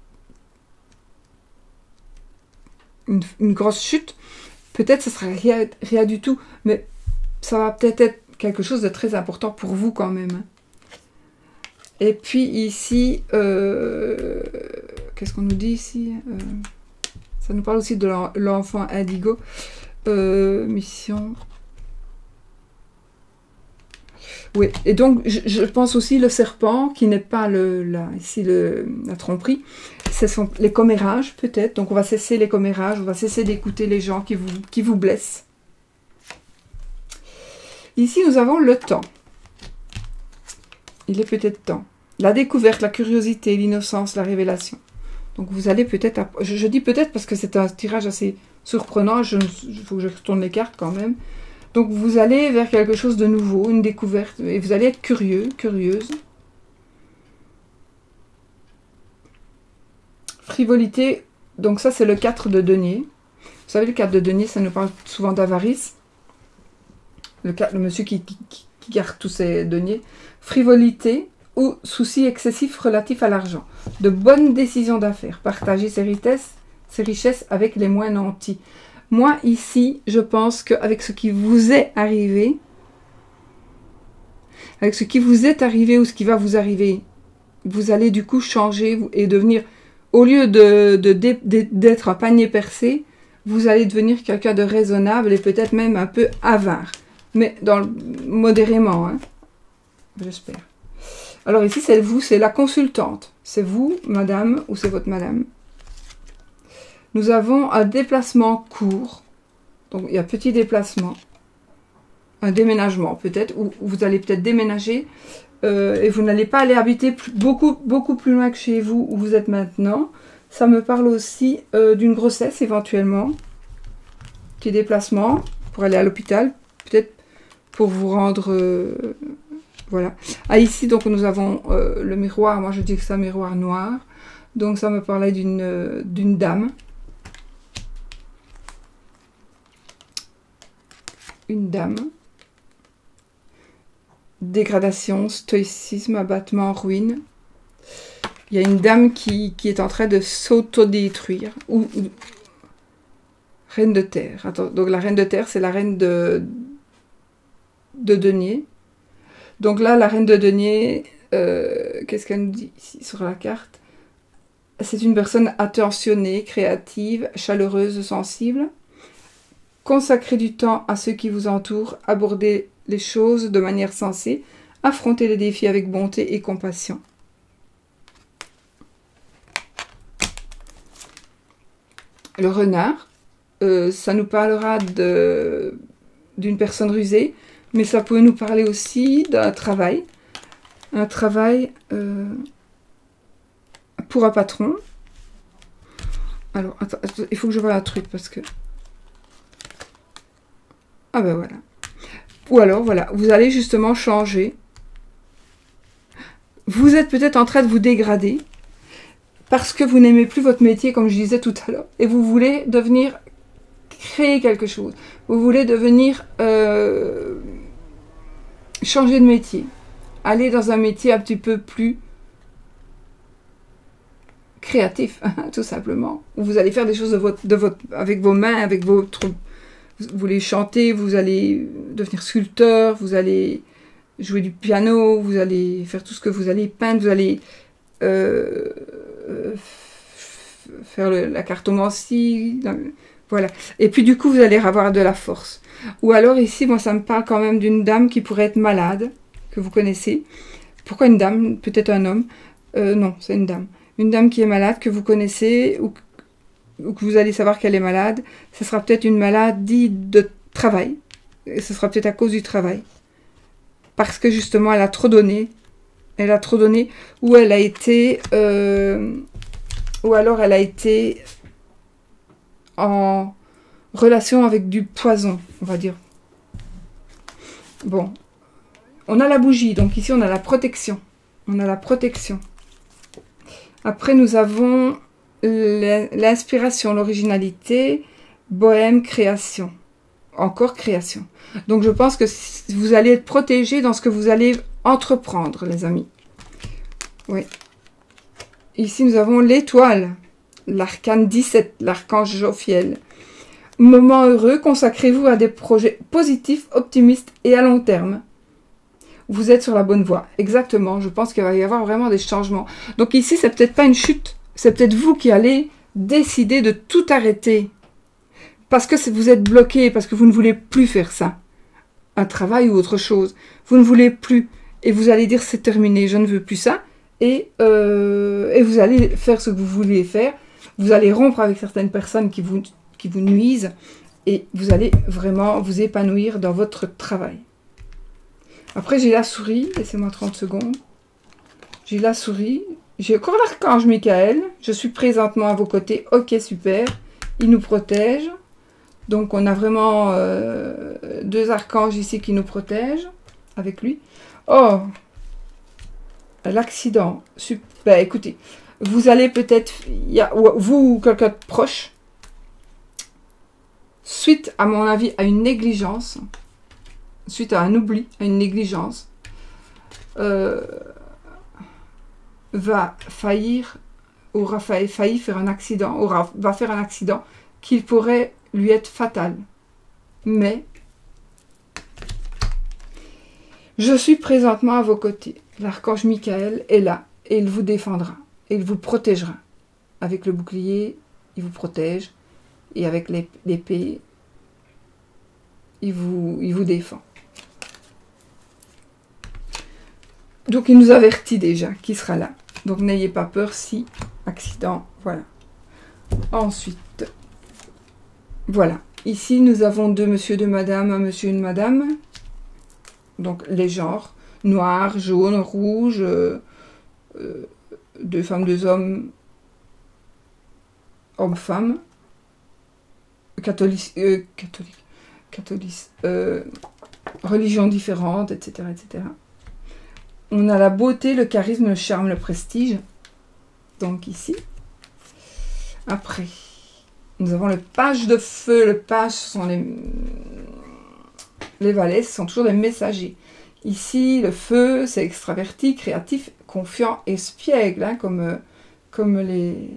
Une grosse chute. Peut-être ce sera rien du tout, mais ça va peut-être être quelque chose de très important pour vous quand même. Et puis ici, qu'est-ce qu'on nous dit ici? Ça nous parle aussi de l'enfant Indigo. Mission. Oui, et donc je pense aussi le serpent, qui n'est pas ici la tromperie, ce sont les commérages peut-être. Donc on va cesser les commérages, on va cesser d'écouter les gens qui vous blessent. Ici nous avons le temps. Il est peut-être temps. La découverte, la curiosité, l'innocence, la révélation. Donc vous allez peut-être... Je dis peut-être parce que c'est un tirage assez surprenant. Il faut que je retourne les cartes quand même. Donc vous allez vers quelque chose de nouveau, une découverte. Et vous allez être curieux, curieuse. Frivolité. Donc ça c'est le 4 de denier. Vous savez, le 4 de denier, ça nous parle souvent d'avarice. Le monsieur qui garde tous ses deniers. Frivolité ou soucis excessifs relatifs à l'argent. De bonnes décisions d'affaires. Partager ses richesses avec les moins nantis. Moi, ici, je pense qu'avec ce qui vous est arrivé, ou ce qui va vous arriver, vous allez du coup changer et devenir, au lieu d'être un panier percé, vous allez devenir quelqu'un de raisonnable et peut-être même un peu avare. Mais modérément, hein, j'espère. Alors ici, c'est vous, c'est la consultante. C'est vous, madame, ou c'est votre madame. Nous avons un déplacement court. Donc, il y a un petit déplacement. Un déménagement, peut-être. Où vous allez peut-être déménager. Et vous n'allez pas aller habiter beaucoup plus loin que chez vous, où vous êtes maintenant. Ça me parle aussi d'une grossesse, éventuellement. Petit déplacement pour aller à l'hôpital. Peut-être pour vous rendre... voilà. Ah, ici, donc, nous avons le miroir. Moi, je dis que c'est un miroir noir. Donc, ça me parlait d'une dame. Une dame. Dégradation, stoïcisme, abattement, ruine. Il y a une dame qui est en train de s'autodétruire. Ou reine de terre. Attends, donc la reine de terre, c'est la reine de denier. Donc là, la reine de denier, qu'est-ce qu'elle nous dit ici sur la carte? C'est une personne attentionnée, créative, chaleureuse, sensible. Consacrez du temps à ceux qui vous entourent, abordez les choses de manière sensée, affrontez les défis avec bonté et compassion. Le renard, ça nous parlera d'une personne rusée, mais ça peut nous parler aussi d'un travail. Un travail pour un patron. Alors, attends, il faut que je voie un truc parce que... Ah ben voilà. Ou alors, voilà, vous allez justement changer. Vous êtes peut-être en train de vous dégrader parce que vous n'aimez plus votre métier, comme je disais tout à l'heure, et vous voulez devenir... créer quelque chose. Vous voulez devenir... changer de métier. Aller dans un métier un petit peu plus créatif, tout simplement. Où vous allez faire des choses avec vos mains, avec votre... Vous voulez chanter, vous allez devenir sculpteur, vous allez jouer du piano, vous allez faire tout ce que vous allez peindre, vous allez faire la cartomancie, voilà. Et puis du coup, vous allez avoir de la force. Ou alors ici, moi, ça me parle quand même d'une dame qui pourrait être malade, que vous connaissez. Pourquoi une dame? Peut-être un homme. Non, c'est une dame. Une dame qui est malade, que vous connaissez, ou que vous allez savoir qu'elle est malade, ce sera peut-être une maladie de travail. Et ce sera peut-être à cause du travail. Parce que justement, elle a trop donné. Elle a trop donné. Ou elle a été... ou alors elle a été en relation avec du poison, on va dire. Bon. On a la bougie. Donc ici, on a la protection. On a la protection. Après, nous avons l'inspiration, l'originalité, bohème, création. Encore création. Donc, je pense que vous allez être protégé dans ce que vous allez entreprendre, les amis. Oui. Ici, nous avons l'étoile, l'arcane 17, l'archange Jophiel. Moment heureux, consacrez-vous à des projets positifs, optimistes et à long terme. Vous êtes sur la bonne voie. Exactement. Je pense qu'il va y avoir vraiment des changements. Donc ici, c'est peut-être pas une chute. C'est peut-être vous qui allez décider de tout arrêter. Parce que vous êtes bloqué, parce que vous ne voulez plus faire ça. Un travail ou autre chose. Vous ne voulez plus. Et vous allez dire, c'est terminé, je ne veux plus ça. Et vous allez faire ce que vous voulez faire. Vous allez rompre avec certaines personnes qui vous nuisent. Et vous allez vraiment vous épanouir dans votre travail. Après, j'ai la souris. Laissez-moi 30 secondes. J'ai la souris. J'ai encore l'archange Michael. Je suis présentement à vos côtés. Ok, super. Il nous protège. Donc, on a vraiment deux archanges ici qui nous protègent avec lui. Oh, l'accident. Super. Écoutez, vous allez peut-être... vous ou quelqu'un de proche, suite, à mon avis, à une négligence... suite à un oubli, à une négligence, va faillir, aura failli faire un accident, va faire un accident qui pourrait lui être fatal. Mais, je suis présentement à vos côtés. L'archange Michael est là et il vous défendra, et il vous protégera. Avec le bouclier, il vous protège, et avec l'épée, il vous défend. Donc, il nous avertit déjà qu'il sera là. Donc, n'ayez pas peur si accident, voilà. Ensuite, voilà. Ici, nous avons deux monsieur, deux madame, un monsieur, une madame. Donc, les genres. Noir, jaune, rouge. Deux femmes, deux hommes. Homme-femme. Catholique. Religion différente, etc., etc. On a la beauté, le charisme, le charme, le prestige. Donc ici. Après, nous avons le page de feu. Le page, ce sont les valets, ce sont toujours des messagers. Ici, le feu, c'est extraverti, créatif, confiant, espiègle, hein, comme les...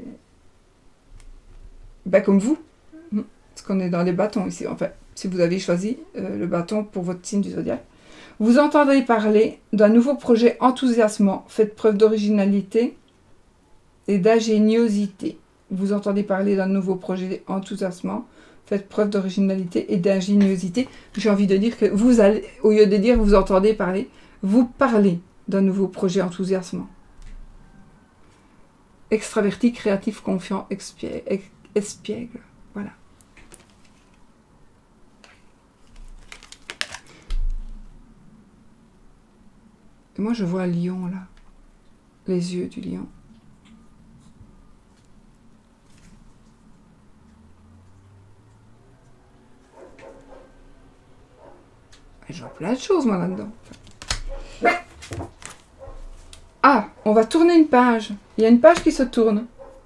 Ben, comme vous. Parce qu'on est dans les bâtons ici. Enfin, si vous avez choisi le bâton pour votre signe du zodiaque. Vous entendez parler d'un nouveau projet enthousiasmant. Faites preuve d'originalité et d'ingéniosité. Vous entendez parler d'un nouveau projet enthousiasmant. Faites preuve d'originalité et d'ingéniosité. J'ai envie de dire que vous allez, au lieu de dire vous entendez parler, vous parlez d'un nouveau projet enthousiasmant. Extraverti, créatif, confiant, espiègle. Voilà. Et moi, je vois un lion, là. Les yeux du lion. Et je vois plein de choses, moi, là-dedans. Ah, on va tourner une page. Il y a une page qui se tourne.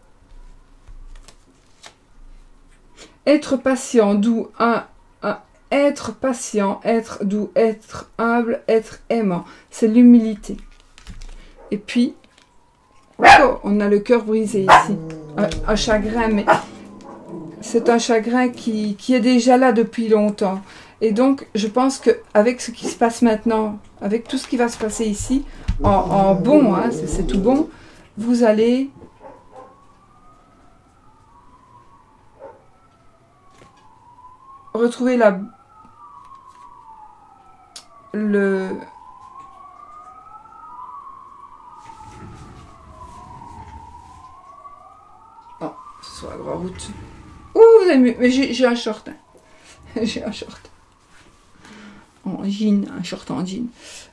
Être patient, doux, être patient, être doux, être humble, être aimant. C'est l'humilité. Et puis, oh, on a le cœur brisé ici. Un chagrin, mais c'est un chagrin qui est déjà là depuis longtemps. Et donc, je pense qu'avec ce qui se passe maintenant, avec tout ce qui va se passer ici, en bon, hein, c'est tout bon, vous allez... retrouver oh, ce soit grave. encore route. Ouh, vous avez mieux. Mais j'ai un short. Hein. J'ai un short. En jean, un short en jean.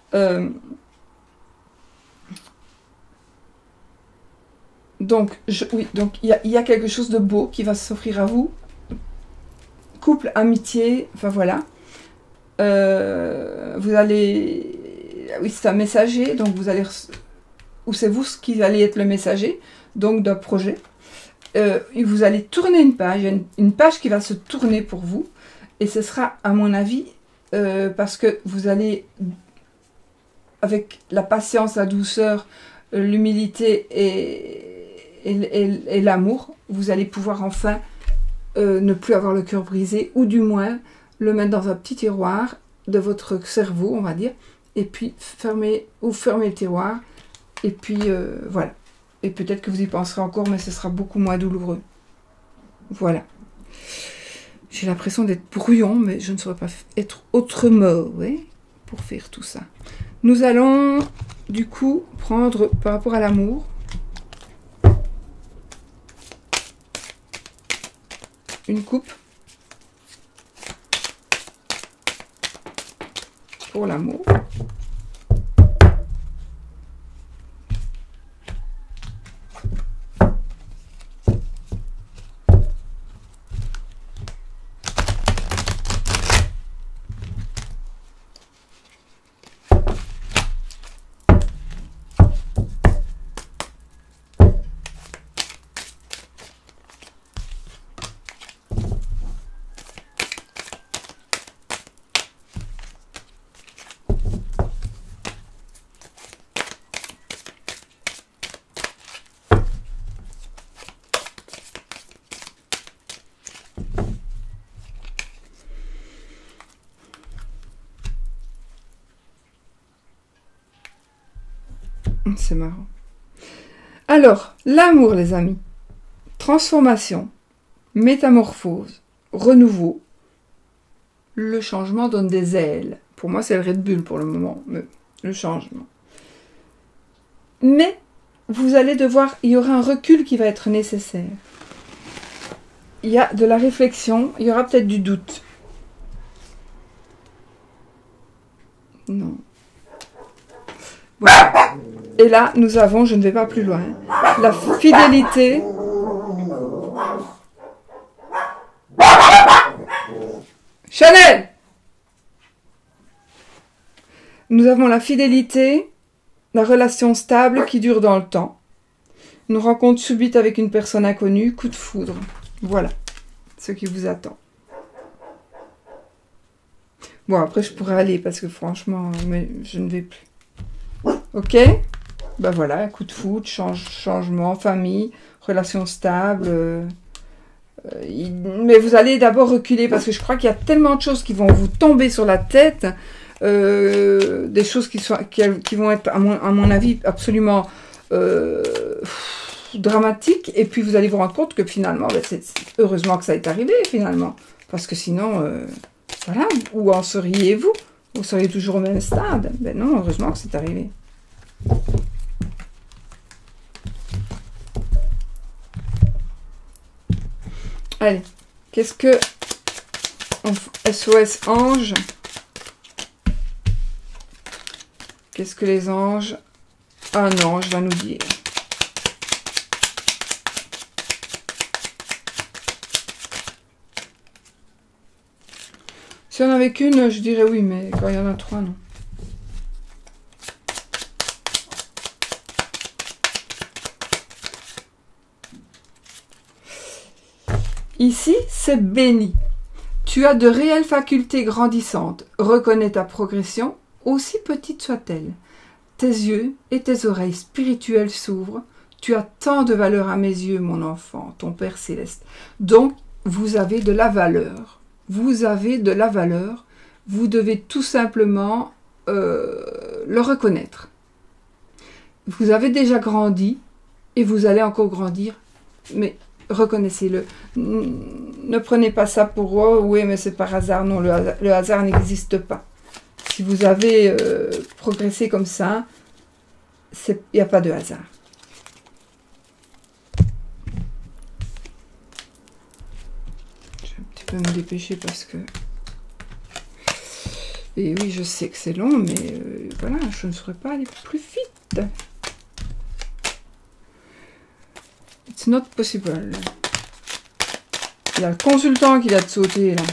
Donc, oui, donc il y a quelque chose de beau qui va s'offrir à vous. Couple, amitié, enfin voilà. Vous allez... Oui, c'est un messager, donc vous allez... Ou c'est vous qui allez être le messager, donc d'un projet. Et vous allez tourner une page. Il y a une page qui va se tourner pour vous. Et ce sera, à mon avis, parce que vous allez, avec la patience, la douceur, l'humilité et l'amour, vous allez pouvoir enfin ne plus avoir le cœur brisé, ou du moins le mettre dans un petit tiroir de votre cerveau, on va dire, et puis fermer le tiroir, et puis voilà. Et peut-être que vous y penserez encore, mais ce sera beaucoup moins douloureux. Voilà. J'ai l'impression d'être brouillon, mais je ne saurais pas être autrement, ouais, pour faire tout ça. Nous allons, du coup, prendre, par rapport à l'amour, une coupe pour l'amour. C'est marrant. Alors, l'amour, les amis. Transformation, métamorphose, renouveau. Le changement donne des ailes. Pour moi, c'est le Red Bull pour le moment, mais le changement. Mais, vous allez devoir... Il y aura un recul qui va être nécessaire. Il y a de la réflexion, il y aura peut-être du doute. Non. Voilà. Et là, nous avons, je ne vais pas plus loin, la fidélité. Chanel! Nous avons la fidélité, la relation stable qui dure dans le temps. Une rencontre subite avec une personne inconnue, coup de foudre. Voilà ce qui vous attend. Bon, après, je pourrais aller parce que franchement, mais je ne vais plus. Ok? Ben voilà, coup de foudre, changement, famille, relation stable. Mais vous allez d'abord reculer parce que je crois qu'il y a tellement de choses qui vont vous tomber sur la tête. Des choses qui vont être, à mon avis, absolument dramatiques. Et puis vous allez vous rendre compte que finalement, ben heureusement que ça est arrivé finalement. Parce que sinon, voilà, où en seriez-vous? Vous seriez toujours au même stade. Ben non, heureusement que c'est arrivé. Allez, qu'est-ce que SOS ange? Qu'est-ce que les anges, un ange va nous dire? Si on en avait qu'une, je dirais oui, mais quand il y en a trois, non. Ici, c'est béni. Tu as de réelles facultés grandissantes. Reconnais ta progression, aussi petite soit-elle. Tes yeux et tes oreilles spirituelles s'ouvrent. Tu as tant de valeur à mes yeux, mon enfant, ton Père céleste. Donc, vous avez de la valeur. Vous avez de la valeur. Vous devez tout simplement le reconnaître. Vous avez déjà grandi et vous allez encore grandir, mais reconnaissez-le. Ne prenez pas ça pour oh, oui, mais c'est par hasard. Non, le hasard n'existe pas. Si vous avez progressé comme ça, il n'y a pas de hasard. vais me dépêcher parce que... Et oui, je sais que c'est long, mais voilà, je ne saurais pas aller plus vite. It's not possible. Il y a le consultant qui vient de sauter, là.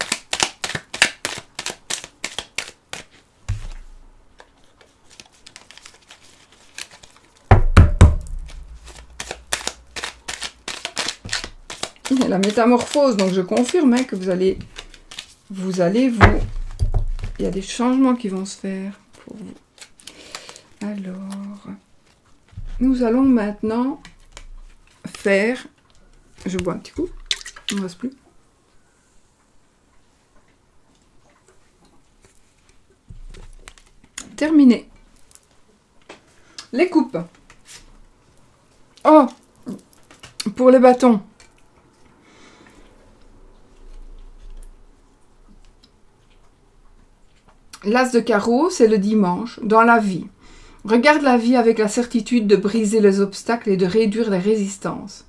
Il y a la métamorphose, donc je confirme hein, que vous allez vous... Il y a des changements qui vont se faire pour vous. Alors, nous allons maintenant faire... Je bois un petit coup, il ne reste plus. Terminé. Les coupes. Oh, pour les bâtons. L'as de carreau, c'est le dimanche, dans la vie. Regarde la vie avec la certitude de briser les obstacles et de réduire les résistances.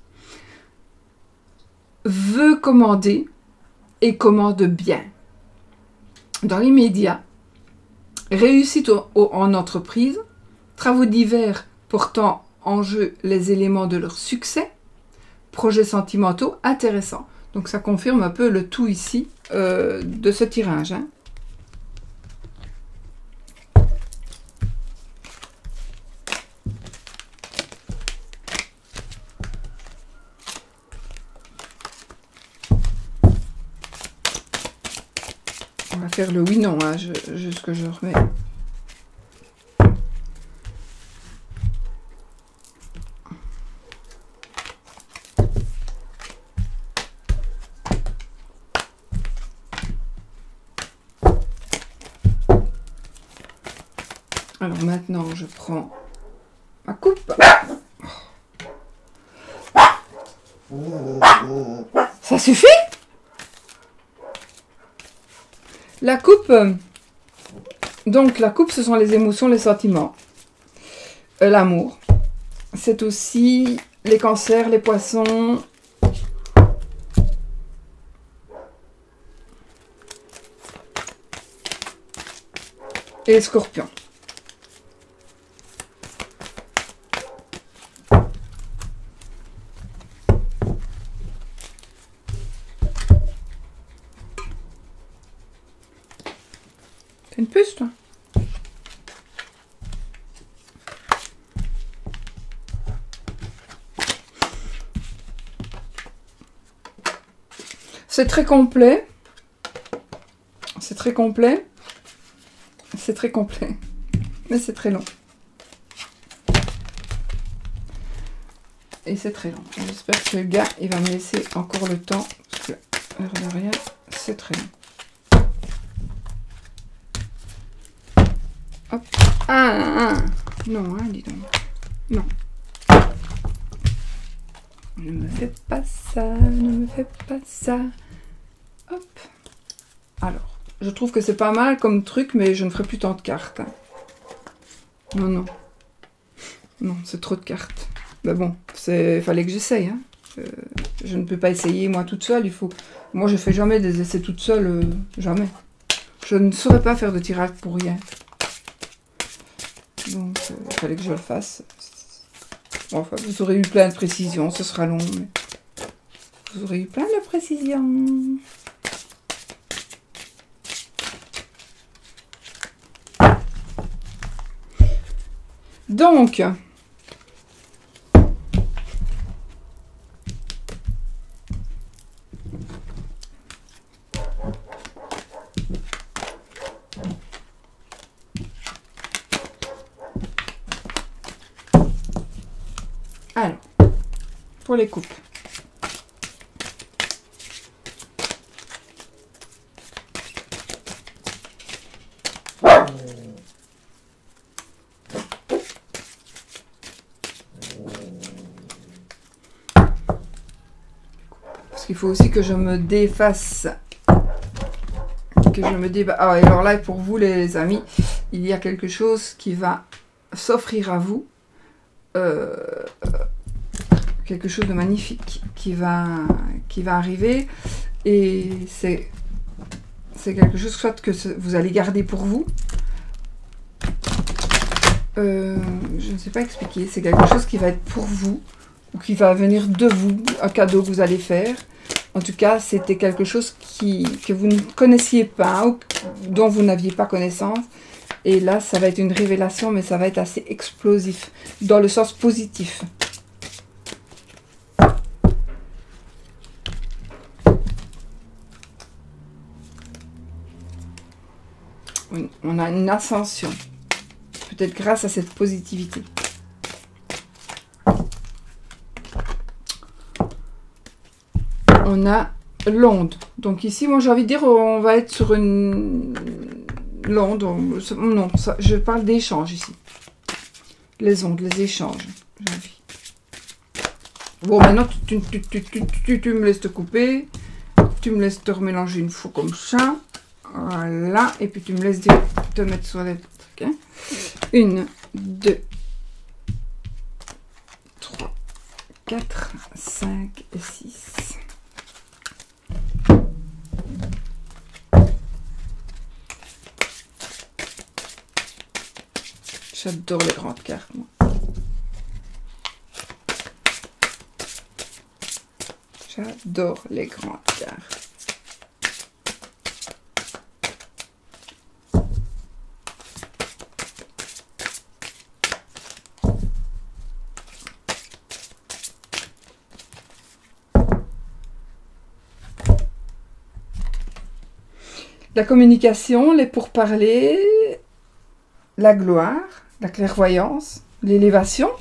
Veux commander et commande bien. Dans l'immédiat, réussite en entreprise, travaux divers portant en jeu les éléments de leur succès, projets sentimentaux intéressants. Donc ça confirme un peu le tout ici de ce tirage. Hein. On va faire le oui-non, hein, juste que je remets. Alors maintenant, je prends ma coupe. Ça suffit? La coupe, donc la coupe, ce sont les émotions, les sentiments, l'amour. C'est aussi les cancers, les poissons, et les scorpions. Une puce, toi. C'est très complet. C'est très complet. C'est très complet. Mais c'est très long. Et c'est très long. J'espère que le gars, il va me laisser encore le temps. Parce que, l'air de rien, c'est très long. Hop. Non, hein, dis donc. Non. Ne me fais pas ça, ne me fais pas ça. Hop. Alors, je trouve que c'est pas mal comme truc, mais je ne ferai plus tant de cartes. Hein. Non, non. Non, c'est trop de cartes. Mais bon, il fallait que j'essaye. Hein. Je ne peux pas essayer moi toute seule. Il faut. Moi, je fais jamais des essais toute seule. Jamais. Je ne saurais pas faire de tirage pour rien. Donc, il fallait que je le fasse. Enfin, vous aurez eu plein de précisions. Ce sera long, mais vous aurez eu plein de précisions. Donc, alors, pour les coupes. Parce qu'il faut aussi que je me défasse. Que je me débat. Ah, et alors là, pour vous les amis, il y a quelque chose qui va s'offrir à vous. Quelque chose de magnifique qui va arriver. Et c'est quelque chose soit que vous allez garder pour vous. Je ne sais pas expliquer. C'est quelque chose qui va être pour vous ou qui va venir de vous, un cadeau que vous allez faire. En tout cas, c'était quelque chose que vous ne connaissiez pas ou dont vous n'aviez pas connaissance. Et là, ça va être une révélation, mais ça va être assez explosif, dans le sens positif. On a une ascension, peut-être grâce à cette positivité. On a l'onde. Donc ici, moi j'ai envie de dire, on va être sur une... l'onde. Non, ça, je parle d'échange ici. Les ondes, les échanges. J'ai envie. Bon, maintenant, tu me laisses te couper. Tu me laisses te remélanger une fois comme ça. Voilà. Et puis tu me laisses te mettre sur les trucs. Hein. 1, 2, 3, 4, 5 et 6. J'adore les grandes cartes, moi. J'adore les grandes cartes. La communication, les pourparlers, la gloire, la clairvoyance, l'élévation,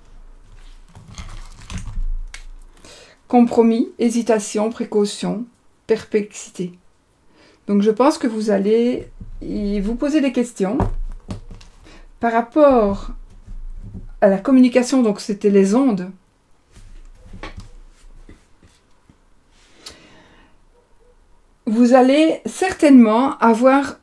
compromis, hésitation, précaution, perplexité. Donc je pense que vous allez vous poser des questions par rapport à la communication, donc c'était les ondes. Vous allez certainement avoir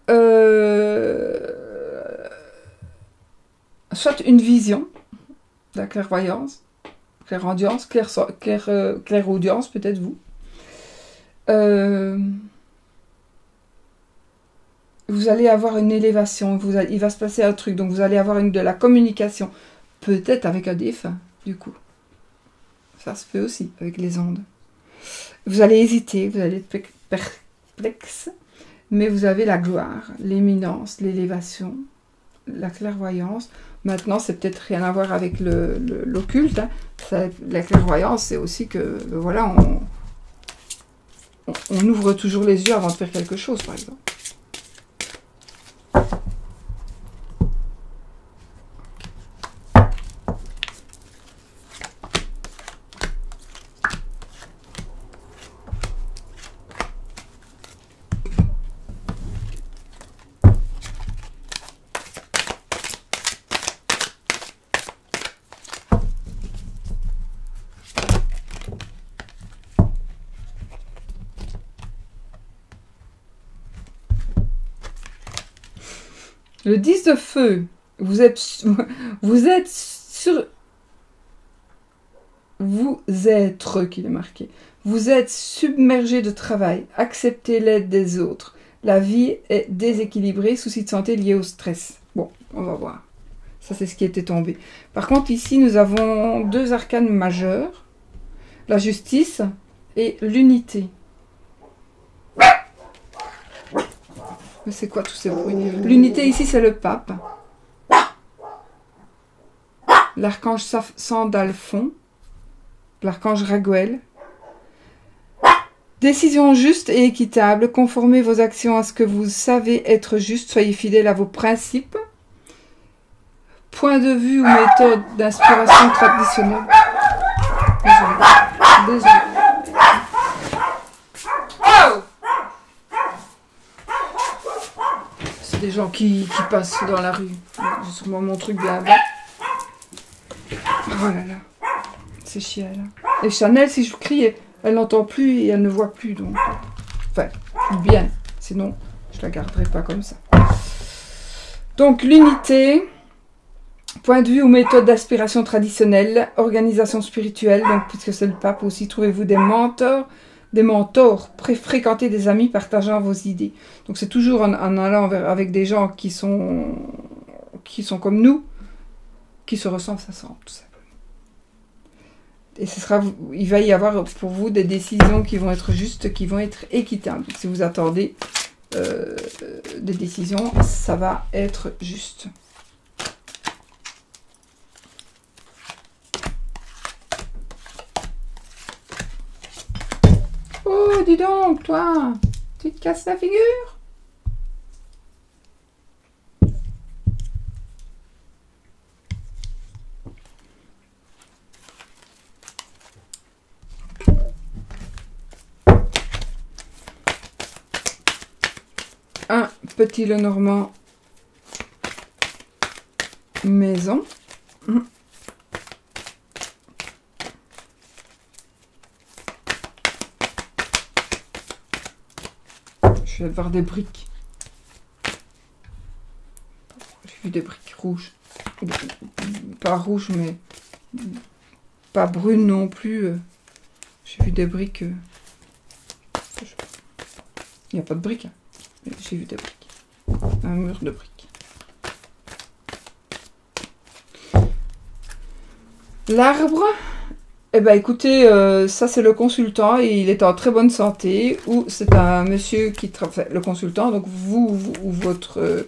soit une vision, la clairvoyance, clairaudience, clairaudience peut-être vous. Vous allez avoir une élévation, il va se passer un truc, donc vous allez avoir de la communication, peut-être avec un défunt, du coup. Ça se peut aussi, avec les ondes. Vous allez hésiter, vous allez être perplexe, mais vous avez la gloire, l'éminence, l'élévation, la clairvoyance. Maintenant, c'est peut-être rien à voir avec l'occulte. Hein. La clairvoyance, c'est aussi que, voilà, on ouvre toujours les yeux avant de faire quelque chose, par exemple. Le 10 de feu, vous êtes qu'il est marqué. Vous êtes submergé de travail. Acceptez l'aide des autres. La vie est déséquilibrée, soucis de santé liés au stress. Bon, on va voir. Ça, c'est ce qui était tombé. Par contre, ici, nous avons deux arcanes majeurs. La justice et l'unité. Mais c'est quoi tous ces bruits? L'unité ici, c'est le pape. L'archange Sandalphon. L'archange Raguel. Décision juste et équitable. Conformez vos actions à ce que vous savez être juste. Soyez fidèles à vos principes. Point de vue ou méthode d'inspiration traditionnelle. Désolé. Des gens qui passent dans la rue. J'ai sûrement mon truc bien bas. Oh là là. C'est chiant là. Et Chanel, si je crie, elle n'entend plus et elle ne voit plus. Donc. Enfin, bien. Sinon, je la garderai pas comme ça. Donc, l'unité. Point de vue ou méthode d'aspiration traditionnelle. Organisation spirituelle. Donc, puisque c'est le pape aussi, trouvez-vous des mentors des mentors, fréquenter des amis partageant vos idées. Donc c'est toujours en allant avec des gens qui sont comme nous, qui se ressemblent, ça semble, tout simplement. Et il va y avoir pour vous des décisions qui vont être justes, qui vont être équitables. Donc, si vous attendez des décisions, ça va être juste. Oh, dis donc, toi, tu te casses la figure? Un petit Lenormand maison. Je vais voir des briques. J'ai vu des briques rouges. Pas rouges, mais pas brunes non plus. J'ai vu des briques. Il n'y a pas de briques. Hein. J'ai vu des briques. Un mur de briques. L'arbre, eh ben écoutez, ça c'est le consultant et il est en très bonne santé. Ou c'est un monsieur qui travaille, le consultant, donc vous ou votre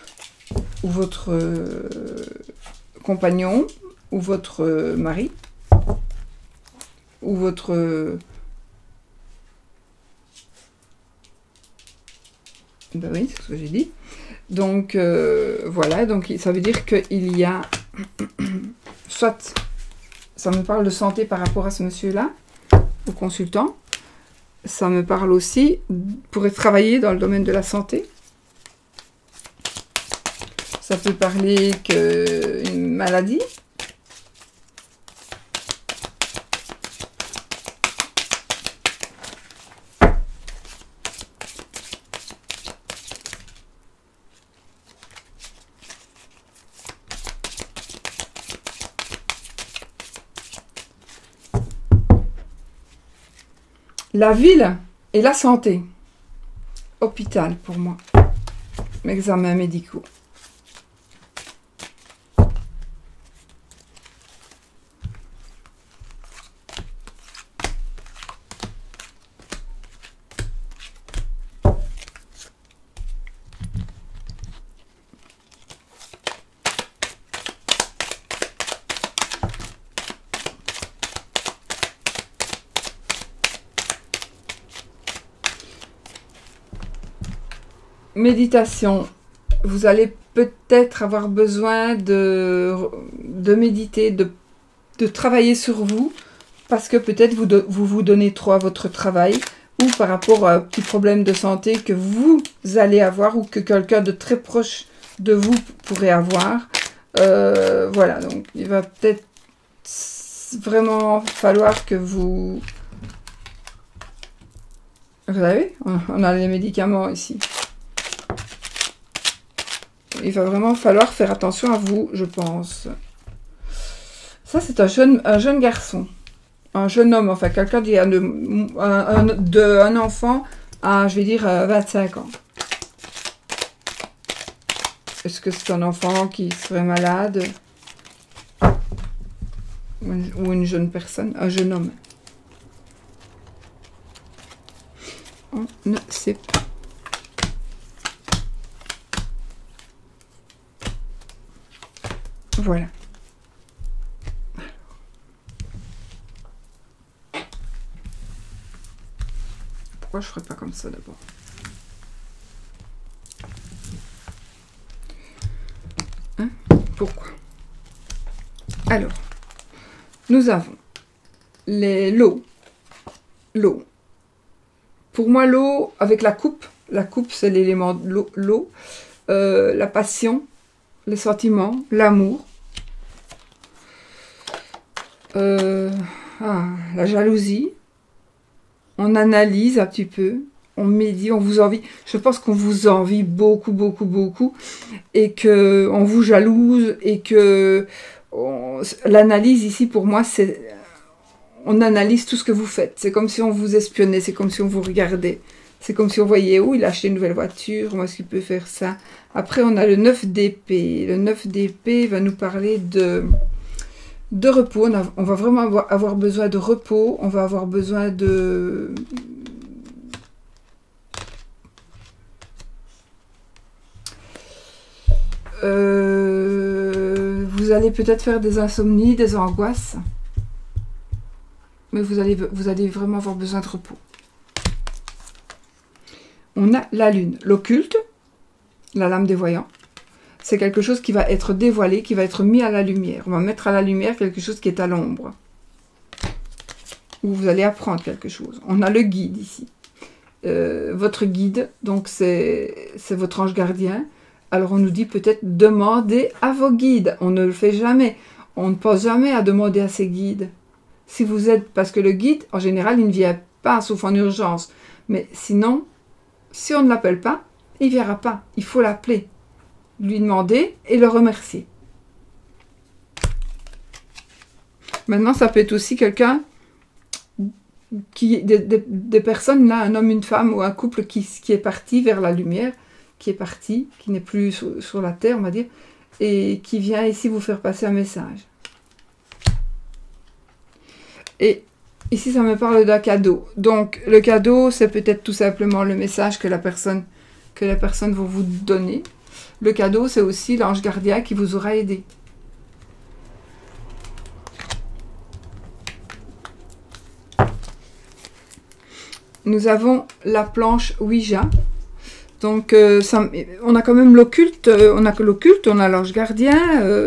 compagnon ou votre mari ou votre ben oui, c'est ce que j'ai dit. Donc voilà, donc ça veut dire qu'il y a soit ça me parle de santé par rapport à ce monsieur-là, au consultant. Ça me parle aussi pour travailler dans le domaine de la santé. Ça peut parler qu'une maladie. La ville et la santé. Hôpital pour moi. Examens médicaux. Méditation. Vous allez peut-être avoir besoin de méditer, de travailler sur vous, parce que peut-être vous donnez trop à votre travail, ou par rapport à un petit problème de santé que vous allez avoir, ou que quelqu'un de très proche de vous pourrait avoir. Voilà, donc il va peut-être vraiment falloir que vous... Vous savez, on a les médicaments ici. Il va vraiment falloir faire attention à vous, je pense. Ça, c'est un jeune garçon. Un jeune homme, enfin, quelqu'un qui a un enfant à, je vais dire, 25 ans. Est-ce que c'est un enfant qui serait malade? Ou une jeune personne? Un jeune homme? On ne sait pas. Voilà. Pourquoi je ne ferais pas comme ça d'abord? Hein? Pourquoi? Alors, nous avons l'eau. L'eau. Pour moi, l'eau, avec la coupe c'est l'élément de l'eau, la passion, les sentiments, l'amour, la jalousie. On analyse un petit peu, on médit, on vous envie. Je pense qu'on vous envie beaucoup, beaucoup, beaucoup, et que on vous jalouse, et que l'analyse ici pour moi, c'est on analyse tout ce que vous faites. C'est comme si on vous espionnait, c'est comme si on vous regardait. C'est comme si on voyait où il a acheté une nouvelle voiture, où est-ce qu'il peut faire ça. Après, on a le 9 d'épée. Le 9 d'épée va nous parler de repos. On va vraiment avoir besoin de repos. On va avoir besoin de... vous allez peut-être faire des insomnies, des angoisses. Mais vous allez vraiment avoir besoin de repos. On a la lune, l'occulte, la lame des voyants. C'est quelque chose qui va être dévoilé, qui va être mis à la lumière. On va mettre à la lumière quelque chose qui est à l'ombre. Où vous allez apprendre quelque chose. On a le guide ici. Votre guide, donc c'est votre ange gardien. Alors on nous dit peut-être demandez à vos guides. On ne le fait jamais. On ne pense jamais à demander à ses guides. Si vous êtes, parce que le guide, en général, il ne vient pas, sauf en urgence. Mais sinon, si on ne l'appelle pas, il ne viendra pas. Il faut l'appeler, lui demander et le remercier. Maintenant, ça peut être aussi quelqu'un, des personnes, là, un homme, une femme ou un couple qui est parti vers la lumière, qui est parti, qui n'est plus sur la terre, on va dire, et qui vient ici vous faire passer un message. Et ici, ça me parle d'un cadeau. Donc, le cadeau, c'est peut-être tout simplement le message que la personne va vous donner. Le cadeau, c'est aussi l'ange gardien qui vous aura aidé. Nous avons la planche Ouija. Donc, on a quand même l'occulte. On a que l'occulte, on a l'ange gardien.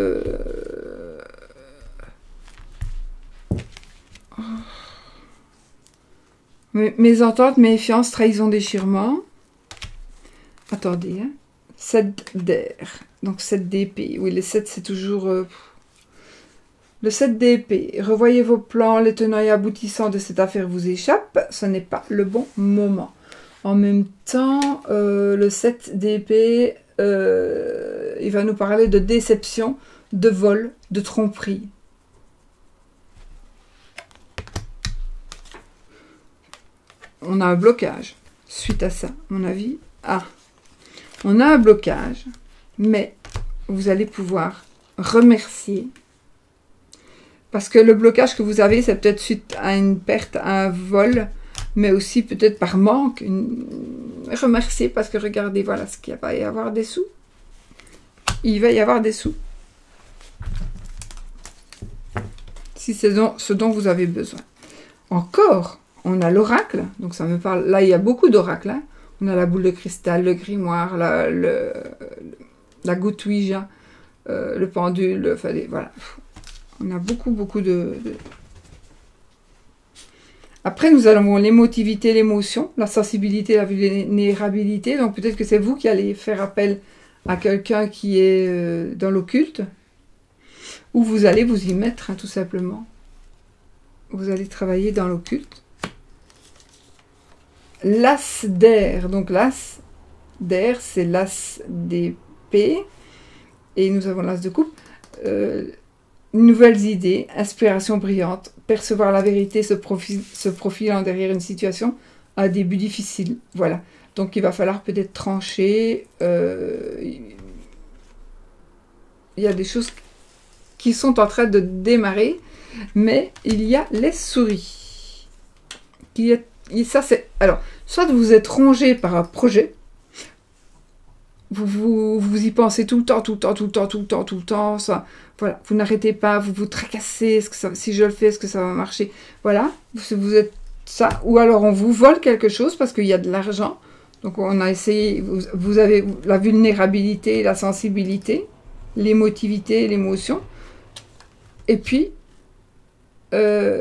Mésentente, méfiance, trahison, déchirement. Attendez, hein. 7 d'air. Donc 7 d'épée. Oui, les 7, c'est toujours... Le 7 d'épée. Revoyez vos plans, les tenants et aboutissants de cette affaire vous échappent. Ce n'est pas le bon moment. En même temps, le 7 d'épée, il va nous parler de déception, de vol, de tromperie. On a un blocage suite à ça, à mon avis. Ah, on a un blocage, mais vous allez pouvoir remercier. Parce que le blocage que vous avez, c'est peut-être suite à une perte, à un vol, mais aussi peut-être par manque. Remercier parce que regardez, voilà ce qu'il va y avoir des sous. Il va y avoir des sous. Si c'est ce dont vous avez besoin. Encore, on a l'oracle, donc ça me parle. Là, il y a beaucoup d'oracles. Hein. On a la boule de cristal, le grimoire, la goutte Ouija, le pendule, enfin, voilà. On a beaucoup de... Après, nous avons l'émotivité, l'émotion, la sensibilité, la vulnérabilité. Donc, peut-être que c'est vous qui allez faire appel à quelqu'un qui est dans l'occulte. Ou vous allez vous y mettre, hein, tout simplement. Vous allez travailler dans l'occulte. L'as d'air. Donc, l'as d'air, c'est l'as d'épée. Et nous avons l'as de coupe. Nouvelles idées, inspiration brillante, percevoir la vérité se profilant derrière une situation, un début difficile. Voilà. Donc, il va falloir peut-être trancher. Il y a des choses qui sont en train de démarrer, mais il y a les souris. Ça, c'est... Alors, soit vous êtes rongé par un projet, vous y pensez tout le temps, ça, voilà, vous n'arrêtez pas, vous vous tracassez, est-ce que ça, si je le fais, est-ce que ça va marcher? Voilà, vous êtes ça, ou alors on vous vole quelque chose parce qu'il y a de l'argent, donc on a essayé, vous avez la vulnérabilité, la sensibilité, l'émotivité, l'émotion, et puis on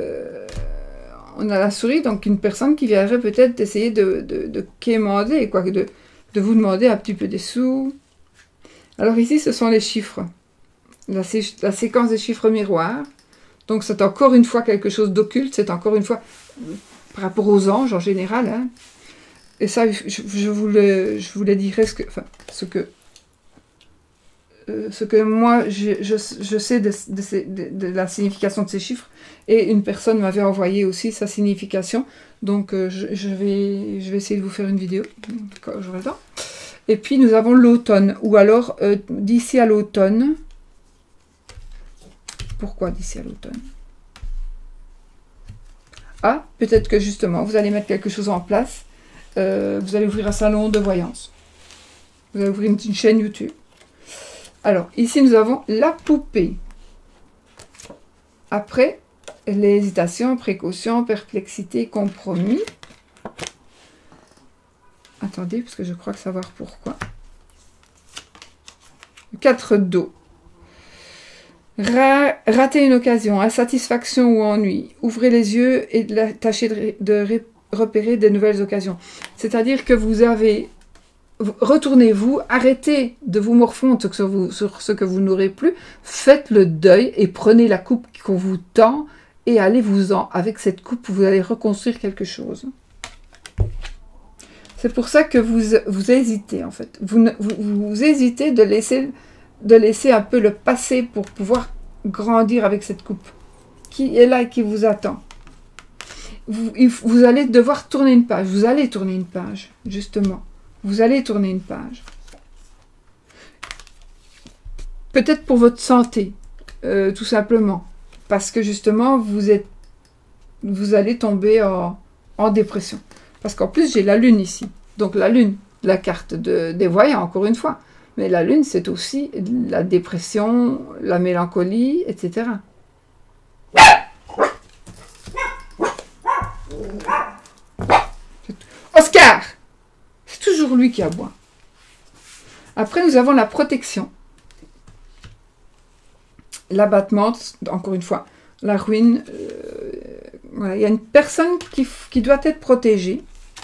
a la souris, donc une personne qui viendrait peut-être essayer de quémander, quoi, de vous demander un petit peu des sous. Alors ici, ce sont les chiffres. La séquence des chiffres miroirs. Donc c'est encore une fois quelque chose d'occulte. C'est encore une fois par rapport aux anges en général. Hein. Et ça, je vous le dirai ce que moi je sais de la signification de ces chiffres, et une personne m'avait envoyé aussi sa signification, donc je vais essayer de vous faire une vidéo quand j'aurai le temps. Et puis nous avons l'automne, ou alors d'ici à l'automne. Pourquoi d'ici à l'automne? Ah, peut-être que justement vous allez mettre quelque chose en place, vous allez ouvrir un salon de voyance, vous allez ouvrir une chaîne YouTube. Alors, ici, nous avons la poupée. Après, l'hésitation, précaution, perplexité, compromis. Attendez, parce que je crois que savoir pourquoi. 4 dos. Rater une occasion, insatisfaction ou ennui. Ouvrez les yeux et tâchez de repérer de nouvelles occasions. C'est-à-dire que vous avez... Retournez-vous, arrêtez de vous morfondre sur ce que vous n'aurez plus, faites le deuil et prenez la coupe qu'on vous tend et allez-vous-en. Avec cette coupe, vous allez reconstruire quelque chose. C'est pour ça que vous hésitez en fait. Vous hésitez de laisser un peu le passé pour pouvoir grandir avec cette coupe qui est là et qui vous attend. Vous allez devoir tourner une page. Vous allez tourner une page, justement. Vous allez tourner une page. Peut-être pour votre santé, tout simplement. Parce que justement, vous allez tomber en dépression. Parce qu'en plus, j'ai la lune ici. Donc la lune, la carte des voyants, encore une fois. Mais la lune, c'est aussi la dépression, la mélancolie, etc. Oscar! C'est toujours lui qui aboie. Après, nous avons la protection. L'abattement, encore une fois, la ruine. Voilà. Il y a une personne qui doit être protégée.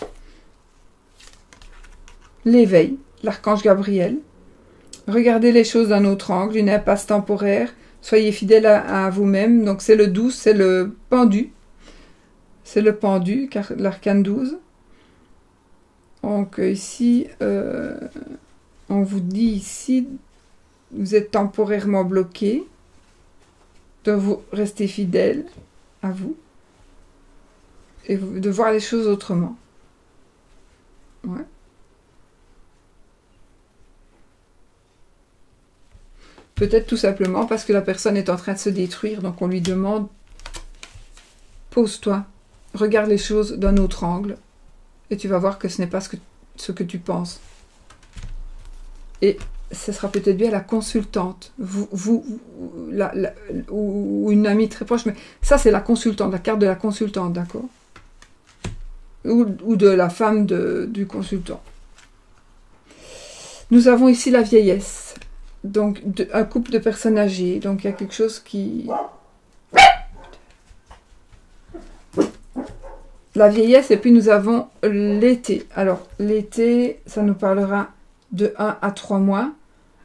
L'éveil, l'archange Gabriel. Regardez les choses d'un autre angle, une impasse temporaire. Soyez fidèle à vous-même. Donc c'est le 12, c'est le pendu. C'est le pendu, car l'arcane 12. Donc ici, on vous dit ici, vous êtes temporairement bloqué, de vous rester fidèle à vous et de voir les choses autrement. Ouais. Peut-être tout simplement parce que la personne est en train de se détruire, donc on lui demande, pose-toi, regarde les choses d'un autre angle. Et tu vas voir que ce n'est pas ce que tu penses. Et ce sera peut-être bien la consultante, ou une amie très proche, mais ça c'est la consultante, la carte de la consultante, d'accord? Ou de la femme du consultant. Nous avons ici la vieillesse, donc un couple de personnes âgées, donc il y a quelque chose qui... La vieillesse, et puis nous avons l'été. Alors, l'été, ça nous parlera de 1 à 3 mois.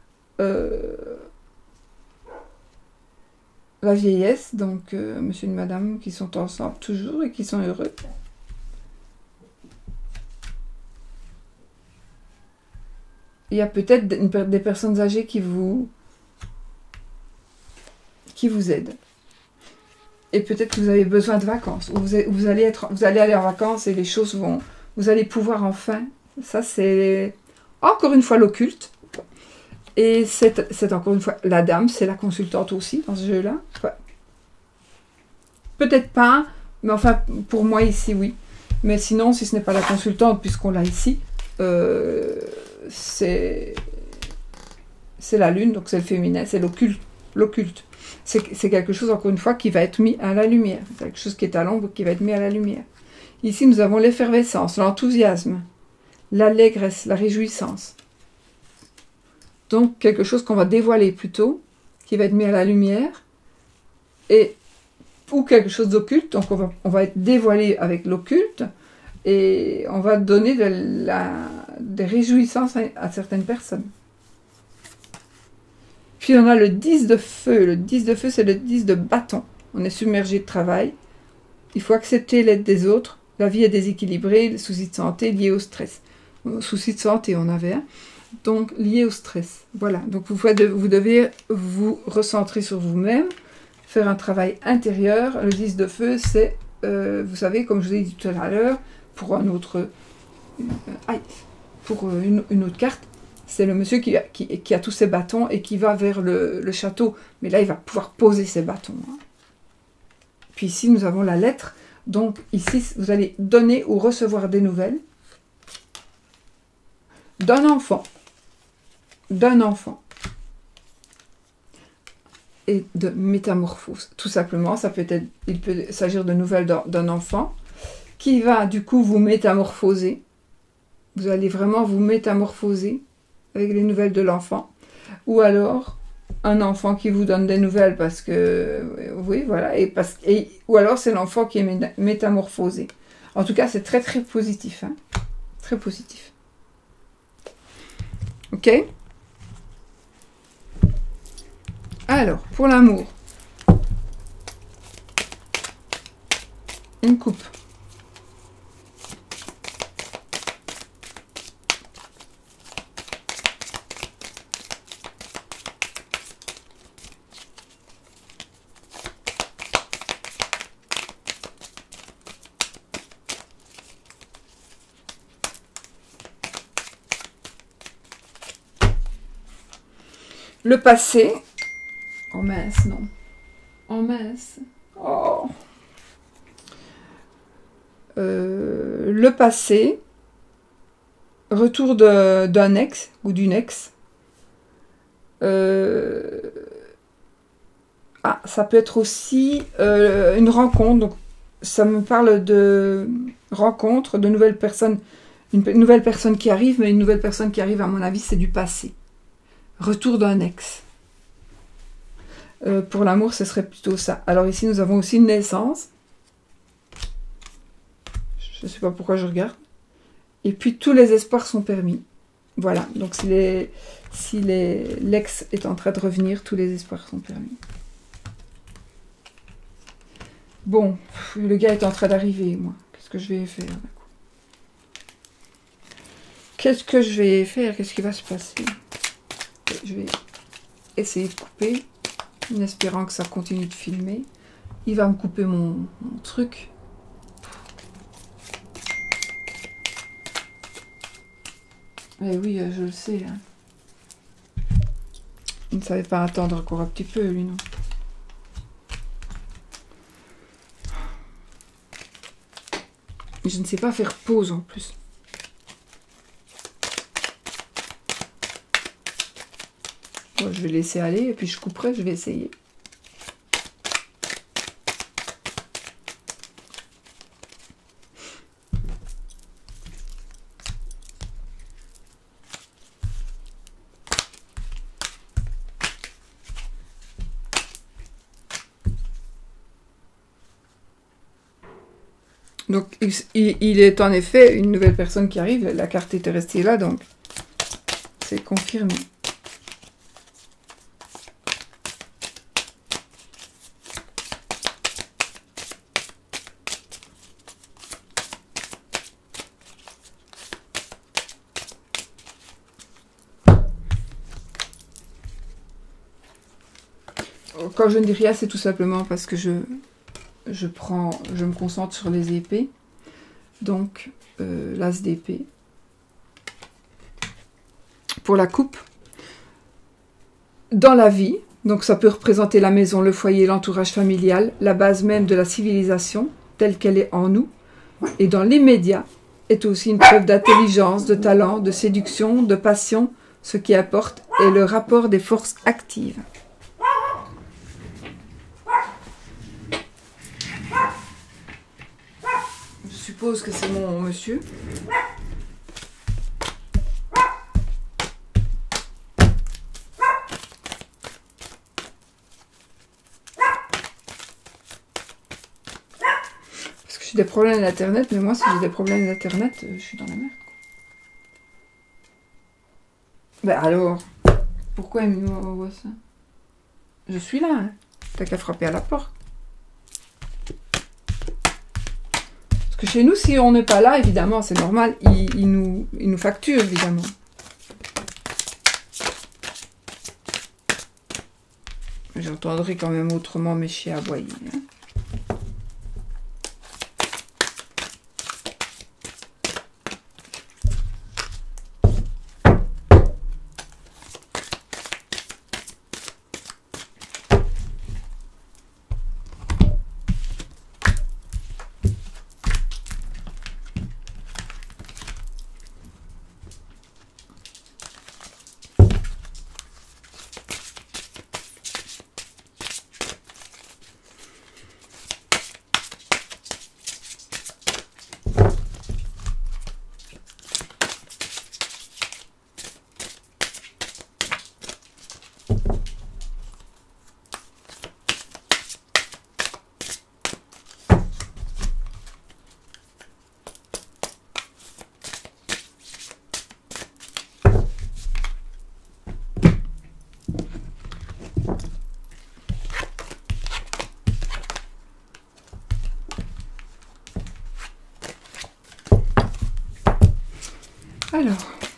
La vieillesse, donc monsieur et madame qui sont ensemble toujours et qui sont heureux. Il y a peut-être des personnes âgées qui vous aident. Et peut-être que vous avez besoin de vacances, ou vous allez aller en vacances et les choses vont... Vous allez pouvoir enfin... Ça, c'est encore une fois l'occulte. Et c'est encore une fois la dame, c'est la consultante aussi dans ce jeu-là. Ouais. Peut-être pas, mais enfin, pour moi ici, oui. Mais sinon, si ce n'est pas la consultante, puisqu'on l'a ici, c'est la lune, donc c'est le féminin, c'est l'occulte. C'est quelque chose, encore une fois, qui va être mis à la lumière. C'est quelque chose qui est à l'ombre, qui va être mis à la lumière. Ici, nous avons l'effervescence, l'enthousiasme, l'allégresse, la réjouissance. Donc, quelque chose qu'on va dévoiler plutôt, qui va être mis à la lumière, ou quelque chose d'occulte. Donc, on va être dévoilé avec l'occulte, et on va donner des réjouissances à certaines personnes. Puis on a le 10 de feu. Le 10 de feu, c'est le 10 de bâton. On est submergé de travail. Il faut accepter l'aide des autres. La vie est déséquilibrée, les soucis de santé liés au stress. Soucis de santé, on avait un. donc lié au stress. Voilà, donc vous devez vous recentrer sur vous-même, faire un travail intérieur. Le 10 de feu, c'est, vous savez, comme je vous ai dit tout à l'heure, pour un autre, une autre carte, c'est le monsieur qui a tous ses bâtons et qui va vers le château. Mais là, il va pouvoir poser ses bâtons. Hein. Puis ici, nous avons la lettre. Donc ici, vous allez donner ou recevoir des nouvelles d'un enfant. Et de métamorphose. Tout simplement, il peut s'agir de nouvelles d'un enfant qui va du coup vous métamorphoser. Vous allez vraiment vous métamorphoser avec les nouvelles de l'enfant. Ou alors, un enfant qui vous donne des nouvelles parce que... Oui, voilà. Ou alors, c'est l'enfant qui est métamorphosé. En tout cas, c'est très, très positif. Hein, très positif. Ok? Alors, pour l'amour. Une coupe. Le passé. Oh mince, non. Oh mince. Oh. Le passé. Retour d'un ex ou d'une ex. Ça peut être aussi une rencontre. Donc, ça me parle de rencontre, de nouvelles personnes. Une nouvelle personne qui arrive, mais une nouvelle personne qui arrive, à mon avis, c'est du passé. Retour d'un ex. Pour l'amour, ce serait plutôt ça. Alors ici, nous avons aussi une naissance. Je ne sais pas pourquoi je regarde. Et puis, tous les espoirs sont permis. Voilà. Donc, si l'ex est en train de revenir, tous les espoirs sont permis. Bon, le gars est en train d'arriver, moi. Qu'est-ce que je vais faire? Qu'est-ce que je vais faire? Qu'est-ce qui va se passer? Je vais essayer de couper, en espérant que ça continue de filmer. Il va me couper mon truc. Eh oui, je le sais. Hein. Il ne savait pas attendre encore un petit peu, lui, non? Je ne sais pas faire pause, en plus. Bon, je vais laisser aller, et puis je couperai, je vais essayer. Donc, il est en effet une nouvelle personne qui arrive. La carte était restée là, donc c'est confirmé. Quand je ne dis rien, c'est tout simplement parce que je me concentre sur les épées. Donc, l'as d'épée. Pour la coupe. Dans la vie, donc ça peut représenter la maison, le foyer, l'entourage familial, la base même de la civilisation, telle qu'elle est en nous. Et dans l'immédiat, est aussi une preuve d'intelligence, de talent, de séduction, de passion. Ce qui apporte est le rapport des forces actives. Je suppose que c'est mon monsieur. Parce que j'ai des problèmes d'internet, mais moi si j'ai des problèmes d'internet, je suis dans la merde. Ben alors, pourquoi il m'envoie ça? Je suis là, hein. T'as qu'à frapper à la porte. Parce que chez nous, si on n'est pas là, évidemment, c'est normal, ils nous facturent, évidemment. J'entendrai quand même autrement mes chiens aboyer. Hein. Alors,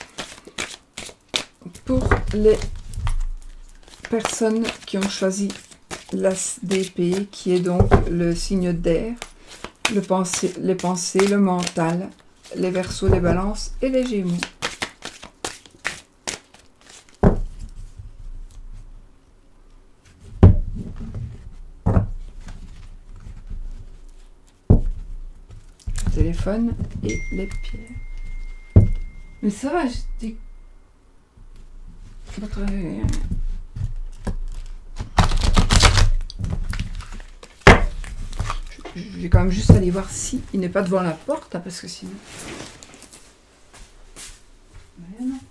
pour les personnes qui ont choisi l'ASDP, qui est donc le signe d'air, les pensées, le mental, les Verseaux, les Balances et les Gémeaux. Le téléphone et les pierres. Mais ça va, j'étais... Je vais quand même juste aller voir si il n'est pas devant la porte, hein, parce que sinon... Mais non.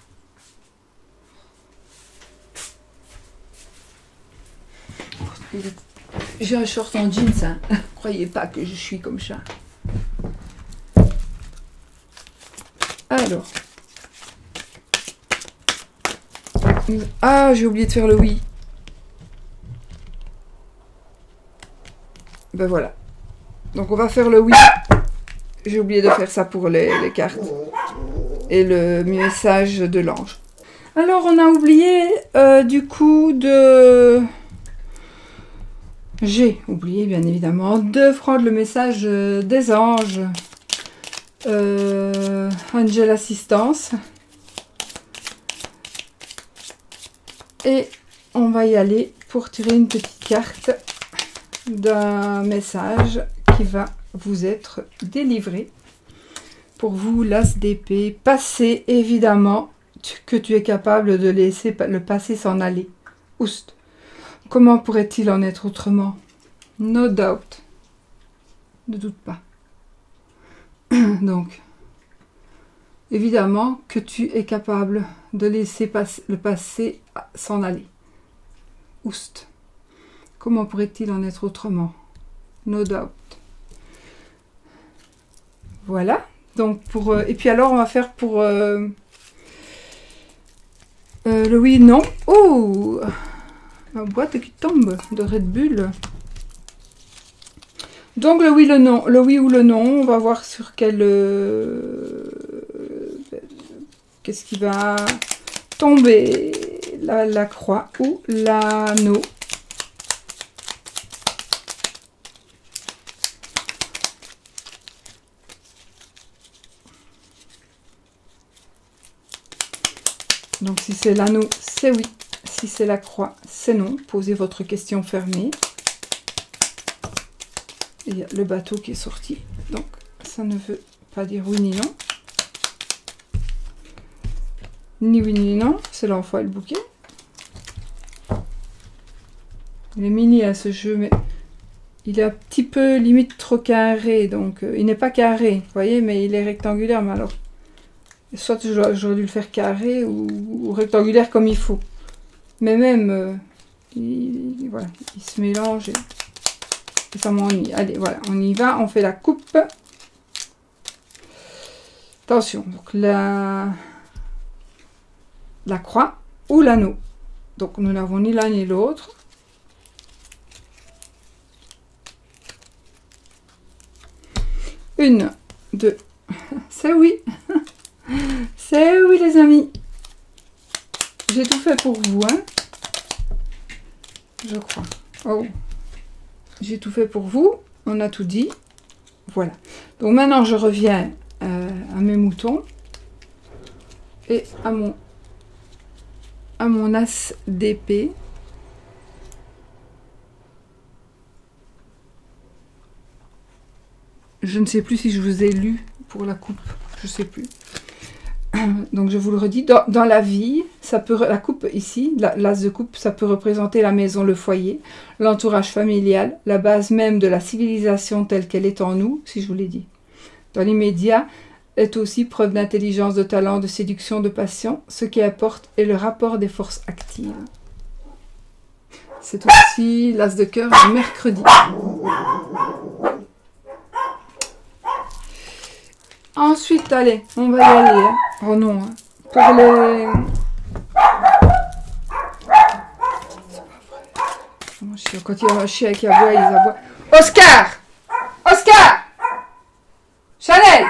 J'ai un short en jeans, hein. Croyez pas que je suis comme ça. Alors. Ah, j'ai oublié de faire le oui. Ben voilà. Donc on va faire le oui. J'ai oublié de faire ça pour les cartes. Et le message de l'ange. Alors on a oublié du coup de... J'ai oublié bien évidemment de prendre le message des anges. Angel Assistance. Et on va y aller pour tirer une petite carte d'un message qui va vous être délivré. Pour vous, l'ASDP, passé évidemment que tu es capable de laisser le passé s'en aller. Oust. Comment pourrait-il en être autrement? No doubt. Ne doute pas. Donc, évidemment que tu es capable de laisser le passé s'en aller. Oust. Comment pourrait-il en être autrement? No doubt. Voilà. Donc, pour... et puis alors, on va faire pour... le oui, non. Oh! Ma boîte qui tombe de Red Bull. Donc le oui, le non, le oui ou le non, on va voir sur quel... qu'est-ce qui va tomber, la croix ou l'anneau. Donc si c'est l'anneau, c'est oui. Si c'est la croix, c'est non. Posez votre question fermée. Il y a le bateau qui est sorti. Donc, ça ne veut pas dire oui ni non. Ni oui ni non. C'est l'enfant et le bouquet. Il est mini à ce jeu, mais il est un petit peu limite trop carré. Donc, il n'est pas carré, vous voyez, mais il est rectangulaire. Mais alors, soit j'aurais dû le faire carré ou rectangulaire comme il faut. Mais même, voilà, il se mélange et ça m'ennuie. Allez, voilà, on y va, on fait la coupe. Attention, donc la croix ou l'anneau. Donc nous n'avons ni l'un ni l'autre. Une, deux, c'est oui. C'est oui les amis. J'ai tout fait pour vous, hein. je crois. Oh, j'ai tout fait pour vous. On a tout dit. Voilà. Donc maintenant, je reviens à mes moutons et à mon as d'épée. Je ne sais plus si je vous ai lu pour la coupe. Je ne sais plus. Donc je vous le redis, dans la vie, ça peut, la coupe ici, l'as de coupe, ça peut représenter la maison, le foyer, l'entourage familial, la base même de la civilisation telle qu'elle est en nous, si je vous l'ai dit. Dans l'immédiat, est aussi preuve d'intelligence, de talent, de séduction, de passion. Ce qui apporte est le rapport des forces actives. C'est aussi l'as de cœur du mercredi. Ensuite, allez, on va y aller. Hein. Oh non, hein. Pour les... Quand il y a un chien qui aboie, ils aboient. Oscar! Oscar! Chanel!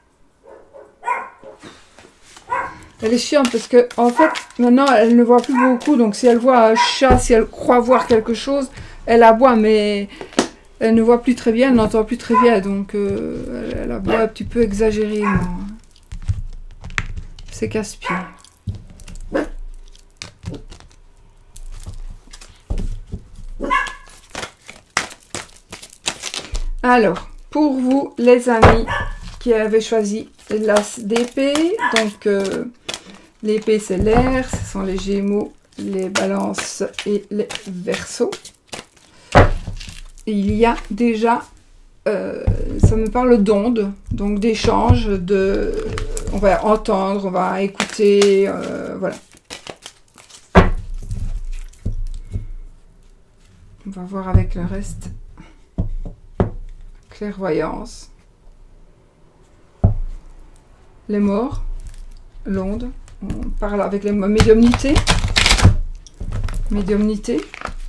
Elle est chiante parce que, en fait, maintenant, elle ne voit plus beaucoup. Donc, si elle voit un chat, si elle croit voir quelque chose, elle aboie, mais... Elle ne voit plus très bien, elle n'entend plus très bien, donc elle aboie un petit peu exagérément. C'est casse-pied. Alors, pour vous, les amis qui avaient choisi l'as d'épée, donc l'épée c'est l'air, ce sont les Gémeaux, les Balances et les Verseaux. Il y a déjà, ça me parle d'ondes, donc d'échanges, on va entendre, on va écouter, voilà. On va voir avec le reste. Clairvoyance. Les morts, l'onde, on parle avec les médiumnités. Médiumnité.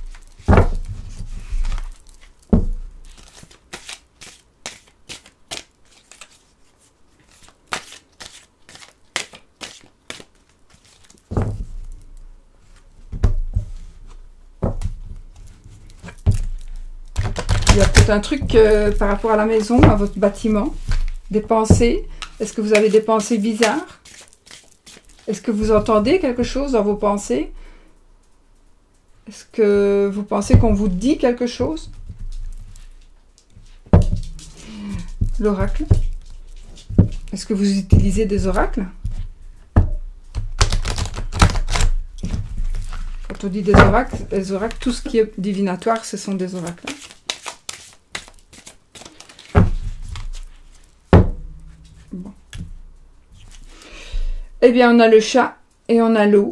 Il y a peut-être un truc par rapport à la maison, à votre bâtiment, des pensées. Est-ce que vous avez des pensées bizarres? Est-ce que vous entendez quelque chose dans vos pensées? Est-ce que vous pensez qu'on vous dit quelque chose? L'oracle. Est-ce que vous utilisez des oracles? Quand on dit des oracles, les oracles, tout ce qui est divinatoire, ce sont des oracles. Bon. Eh bien, on a le chat et on a l'eau.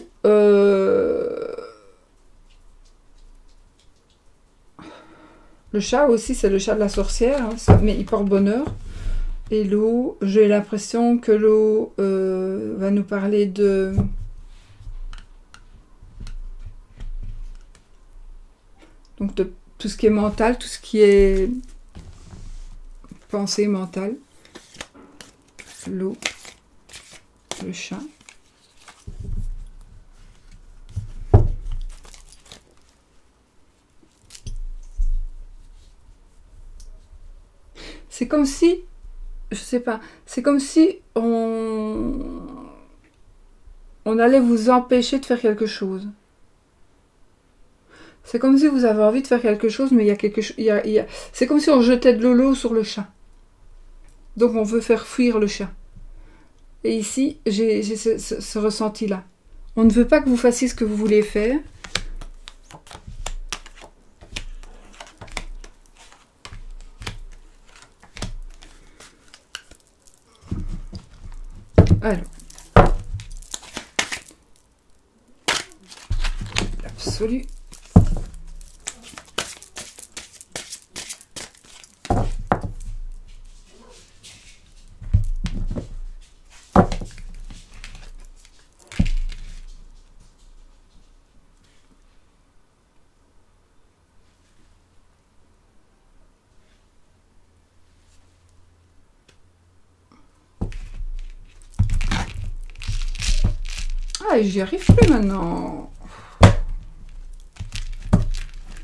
Le chat aussi, c'est le chat de la sorcière, hein, mais il porte bonheur. Et l'eau, j'ai l'impression que l'eau va nous parler de... Donc de tout ce qui est mental, tout ce qui est pensée mentale. L'eau, le chat. C'est comme si, je sais pas, c'est comme si on allait vous empêcher de faire quelque chose. C'est comme si vous avez envie de faire quelque chose, mais il y a quelque chose. C'est comme si on jetait de l'eau sur le chat. Donc on veut faire fuir le chat. Et ici, j'ai ce ressenti-là. On ne veut pas que vous fassiez ce que vous voulez faire. Alors. L'absolu. Ah, j'y arrive plus maintenant.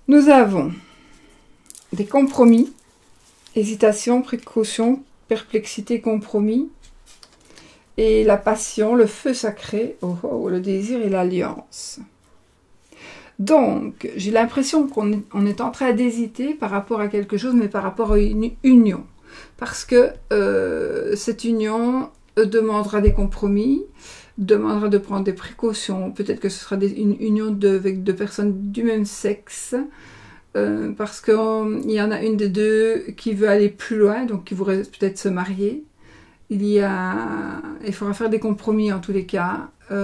Nous avons des compromis, hésitation, précaution, perplexité, compromis, et la passion, le feu sacré, le désir et l'alliance. Donc, j'ai l'impression qu'on est en train d'hésiter par rapport à quelque chose, mais par rapport à une union. Parce que cette union demandera des compromis, demandera de prendre des précautions. Peut-être que ce sera une union avec deux personnes du même sexe, parce qu'il y en a une des deux qui veut aller plus loin, donc qui voudrait peut-être se marier. Il faudra faire des compromis en tous les cas.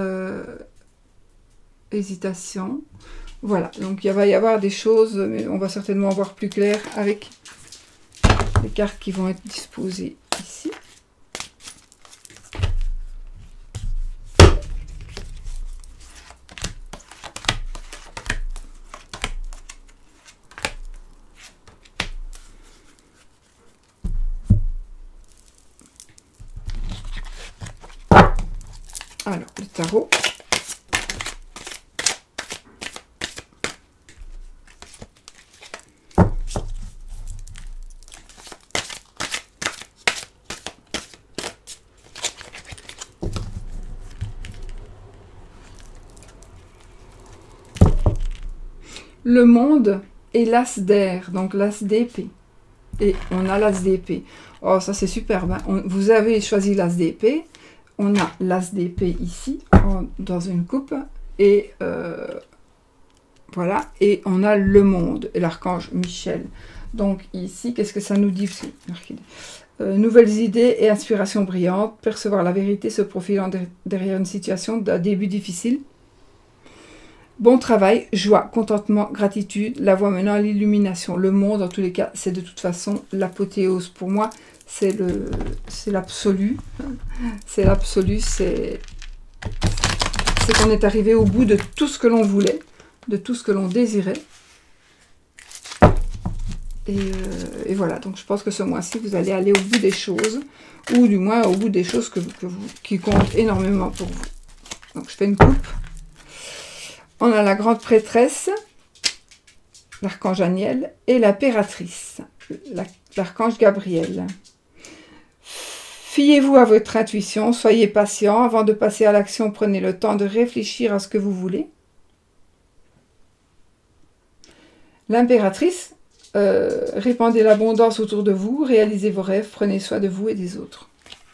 Hésitation. Voilà, donc il va y avoir des choses, mais on va certainement voir plus clair avec les cartes qui vont être disposées ici. Alors, le tarot. Le monde et l'as d'air, donc l'as d'épée. Et on a l'as d'épée. Oh, ça c'est superbe. Hein. Vous avez choisi l'as d'épée. On a l'as d'épée ici, dans une coupe. Et voilà. Et on a le monde et l'archange Michel. Donc ici, qu'est-ce que ça nous dit? Nouvelles idées et inspirations brillantes. Percevoir la vérité se profilant derrière une situation d'un début difficile. Bon travail, joie, contentement, gratitude, la voie menant à l'illumination. Le monde, en tous les cas, c'est de toute façon l'apothéose. Pour moi, c'est l'absolu. C'est l'absolu, c'est qu'on est arrivé au bout de tout ce que l'on voulait, de tout ce que l'on désirait. Et voilà, donc je pense que ce mois-ci, vous allez aller au bout des choses, ou du moins au bout des choses qui comptent énormément pour vous. Donc je fais une coupe. On a la grande prêtresse, l'archange Aniel, et l'impératrice, l'archange Gabriel. Fiez-vous à votre intuition, soyez patient. Avant de passer à l'action, prenez le temps de réfléchir à ce que vous voulez. L'impératrice, répandez l'abondance autour de vous, réalisez vos rêves, prenez soin de vous et des autres.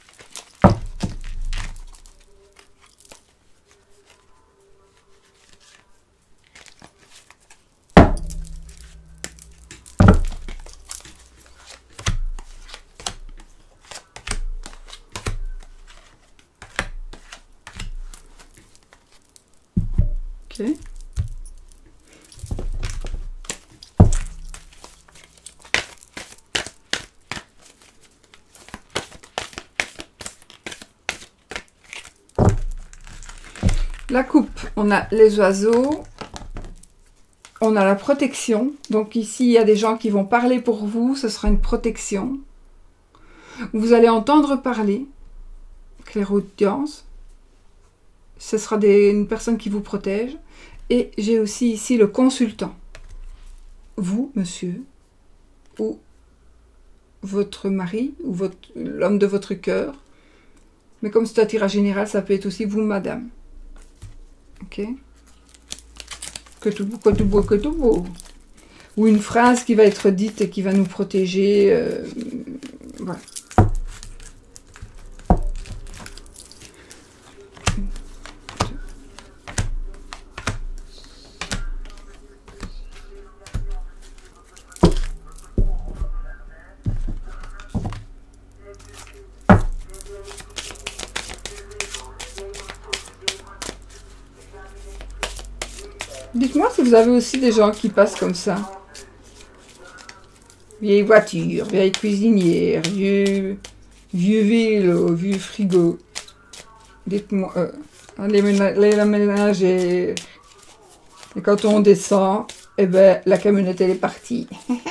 Ok. La coupe, on a les oiseaux, on a la protection. Donc ici, il y a des gens qui vont parler pour vous, ce sera une protection. Vous allez entendre parler, clairaudience. Ce sera une personne qui vous protège. Et j'ai aussi ici le consultant. Vous, monsieur, ou votre mari, ou l'homme de votre cœur. Mais comme c'est un tirage général, ça peut être aussi vous, madame. Ok. Que tout beau, que tout beau, que tout beau. Ou une phrase qui va être dite et qui va nous protéger. Voilà. Dites-moi si vous avez aussi des gens qui passent comme ça. Vieille voiture, vieille cuisinière, vieux vélo, vieux frigo. Dites-moi, les ménagères. Et quand on descend, eh ben, la camionnette, elle est partie.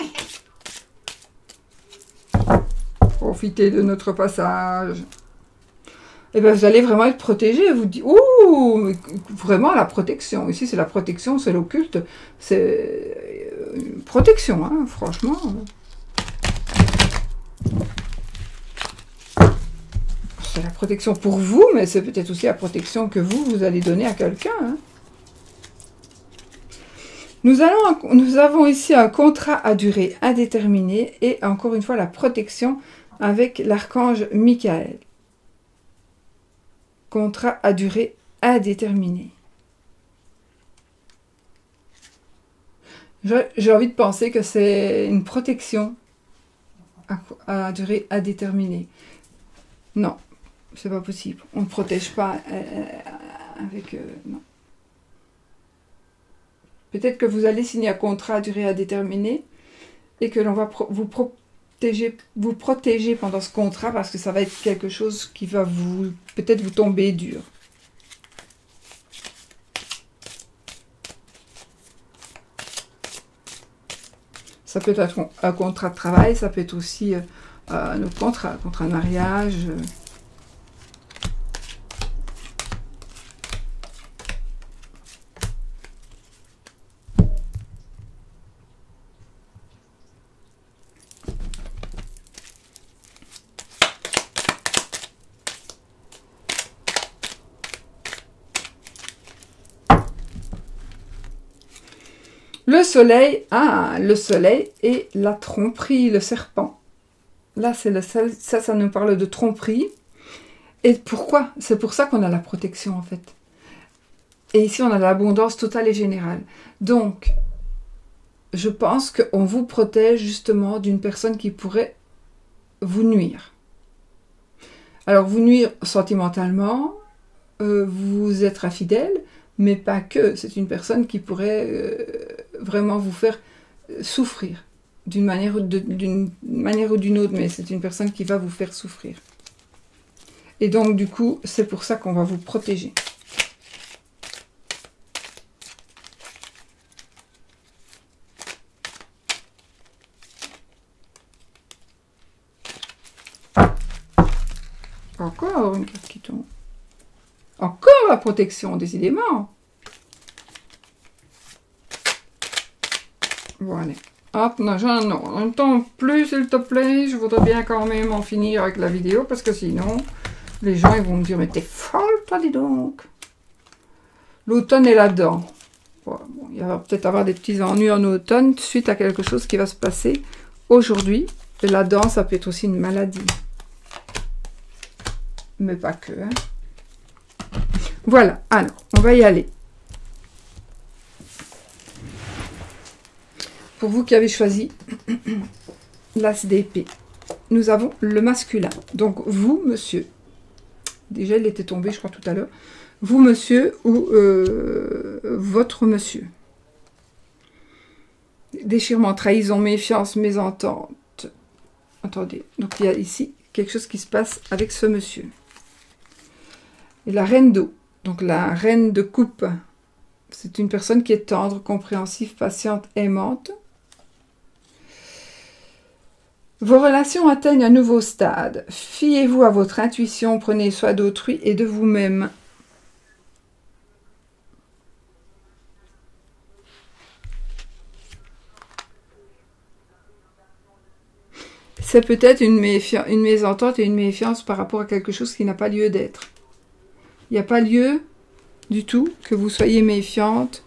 Profitez de notre passage. Et bien, vous allez vraiment être protégé. Vous dites, ouh, vraiment la protection. Ici, c'est la protection, c'est l'occulte. une protection, hein, franchement. C'est la protection pour vous, mais c'est peut-être aussi la protection que vous allez donner à quelqu'un. Hein. Nous avons ici un contrat à durée indéterminée et encore une fois la protection avec l'archange Michael. Contrat à durée indéterminée. J'ai envie de penser que c'est une protection à durée indéterminée. Non, c'est pas possible. On ne protège pas avec... non. Peut-être que vous allez signer un contrat à durée indéterminée et que l'on va vous protéger pendant ce contrat parce que ça va être quelque chose qui va peut-être vous tomber dur. Ça peut être un contrat de travail, ça peut être aussi un autre contrat, un contrat de mariage. Le soleil, le soleil et la tromperie, le serpent. Là, ça nous parle de tromperie. Et pourquoi? C'est pour ça qu'on a la protection, en fait. Et ici, on a l'abondance totale et générale. Donc, je pense qu'on vous protège justement d'une personne qui pourrait vous nuire. Alors, vous nuire sentimentalement, vous être infidèle, mais pas que. C'est une personne qui pourrait vraiment vous faire souffrir d'une manière ou d'une autre, mais c'est une personne qui va vous faire souffrir. Et donc, du coup, c'est pour ça qu'on va vous protéger. Encore une carte qui tombe. Encore la protection, décidément. Voilà. Hop, non, on ne tombe plus, s'il te plaît. Je voudrais bien quand même en finir avec la vidéo, parce que sinon, les gens ils vont me dire, mais t'es folle, toi, dis donc. L'automne est là-dedans. Bon, il va peut-être avoir des petits ennuis en automne, suite à quelque chose qui va se passer aujourd'hui. Et là-dedans, ça peut être aussi une maladie. Mais pas que, hein. Voilà, alors, on va y aller. Pour vous qui avez choisi l'as d'épée, nous avons le masculin. Donc, vous, monsieur, déjà, il était tombé, je crois, tout à l'heure. Vous, monsieur, ou votre monsieur. Déchirement, trahison, méfiance, mésentente. Attendez, donc il y a ici quelque chose qui se passe avec ce monsieur. Et la reine d'eau. Donc la reine de coupe, c'est une personne qui est tendre, compréhensive, patiente, aimante. Vos relations atteignent un nouveau stade. Fiez-vous à votre intuition, prenez soin d'autrui et de vous-même. C'est peut-être une mésentente et une méfiance par rapport à quelque chose qui n'a pas lieu d'être. Il n'y a pas lieu du tout que vous soyez méfiante.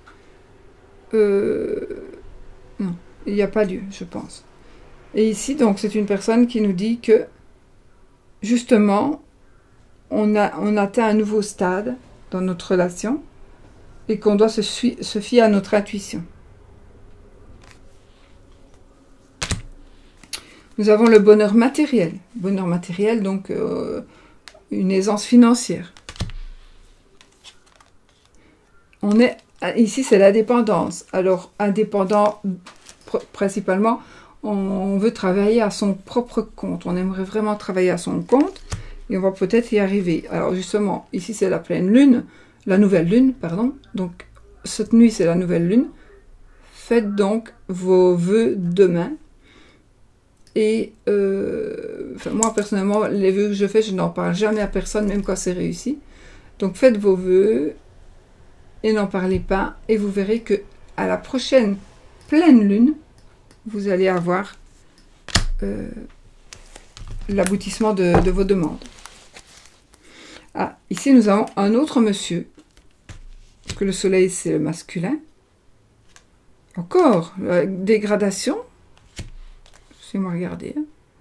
Non, il n'y a pas lieu, je pense. Et ici, donc, c'est une personne qui nous dit que, justement, on atteint un nouveau stade dans notre relation et qu'on doit se fier à notre intuition. Nous avons le bonheur matériel. Bonheur matériel, donc, une aisance financière. Ici, c'est l'indépendance. Alors, indépendant, principalement, on veut travailler à son propre compte. On aimerait vraiment travailler à son compte et on va peut-être y arriver. Alors, justement, ici, c'est la pleine lune, la nouvelle lune, pardon. Donc, cette nuit, c'est la nouvelle lune. Faites donc vos vœux demain. Et, moi, personnellement, les vœux que je fais, je n'en parle jamais à personne, même quand c'est réussi. Donc, faites vos vœux et n'en parlez pas. Et vous verrez que à la prochaine pleine lune, vous allez avoir l'aboutissement de vos demandes. Ah, ici nous avons un autre monsieur, parce que le soleil c'est le masculin. Encore, dégradation. Laissez-moi regarder.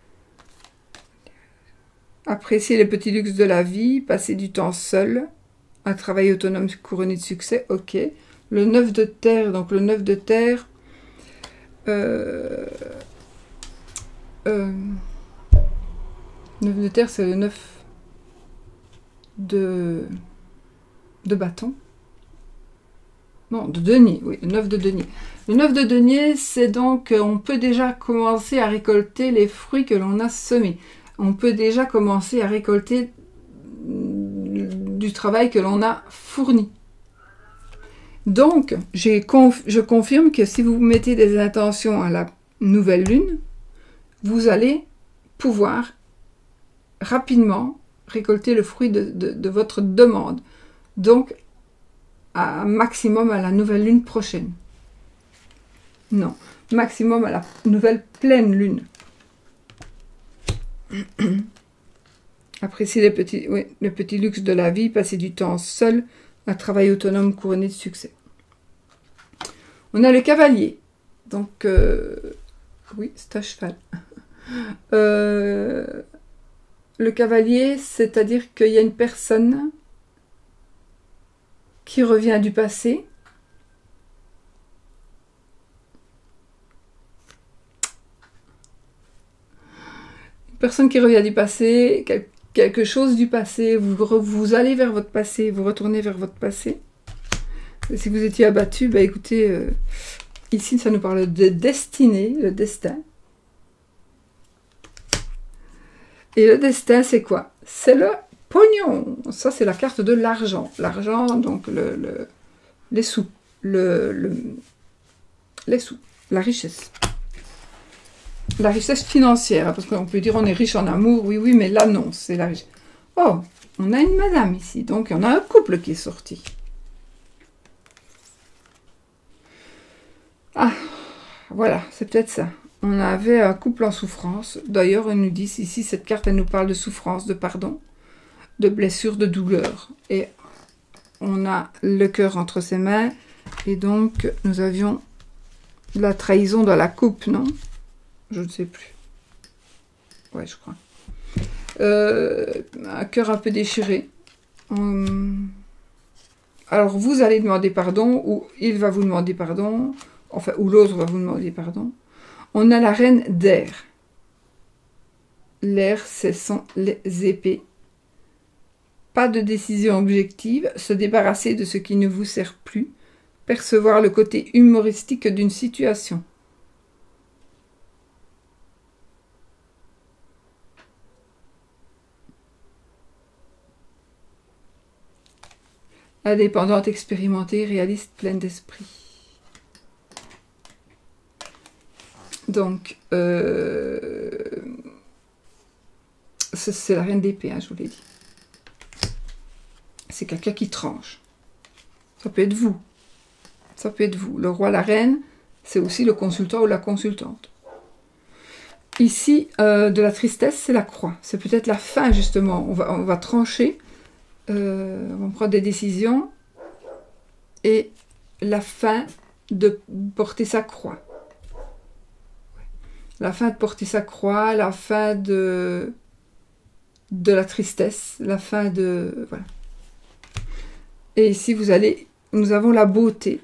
Apprécier les petits luxes de la vie, passer du temps seul, un travail autonome couronné de succès, ok. Le 9 de terre, donc le 9 de terre, 9 de terre c'est le 9 de bâton. Non, de denier, oui, le 9 de denier. Le 9 de denier, c'est donc, on peut déjà commencer à récolter les fruits que l'on a semés. On peut déjà commencer à récolter du travail que l'on a fourni. Donc, je confirme que si vous mettez des intentions à la nouvelle lune, vous allez pouvoir rapidement récolter le fruit de votre demande. Donc, à maximum à la nouvelle lune prochaine. Non, maximum à la nouvelle pleine lune. Apprécier les petits luxes de la vie, passer du temps seul, un travail autonome couronné de succès. On a le cavalier. Donc, oui, c'est un cheval. Le cavalier, c'est-à-dire qu'il y a une personne qui revient du passé. Une personne qui revient du passé, quelque chose du passé, vous allez vers votre passé, vous retournez vers votre passé. Et si vous étiez abattu, bah écoutez, ici ça nous parle de destinée, le destin. Et le destin, c'est quoi? C'est le pognon. Ça, c'est la carte de l'argent. L'argent, donc les sous. Les sous. La richesse. La richesse financière. Parce qu'on peut dire on est riche en amour. Oui, oui, mais là, non. C'est la richesse. Oh, on a une madame ici. Donc, on a un couple qui est sorti. Ah, voilà. C'est peut-être ça. On avait un couple en souffrance. D'ailleurs, ils nous disent ici, cette carte, elle nous parle de souffrance, de pardon, de blessure, de douleur. Et on a le cœur entre ses mains. Et donc, nous avions la trahison dans la coupe, non? Je ne sais plus. Ouais, je crois. Un cœur un peu déchiré. Alors, vous allez demander pardon, ou il va vous demander pardon, enfin, ou l'autre va vous demander pardon. On a la reine d'air. L'air, ce sont les épées. Pas de décision objective, se débarrasser de ce qui ne vous sert plus, percevoir le côté humoristique d'une situation. Indépendante, expérimentée, réaliste, pleine d'esprit. Donc, c'est la reine d'épée, hein, je vous l'ai dit. C'est quelqu'un qui tranche. Ça peut être vous. Ça peut être vous. Le roi, la reine, c'est aussi le consultant ou la consultante. Ici, de la tristesse, c'est la croix. C'est peut-être la fin, justement. On va trancher. On va prendre des décisions. Et la fin de porter sa croix. La fin de porter sa croix, la fin de la tristesse, la fin de... Voilà. Et ici, nous avons la beauté.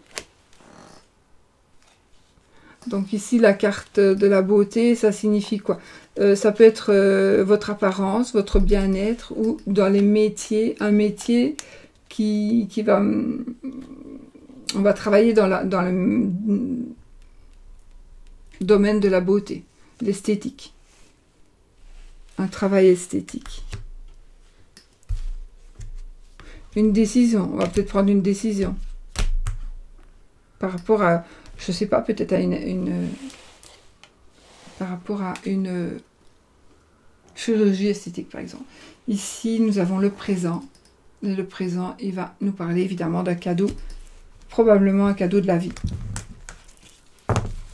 Donc ici, la carte de la beauté, ça signifie quoi? Ça peut être votre apparence, votre bien-être, ou dans les métiers, un métier qui va... On va travailler dans le domaine de la beauté, l'esthétique. Un travail esthétique. Une décision, on va peut-être prendre une décision. Par rapport à, je sais pas, peut-être à par rapport à une chirurgie esthétique, par exemple. Ici, nous avons le présent. Et le présent, il va nous parler évidemment d'un cadeau, probablement un cadeau de la vie.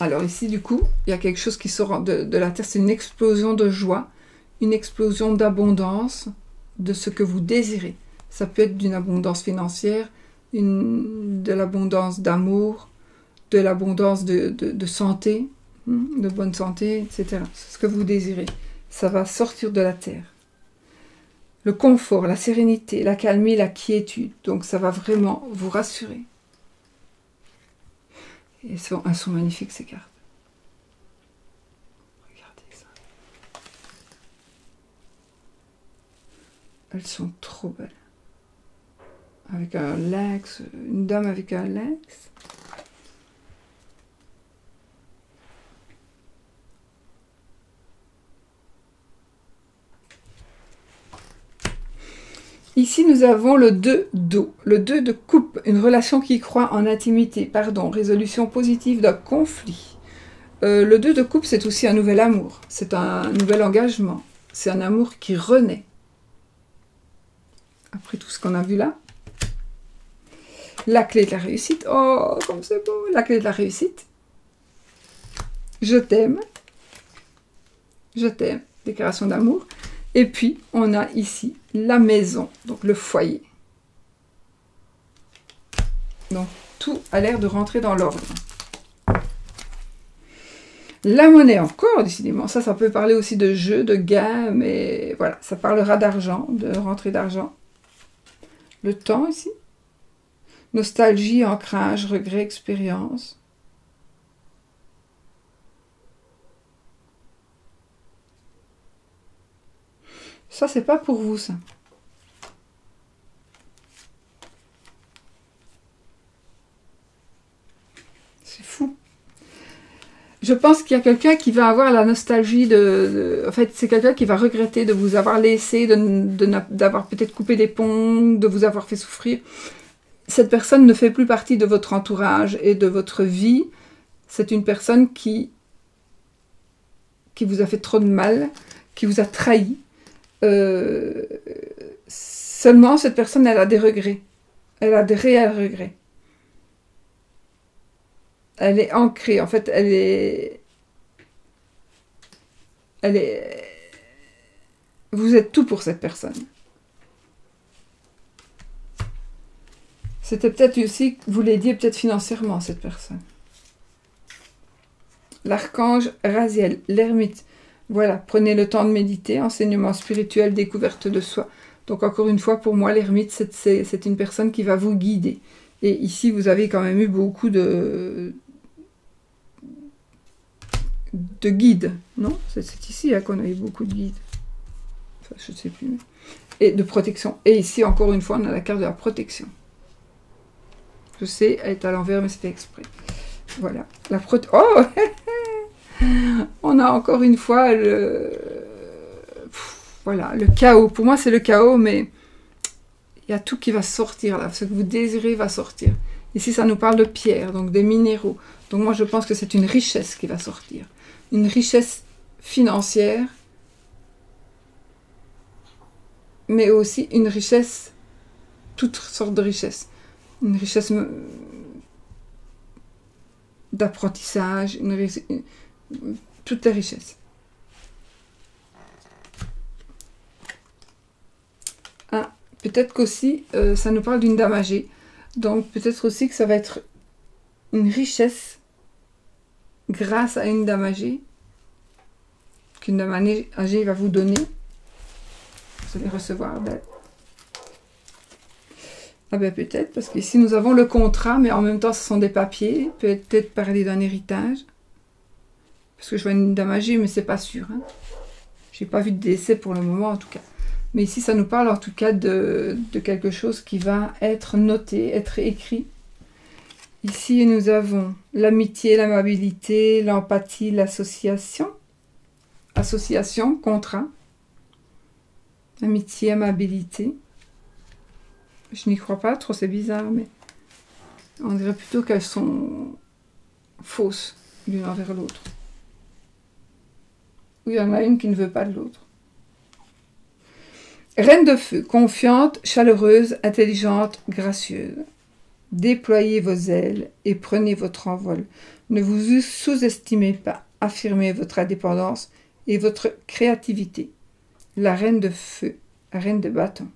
Alors ici, du coup, il y a quelque chose qui sort de la terre, c'est une explosion de joie, une explosion d'abondance, de ce que vous désirez. Ça peut être d'une abondance financière, de l'abondance d'amour, de l'abondance de santé, de bonne santé, etc. C'est ce que vous désirez. Ça va sortir de la terre. Le confort, la sérénité, la calmie, la quiétude. Donc ça va vraiment vous rassurer. Et elles sont magnifiques ces cartes. Regardez ça. Elles sont trop belles. Avec un lynx, une dame avec un lynx. Ici, nous avons le 2 d'eau, le 2 de coupe, une relation qui croit en intimité, pardon, résolution positive d'un conflit. Le 2 de coupe, c'est aussi un nouvel amour, c'est un nouvel engagement, c'est un amour qui renaît. Après tout ce qu'on a vu là. La clé de la réussite, oh, comme c'est beau, la clé de la réussite. Je t'aime, déclaration d'amour. Et puis, on a ici la maison, donc le foyer. Donc, tout a l'air de rentrer dans l'ordre. La monnaie encore, décidément. Ça peut parler aussi de jeu, de gain, mais voilà, ça parlera d'argent, de rentrée d'argent. Le temps ici. Nostalgie, ancrage, regret, expérience. Ça, c'est pas pour vous, ça. C'est fou. Je pense qu'il y a quelqu'un qui va avoir la nostalgie en fait, c'est quelqu'un qui va regretter de vous avoir laissé, d'avoir peut-être coupé des ponts, de vous avoir fait souffrir. Cette personne ne fait plus partie de votre entourage et de votre vie. C'est une personne qui vous a fait trop de mal, qui vous a trahi. Seulement, cette personne, elle a des regrets. Elle a des réels regrets. Elle est ancrée. En fait, elle est... Vous êtes tout pour cette personne. C'était peut-être aussi, vous l'aidiez peut-être financièrement, cette personne. L'archange Raziel, l'ermite. Voilà, prenez le temps de méditer, enseignement spirituel, découverte de soi. Donc encore une fois, pour moi, l'ermite, c'est une personne qui va vous guider. Et ici, vous avez quand même eu beaucoup de guides, non? C'est ici qu'on a eu beaucoup de guides. Enfin, je ne sais plus. Et de protection. Et ici, encore une fois, on a la carte de la protection. Je sais, elle est à l'envers, mais c'était exprès. Voilà. La protection. Oh on a encore une fois voilà, le chaos. Pour moi, c'est le chaos, mais il y a tout qui va sortir là. Ce que vous désirez va sortir. Ici, ça nous parle de pierre, donc des minéraux. Donc moi, je pense que c'est une richesse qui va sortir. Une richesse financière, mais aussi une richesse, toutes sortes de richesses. Une richesse d'apprentissage, toutes les richesses. Ah, peut-être qu'aussi, ça nous parle d'une dame âgée. Donc peut-être aussi que ça va être une richesse grâce à une dame âgée, qu'une dame âgée va vous donner. Vous allez recevoir d'elle. Ah ben peut-être, parce qu'ici nous avons le contrat, mais en même temps ce sont des papiers. Peut-être parler d'un héritage. Parce que je vois une dame âgée, mais c'est pas sûr. Hein. J'ai pas vu de décès pour le moment en tout cas. Mais ici ça nous parle en tout cas de quelque chose qui va être noté, être écrit. Ici nous avons l'amitié, l'amabilité, l'empathie, l'association. Association, contrat. Amitié, amabilité. Je n'y crois pas trop, c'est bizarre, mais on dirait plutôt qu'elles sont fausses l'une envers l'autre. Ou il y en a une qui ne veut pas de l'autre. Reine de feu, confiante, chaleureuse, intelligente, gracieuse. Déployez vos ailes et prenez votre envol. Ne vous sous-estimez pas. Affirmez votre indépendance et votre créativité. La reine de feu, la reine de bâton.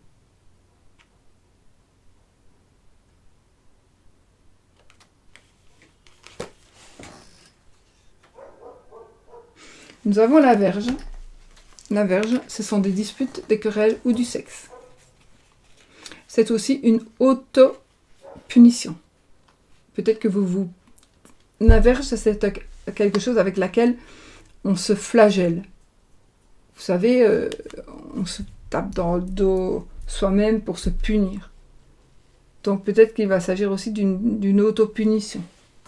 Nous avons la Vierge. La Vierge, ce sont des disputes, des querelles ou du sexe. C'est aussi une auto-punition. Peut-être que vous... La Vierge, c'est quelque chose avec laquelle on se flagelle. Vous savez, on se tape dans le dos soi-même pour se punir. Donc peut-être qu'il va s'agir aussi d'une auto-punition.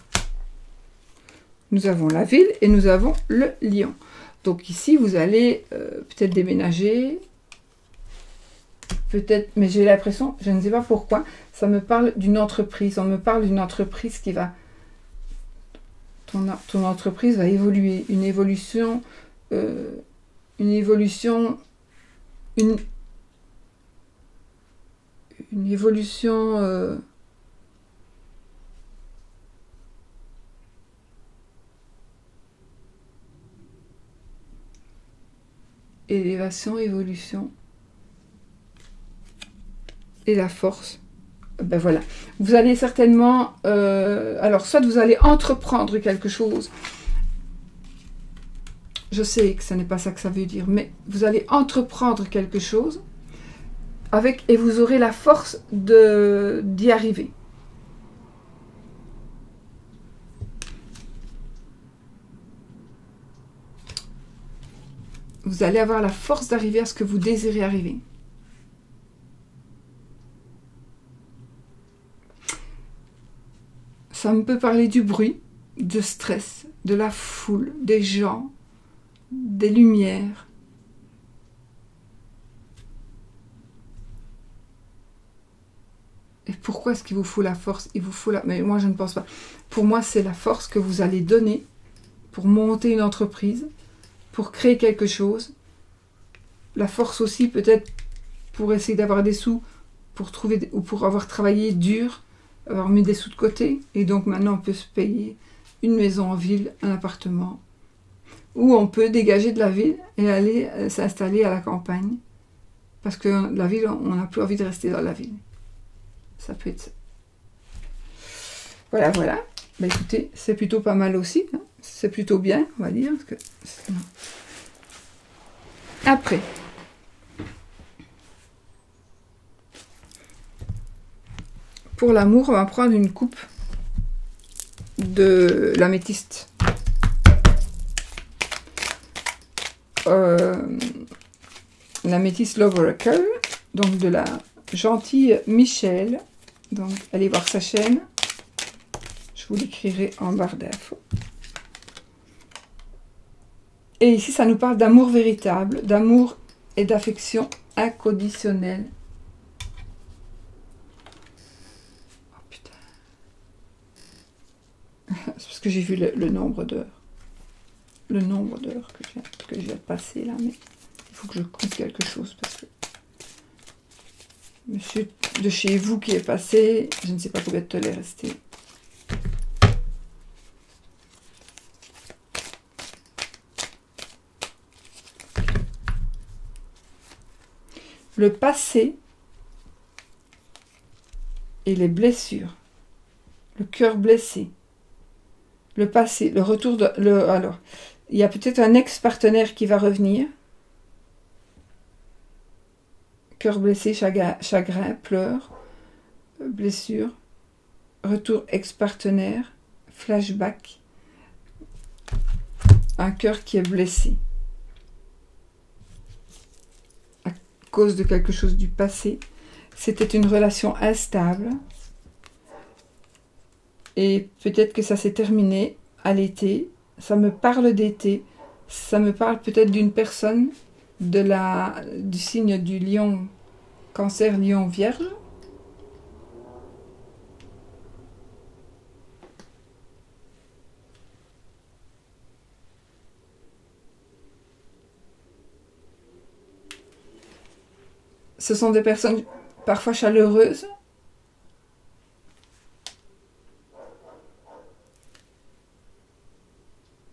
Nous avons la ville et nous avons le lion. Donc ici, vous allez peut-être déménager, peut-être, mais j'ai l'impression, je ne sais pas pourquoi, ça me parle d'une entreprise. On me parle d'une entreprise qui va... Ton entreprise va évoluer, une évolution... Une évolution élévation, évolution et la force. Ben voilà, vous allez certainement alors soit vous allez entreprendre quelque chose. Je sais que ce n'est pas ça que ça veut dire, mais vous allez entreprendre quelque chose et vous aurez la force d'y arriver. Vous allez avoir la force d'arriver à ce que vous désirez arriver. Ça me peut parler du bruit, de stress, de la foule, des gens, des lumières. Et pourquoi est-ce qu'il vous faut la force? Il vous faut la... Mais moi, je ne pense pas. Pour moi, c'est la force que vous allez donner pour monter une entreprise, pour créer quelque chose. La force aussi, peut-être, pour essayer d'avoir des sous, pour trouver ou pour avoir travaillé dur, avoir mis des sous de côté. Et donc, maintenant, on peut se payer une maison en ville, un appartement. Ou on peut dégager de la ville et aller s'installer à la campagne. Parce que la ville, on n'a plus envie de rester dans la ville. Ça peut être ça. Voilà, voilà. Ben écoutez, c'est plutôt pas mal aussi. Hein. C'est plutôt bien, on va dire. Parce que... Après. Pour l'amour, on va prendre une coupe de l'améthyste. L'améthyste Love Oracle, donc de la gentille Michel. Donc, allez voir sa chaîne. Je vous l'écrirai en barre d'infos. Et ici, ça nous parle d'amour véritable, d'amour et d'affection inconditionnelle. Oh putain. C'est parce que j'ai vu le nombre d'heures. Le nombre d'heures que je viens de passer là, mais il faut que je coupe quelque chose parce que monsieur de chez vous qui est passé, je ne sais pas combien de temps il est resté. Le passé et les blessures, le cœur blessé, le passé, le retour de... alors, il y a peut-être un ex-partenaire qui va revenir. Cœur blessé, chagrin, pleurs, blessure, retour ex-partenaire, flashback, un cœur qui est blessé à cause de quelque chose du passé. C'était une relation instable et peut-être que ça s'est terminé à l'été. Ça me parle d'été, ça me parle peut-être d'une personne du signe du lion, cancer, lion, vierge. Ce sont des personnes parfois chaleureuses,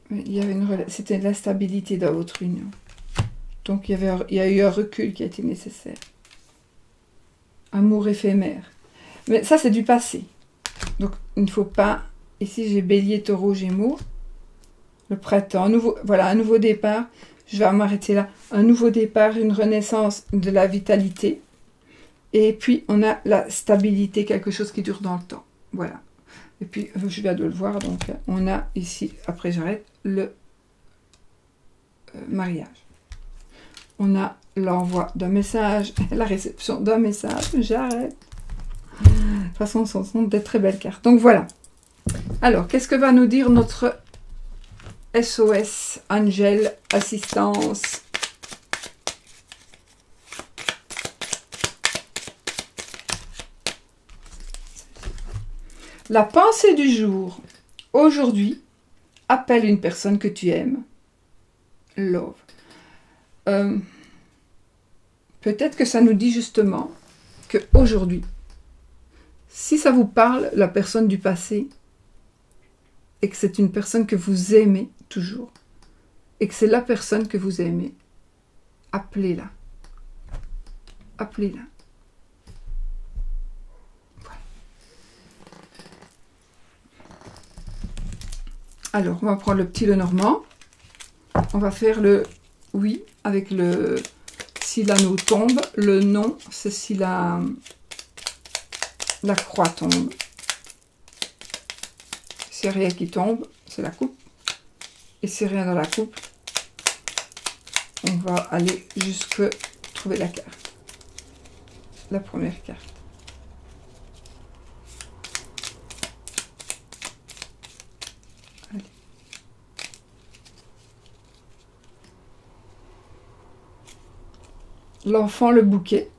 C'était la stabilité dans votre union. Donc il y a eu un recul qui a été nécessaire. Amour éphémère. Mais ça, c'est du passé. Donc il ne faut pas... Ici, j'ai Bélier, Taureau, Gémeaux. Le printemps, un nouveau départ. Je vais m'arrêter là. Un nouveau départ, une renaissance de la vitalité. Et puis, on a la stabilité, quelque chose qui dure dans le temps. Voilà. Et puis, je viens de le voir, donc on a ici, après j'arrête, le mariage. On a l'envoi d'un message, la réception d'un message, j'arrête. De toute façon, ce sont des très belles cartes. Donc voilà. Alors, qu'est-ce que va nous dire notre SOS, Angel, assistance? La pensée du jour. Aujourd'hui, appelle une personne que tu aimes. Love. Peut-être que ça nous dit justement que aujourd'hui, si ça vous parle, la personne du passé, et que c'est une personne que vous aimez toujours, et que c'est la personne que vous aimez, appelez-la. Appelez-la. Voilà. Alors, on va prendre le petit Lenormand. On va faire le oui avec le si l'anneau tombe. Le non, c'est si la croix tombe. C'est rien qui tombe, c'est la coupe. Et c'est rien dans la coupe. On va aller jusque trouver la carte. La première carte. Allez. L'enfant, le bouquet.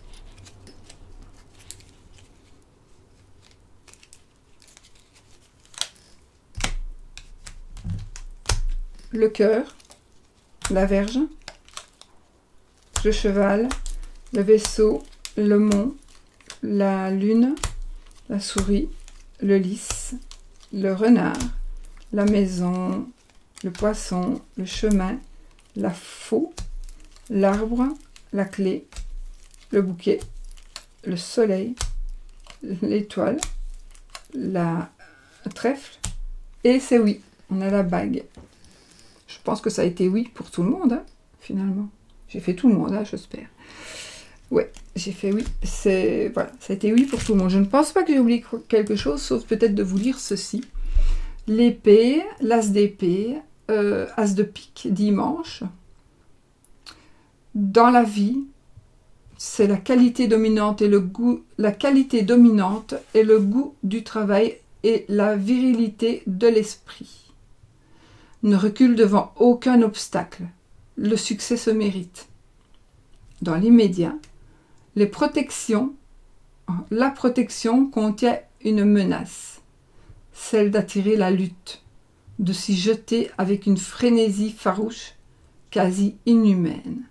Le cœur, la verge, le cheval, le vaisseau, le mont, la lune, la souris, le lys, le renard, la maison, le poisson, le chemin, la faux, l'arbre, la clé, le bouquet, le soleil, l'étoile, la trèfle, et c'est oui, on a la bague. Je pense que ça a été oui pour tout le monde, hein, finalement. J'ai fait tout le monde, hein, j'espère. Ouais, j'ai fait oui. Voilà, ça a été oui pour tout le monde. Je ne pense pas que j'ai oublié quelque chose, sauf peut-être de vous lire ceci. L'épée, l'as d'épée, as de pique, dimanche. Dans la vie, c'est la qualité dominante et le goût. La qualité dominante est le goût du travail et la virilité de l'esprit. Ne recule devant aucun obstacle. Le succès se mérite. Dans l'immédiat, la protection contient une menace, celle d'attirer la lutte, de s'y jeter avec une frénésie farouche, quasi inhumaine.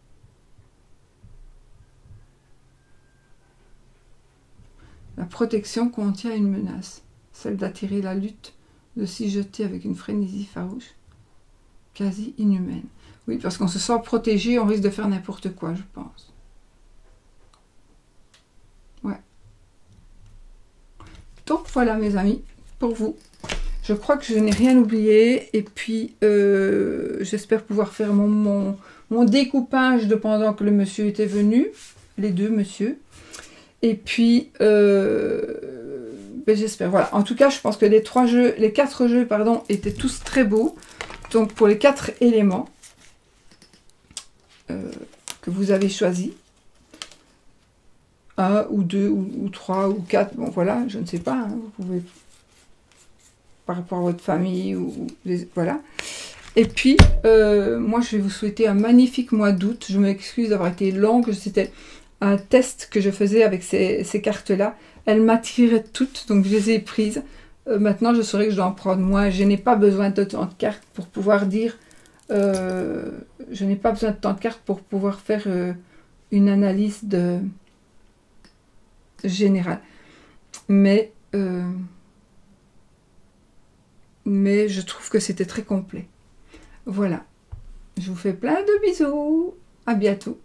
La protection contient une menace, celle d'attirer la lutte, de s'y jeter avec une frénésie farouche, quasi inhumaine. Oui, parce qu'on se sent protégé, on risque de faire n'importe quoi, je pense. Ouais. Donc voilà, mes amis, pour vous. Je crois que je n'ai rien oublié. Et puis, j'espère pouvoir faire mon découpage de pendant que le monsieur était venu. Les deux monsieur. Et puis, ben j'espère. Voilà. En tout cas, je pense que les 4 jeux, pardon, étaient tous très beaux. Donc, pour les 4 éléments que vous avez choisis, 1 ou 2 ou 3 ou 4, bon voilà, je ne sais pas, hein, vous pouvez, par rapport à votre famille, voilà. Et puis, moi, je vais vous souhaiter un magnifique mois d'août. Je m'excuse d'avoir été longue, c'était un test que je faisais avec ces cartes-là. Elles m'attiraient toutes, donc je les ai prises. Maintenant, je saurais que je dois en prendre moins. Je n'ai pas besoin de tant de cartes pour pouvoir dire... je n'ai pas besoin de tant de cartes pour pouvoir faire une analyse générale. Mais mais je trouve que c'était très complet. Voilà. Je vous fais plein de bisous. À bientôt.